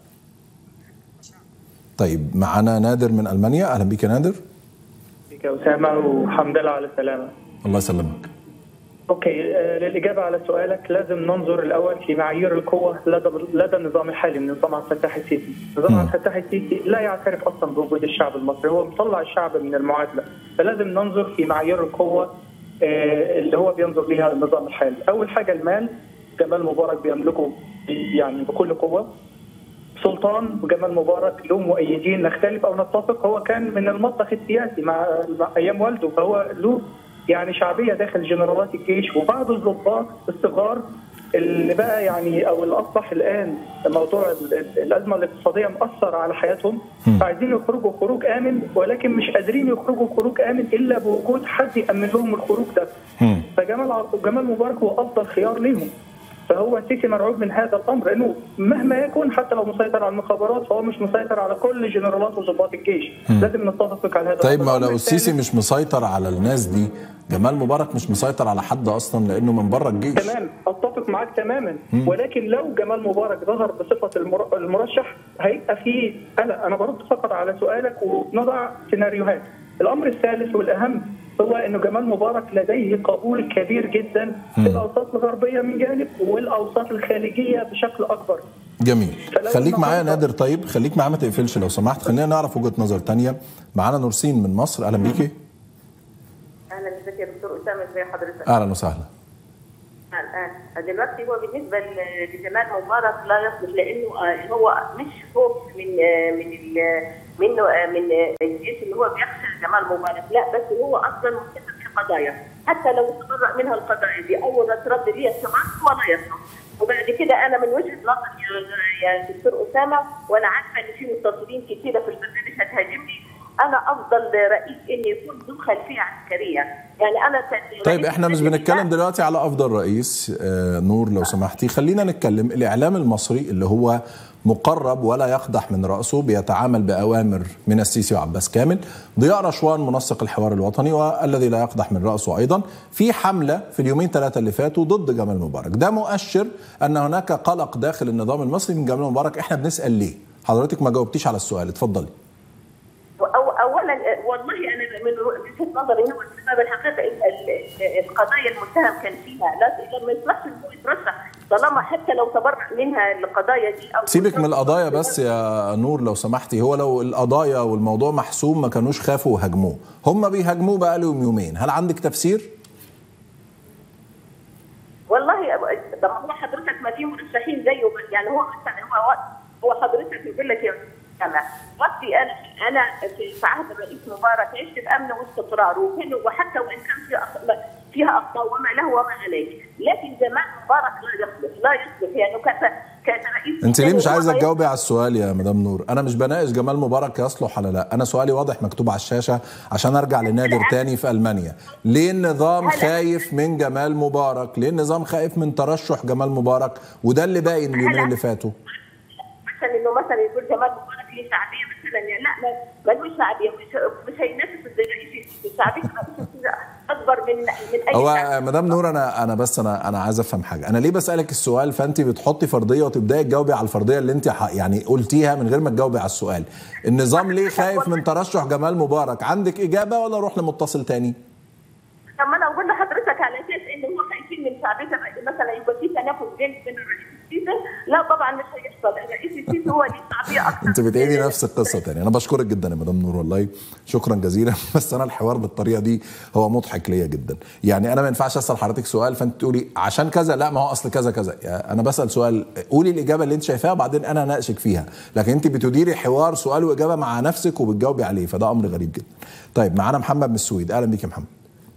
طيب معنا نادر من المانيا. اهلا بيك يا نادر. بيك يا اسامه، وحمد لله على السلامه. الله يسلمك. اوكي، للاجابه على سؤالك لازم ننظر الاول في معايير القوه لدى النظام الحالي من نظام عبد الفتاح السيسي. نظام عبد الفتاح السيسي لا يعترف اصلا بوجود الشعب المصري، هو مطلع الشعب من المعادله، فلازم ننظر في معايير القوه اللي هو بينظر لها النظام الحالي. اول حاجه المال، جمال مبارك بيملكه يعني بكل قوه. سلطان وجمال مبارك له مؤيدين، نختلف او نتفق، هو كان من المطبخ السياسي مع ايام والده، فهو له يعني شعبيه داخل جنرالات الجيش وبعض الضباط الصغار اللي بقى يعني او اللي اصبح الان موضوع الازمه الاقتصاديه مأثر على حياتهم، فعايزين يخرجوا خروج امن، ولكن مش قادرين يخرجوا خروج امن الا بوجود حد يامن لهم الخروج ده. فجمال مبارك هو افضل خيار ليهم. فهو السيسي مرعوب من هذا الامر، لانه مهما يكن حتى لو مسيطر على المخابرات فهو مش مسيطر على كل جنرالات وضباط الجيش. لازم نتفق على هذا. طيب ما لو السيسي مش مسيطر على الناس دي، جمال مبارك مش مسيطر على حد اصلا لانه من بره الجيش. تمام، اتفق معاك تماما. ولكن لو جمال مبارك ظهر بصفه المرشح هيبقى فيه انا برد فقط على سؤالك ونضع سيناريوهات. الامر الثالث والاهم هو انه جمال مبارك لديه قبول كبير جدا في الاوساط الغربيه من جانب، والاوساط الخليجيه بشكل اكبر. جميل. خليك معايا نادر. طيب خليك معايا ما تقفلش لو سمحت، خلينا نعرف وجهه نظر ثانيه. معانا نورسين من مصر. اهلا بيكي. اهلا بك يا دكتور اسامه، ازي حضرتك؟ اهلا وسهلا. الآن دلوقتي هو بالنسبة لجمال مبارك لا يصلح، لأنه هو مش خوف من الجيش اللي هو بيخشى جمال مبارك، لا بس هو أصلا متفق في قضايا حتى لو تبرأ منها القضايا دي أول ما ترد لي الشمال هو لا يصلح. وبعد كده أنا من وجهة نظري يا دكتور أسامة، وأنا عارفة إن في متصلين كثيرة في البرنامج هتهاجمني، أنا أفضل رئيس إن يكون ذو خلفية عسكرية. يعني أنا طيب احنا مش بنتكلم دلوقتي على أفضل رئيس نور لو سمحتي، خلينا نتكلم الإعلام المصري اللي هو مقرب ولا يقدح من رأسه، بيتعامل بأوامر من السيسي وعباس كامل. ضياء رشوان منسق الحوار الوطني والذي لا يقدح من رأسه أيضا، في حملة في اليومين 3 اللي فاتوا ضد جمال مبارك. ده مؤشر أن هناك قلق داخل النظام المصري من جمال مبارك. احنا بنسأل ليه؟ حضرتك ما جاوبتيش على السؤال، اتفضلي. اولا والله انا من وجهه نظري هو السبب الحقيقي القضايا المتهم كان فيها، لما يصلحش انه يترشح طالما حتى لو تبرع منها القضايا دي. او سيبك من القضايا بس يا نور لو سمحتي، هو لو القضايا والموضوع محسوم ما كانوش خافوا وهاجموه، هم بيهاجموه بقى لهم يومين، هل عندك تفسير؟ والله طب هو حضرتك ما في مرشحين زيه، يعني هو مثلا هو حضرتك يقول لك يا جماعه وقتي انا في عهد الرئيس مبارك عشت في امن واستقرار، وحتى وان كان فيها اخطاء وما له وما عليه، لكن جمال مبارك لا يصلح يعني كرئيس. انت ليه مش عايزه تجاوبي على السؤال يا مدام نور؟ انا مش بناقش جمال مبارك يصلح ولا لا، انا سؤالي واضح مكتوب على الشاشه عشان ارجع لنادر تاني في المانيا. ليه النظام خايف من جمال مبارك؟ ليه النظام خايف من ترشح جمال مبارك؟ وده اللي باين اليومين اللي فاتوا. عشان انه مثلا يقول جمال مبارك ليه شعبيه مثلا، يعني لا ملوش شعبيه، مش هينافس الرئيس الشعبيه اكبر من اي. هو مدام نور انا عايز افهم حاجه، انا ليه بسالك السؤال فانت بتحطي فرضيه وتبداي تجاوبي على الفرضيه اللي انت يعني قلتيها من غير ما تجاوبي على السؤال. النظام ليه خايف من ترشح جمال مبارك؟ عندك اجابه ولا اروح لمتصل تاني؟ طب ما انا اقول لحضرتك على اساس ان هم خايفين من شعبيه مثلا يبقى في تنافس بين الرئيس السيسي، لا طبعا مش هيحصل، الرئيس السيسي هو ليه شعبيه اكثر. انت بتعيدي نفس القصه تاني. انا بشكرك جدا يا مدام نور والله شكرا جزيلا، بس انا الحوار بالطريقه دي هو مضحك ليا جدا. يعني انا ما ينفعش اسال حضرتك سؤال فانت تقولي عشان كذا، لا ما هو اصل كذا كذا. يعني انا بسال سؤال قولي الاجابه اللي انت شايفاها وبعدين انا اناقشك فيها، لكن انت بتديري حوار سؤال واجابه مع نفسك وبتجاوبي عليه، فده امر غريب جدا. طيب معانا محمد من السويد، اهلا بيك يا محمد.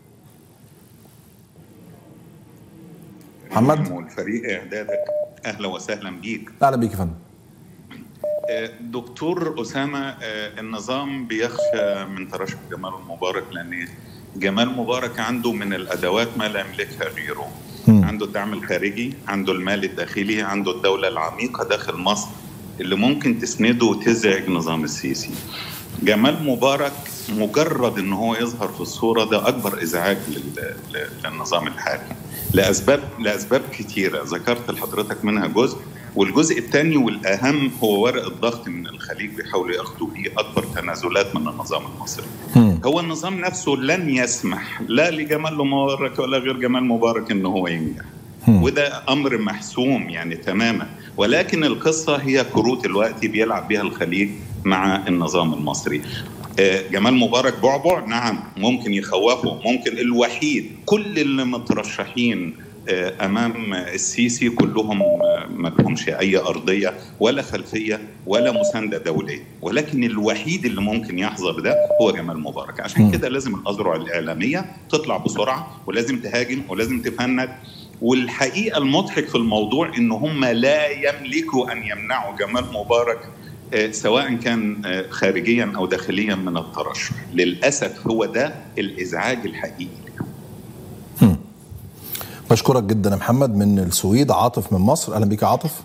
محمد والفريق اعدادك اهلا وسهلا بيك. اهلا بيك يا فندم. دكتور اسامه، النظام بيخشى من ترشح جمال مبارك لان جمال مبارك عنده من الادوات ما لا يملكها غيره. عنده الدعم الخارجي، عنده المال الداخلي، عنده الدوله العميقه داخل مصر اللي ممكن تسنده وتزعج نظام السيسي. جمال مبارك مجرد ان هو يظهر في الصوره ده اكبر ازعاج للنظام الحالي لاسباب كثيره ذكرت لحضرتك منها جزء، والجزء الثاني والاهم هو ورق الضغط من الخليج بيحاولوا ياخدوا بيه اكبر تنازلات من النظام المصري. هو النظام نفسه لن يسمح لا لجمال مبارك ولا غير جمال مبارك ان هو ينجح، وده امر محسوم يعني تماما، ولكن القصه هي كروت الوقت بيلعب بها الخليج مع النظام المصري. جمال مبارك بعبع نعم ممكن يخوفه، ممكن الوحيد كل اللي مترشحين امام السيسي كلهم ما لهمش اي ارضيه ولا خلفيه ولا مسانده دوليه، ولكن الوحيد اللي ممكن يحظر ده هو جمال مبارك. عشان كده لازم الاذرع الاعلاميه تطلع بسرعه ولازم تهاجم ولازم تفند. والحقيقه المضحك في الموضوع ان هم لا يملكوا ان يمنعوا جمال مبارك سواء كان خارجيا او داخليا من الترشح. للاسف هو ده الازعاج الحقيقي. بشكرك جدا يا محمد من السويد. عاطف من مصر، اهلا بيك يا عاطف.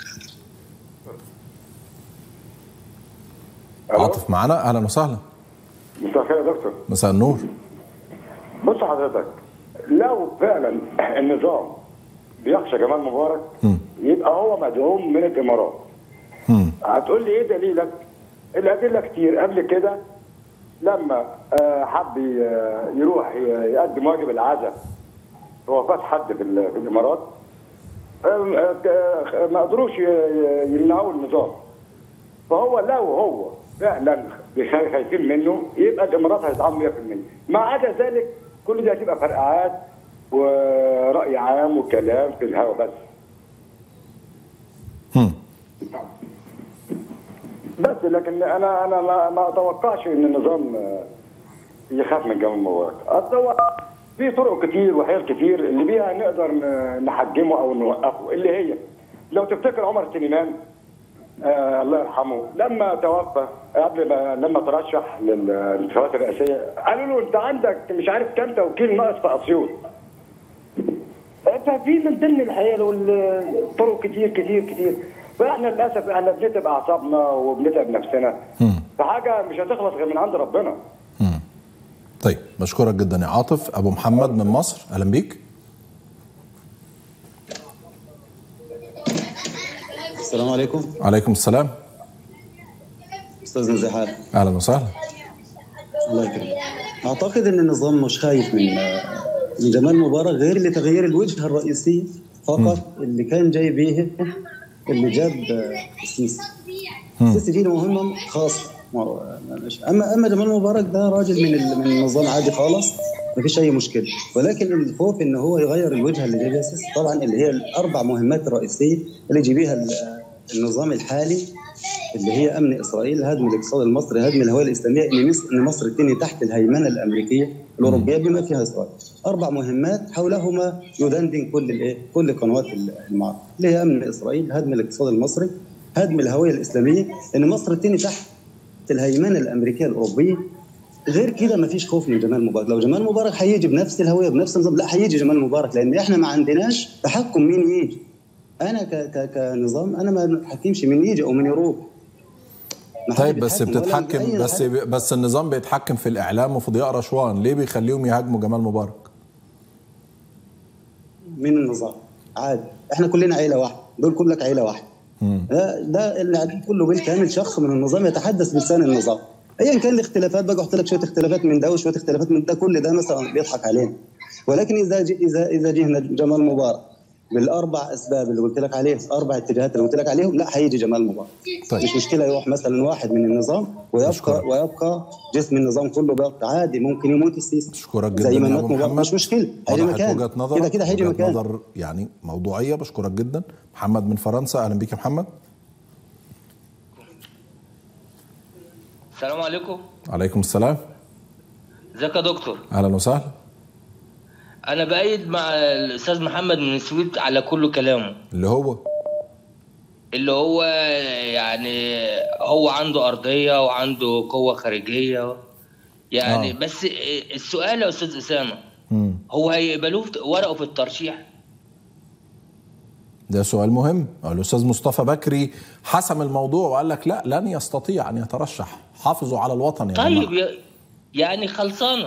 عاطف معانا، اهلا وسهلا. مساء الخير يا دكتور. مساء النور. بص حضرتك، لو فعلا النظام بيخشى جمال مبارك يبقى هو مدعوم من الامارات. هتقول لي ايه دليلك؟ الادله كتير. قبل كده لما حب يروح يقدم واجب العزاء في وفاه حد في الامارات ما قدروش يمنعوا النظام. فهو لو هو فعلا خايفين منه يبقى الامارات هيدعموا 100%. ما عدا ذلك كل دي هتبقى فرقعات ورأي عام وكلام في الهواء بس. بس لكن انا ما اتوقعش ان النظام يخاف من جمال مبارك. في طرق كتير وحيل كتير اللي بيها نقدر نحجمه او نوقفه، اللي هي لو تفتكر عمر سليمان الله يرحمه لما توفى لما ترشح للانتخابات الرئاسيه قالوا له انت عندك مش عارف كام توكيل ناقص في اسيوط. ففي من ضمن الحيل والطرق كتير كتير كتير. فاحنا للاسف احنا بنتعب اعصابنا وبنتعب نفسنا في حاجه مش هتخلص غير من عند ربنا. طيب بشكرك جدا يا عاطف. ابو محمد من مصر، اهلا بيك. السلام عليكم. وعليكم السلام. استاذنا ازي حالك؟ اهلا وسهلا. الله يكرمك. اعتقد ان النظام مش خايف من جمال مبارك غير لتغيير الوجهه الرئيسيه فقط اللي كان جاي بيه اللي جاب السيسي. السيسي دي مهمه خاصه. اما جمال مبارك ده راجل من النظام عادي خالص، ما فيش اي مشكله، ولكن الخوف ان هو يغير الوجهه اللي جايبها السيسي طبعا اللي هي الاربع مهمات الرئيسيه اللي يجي بيها النظام الحالي، اللي هي امن اسرائيل، هدم الاقتصاد المصري، هدم الهويه الاسلاميه، ان مصر تني تحت الهيمنه الامريكيه الاوروبيه بما فيها اسرائيل. اربع مهمات حولهما يدندن كل قنوات المعارضه، اللي هي امن اسرائيل، هدم الاقتصاد المصري، هدم الهويه الاسلاميه، ان مصر تني تحت الهيمنه الامريكيه الاوروبيه. غير كده ما فيش خوف من جمال مبارك. لو جمال مبارك هيجي بنفس الهويه بنفس النظام، لا هيجي جمال مبارك، لان احنا ما عندناش تحكم مين يجي. انا كنظام انا ما بتحكمش مين يجي او مين يروح. طيب بس بتتحكم، بس النظام بيتحكم في الاعلام وفي ضياء رشوان، ليه بيخليهم يهاجموا جمال مبارك؟ من النظام عادي، احنا كلنا عيله واحده، دول كلك عيله واحده. ده اللي قاعدين كله بالكامل شخص من النظام يتحدث بلسان النظام، ايا كان الاختلافات بقى، احط لك شويه اختلافات من ده وشويه اختلافات من ده، كل ده مثلا بيضحك علينا. ولكن اذا جينا جمال مبارك بالاربع اسباب اللي قلت لك عليهم، اربع اتجاهات اللي قلت لك عليهم، لا هيجي جمال مبارك. طيب. مش مشكله يروح مثلا واحد من النظام ويبقى جسم النظام كله بيبقى عادي، ممكن يموت السيسي. بشكرك جدا يا ابو محمد، مش مشكله، هيجي مكان كده هيجي مكان نظر يعني موضوعيه. بشكرك جدا. محمد من فرنسا، اهلا بيك يا محمد. السلام عليكم. وعليكم السلام. ازيك يا دكتور؟ اهلا وسهلا. انا بأيد مع الاستاذ محمد من السويد على كل كلامه، اللي هو يعني هو عنده ارضيه وعنده قوه خارجيه يعني. بس السؤال يا استاذ اسامه، هو هيقبلوه ورقه في الترشيح؟ ده سؤال مهم. الاستاذ مصطفى بكري حسم الموضوع وقال لك لا، لن يستطيع ان يترشح، حافظوا على الوطن يا طيب جماعة. يعني خلصانه.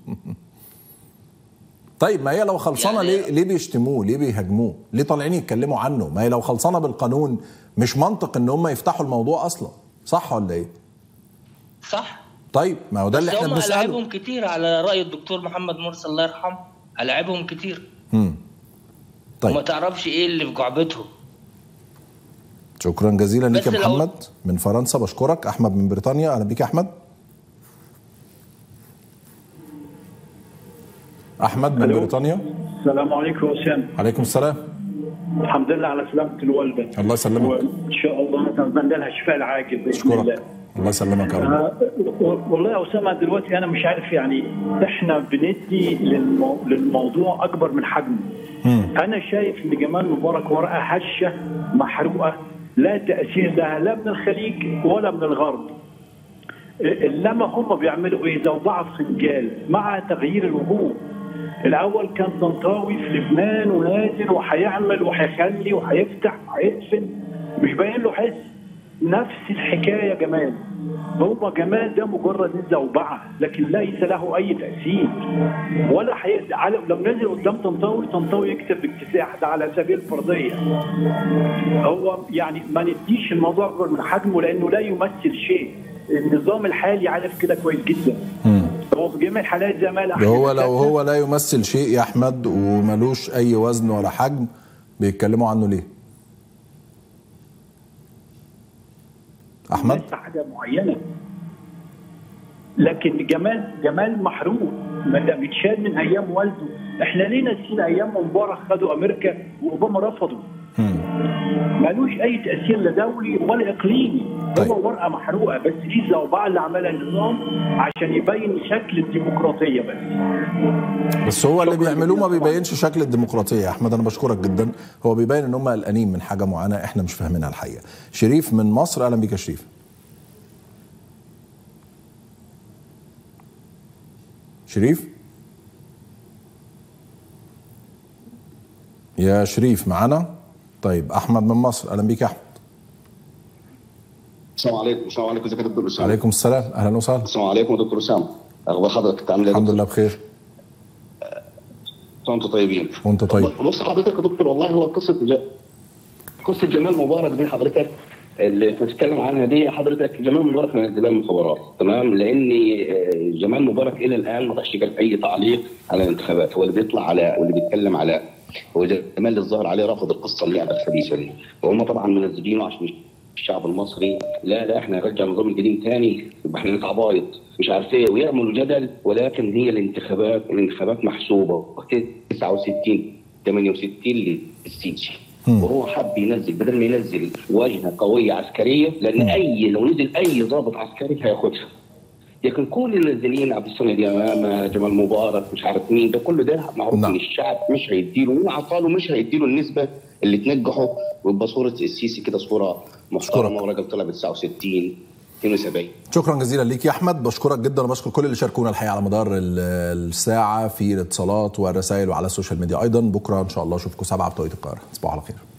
طيب ما هي لو خلصانه يعني ليه بيشتموه؟ ليه بيهاجموه؟ ليه طالعين يتكلموا عنه؟ ما هي لو خلصانه بالقانون مش منطق ان هم يفتحوا الموضوع اصلا، صح ولا ايه؟ صح. طيب ما هو ده اللي احنا بنساله. ألاعبهم كتير على راي الدكتور محمد مرسي الله يرحمه، ألاعبهم كتير. طيب. وما تعرفش ايه اللي في جعبتهم. شكرا جزيلا ليك يا محمد من فرنسا. بشكرك. احمد من بريطانيا، اهلا بيك يا احمد. احمد من بريطانيا. السلام عليكم وسام. عليكم السلام. الحمد لله على سلامة الوالدة. الله يسلمك. وان شاء الله نتمنى لها الشفاء العاجل باذن الله. الله يسلمك يا رب. والله يا اسامه دلوقتي انا مش عارف يعني احنا بندي للموضوع اكبر من حجمه. انا شايف ان جمال مبارك ورقه هشه محروقه لا تاثير لها لا من الخليج ولا من الغرب. انما هم بيعملوا ايه؟ زوبعه سنجال مع تغيير الوجوه. الاول كان طنطاوي في لبنان ونازل وهيعمل وهيخلي وهيفتح وهيقفل، مش باين له حس. نفس الحكايه جمال. هو جمال ده مجرد زوبعه لكن ليس له اي تاثير ولا لو نزل قدام طنطاوي يكتب باكتساح، ده على سبيل الفرضيه. هو يعني ما نديش الموضوع اكبر من حجمه لانه لا يمثل شيء. النظام الحالي عارف كده كويس جدا. هو في جميع الحالات زي ما هو لو هو لا يمثل شيء يا احمد وملوش اي وزن ولا حجم، بيتكلموا عنه ليه؟ احمد حاجه معينه لكن جمال محروق متشال من ايام والده. احنا ليه نسينا ايام مبارك خدوا امريكا واوباما رفضوا؟ مالوش اي تاثير لا دولي ولا اقليمي. طيب. هو ورقه محروقه بس دي الزوبعه اللي عملها النظام عشان يبين شكل الديمقراطيه بس هو اللي بيعملوه ما بيبينش شكل الديمقراطيه يا احمد. انا بشكرك جدا. هو بيبين ان هم قلقانين من حاجه معينه احنا مش فاهمينها الحقيقه. شريف من مصر، اهلا بيك يا شريف. شريف يا شريف معانا؟ طيب احمد من مصر، اهلا بيك يا احمد. السلام عليكم. السلام عليكم. ازيك يا دكتور اسامه؟ وعليكم السلام، اهلا وسهلا. السلام عليكم دكتور اسامه، اخبار حضرتك؟ عامل ايه؟ الحمد لله بخير. وانتم طيبين. وانت طيب. بص حضرتك يا دكتور، والله هو قصه جمال مبارك دي حضرتك اللي بتتكلم عنها دي، حضرتك جمال مبارك من انتداب المخابرات، تمام؟ لان جمال مبارك الى الان ما طلعش قال اي تعليق على الانتخابات. هو اللي بيطلع على واللي بيتكلم على هو جمال الظاهر عليه رافض القصه اللعبه الحديثه دي، وهم طبعا منزلينه عشان الشعب المصري لا احنا نرجع النظام القديم ثاني، يبقى احنا نتعبايط مش عارف ايه ويعملوا جدل. ولكن هي الانتخابات محسوبه 69 68 للسيسي، وهو حب ينزل بدل ما ينزل واجهه قويه عسكريه، لان لو نزل اي ضابط عسكري هياخدها. لكن كل النازلين عبد الصمد يمامه، جمال مبارك، مش عارف مين، ده كله ده معروف ان الشعب مش هيديله، وهو عطاله مش هيديله النسبه اللي تنجحه، ويبقى صوره السيسي كده صوره محترمه وراجل طلع ب 69 72. شكرا جزيلا ليك يا احمد، بشكرك جدا وبشكر كل اللي شاركونا الحقيقه على مدار الساعه في الاتصالات والرسائل وعلى السوشيال ميديا ايضا. بكره ان شاء الله اشوفكم 7 بتوقيت القاهره. تصبحوا على خير.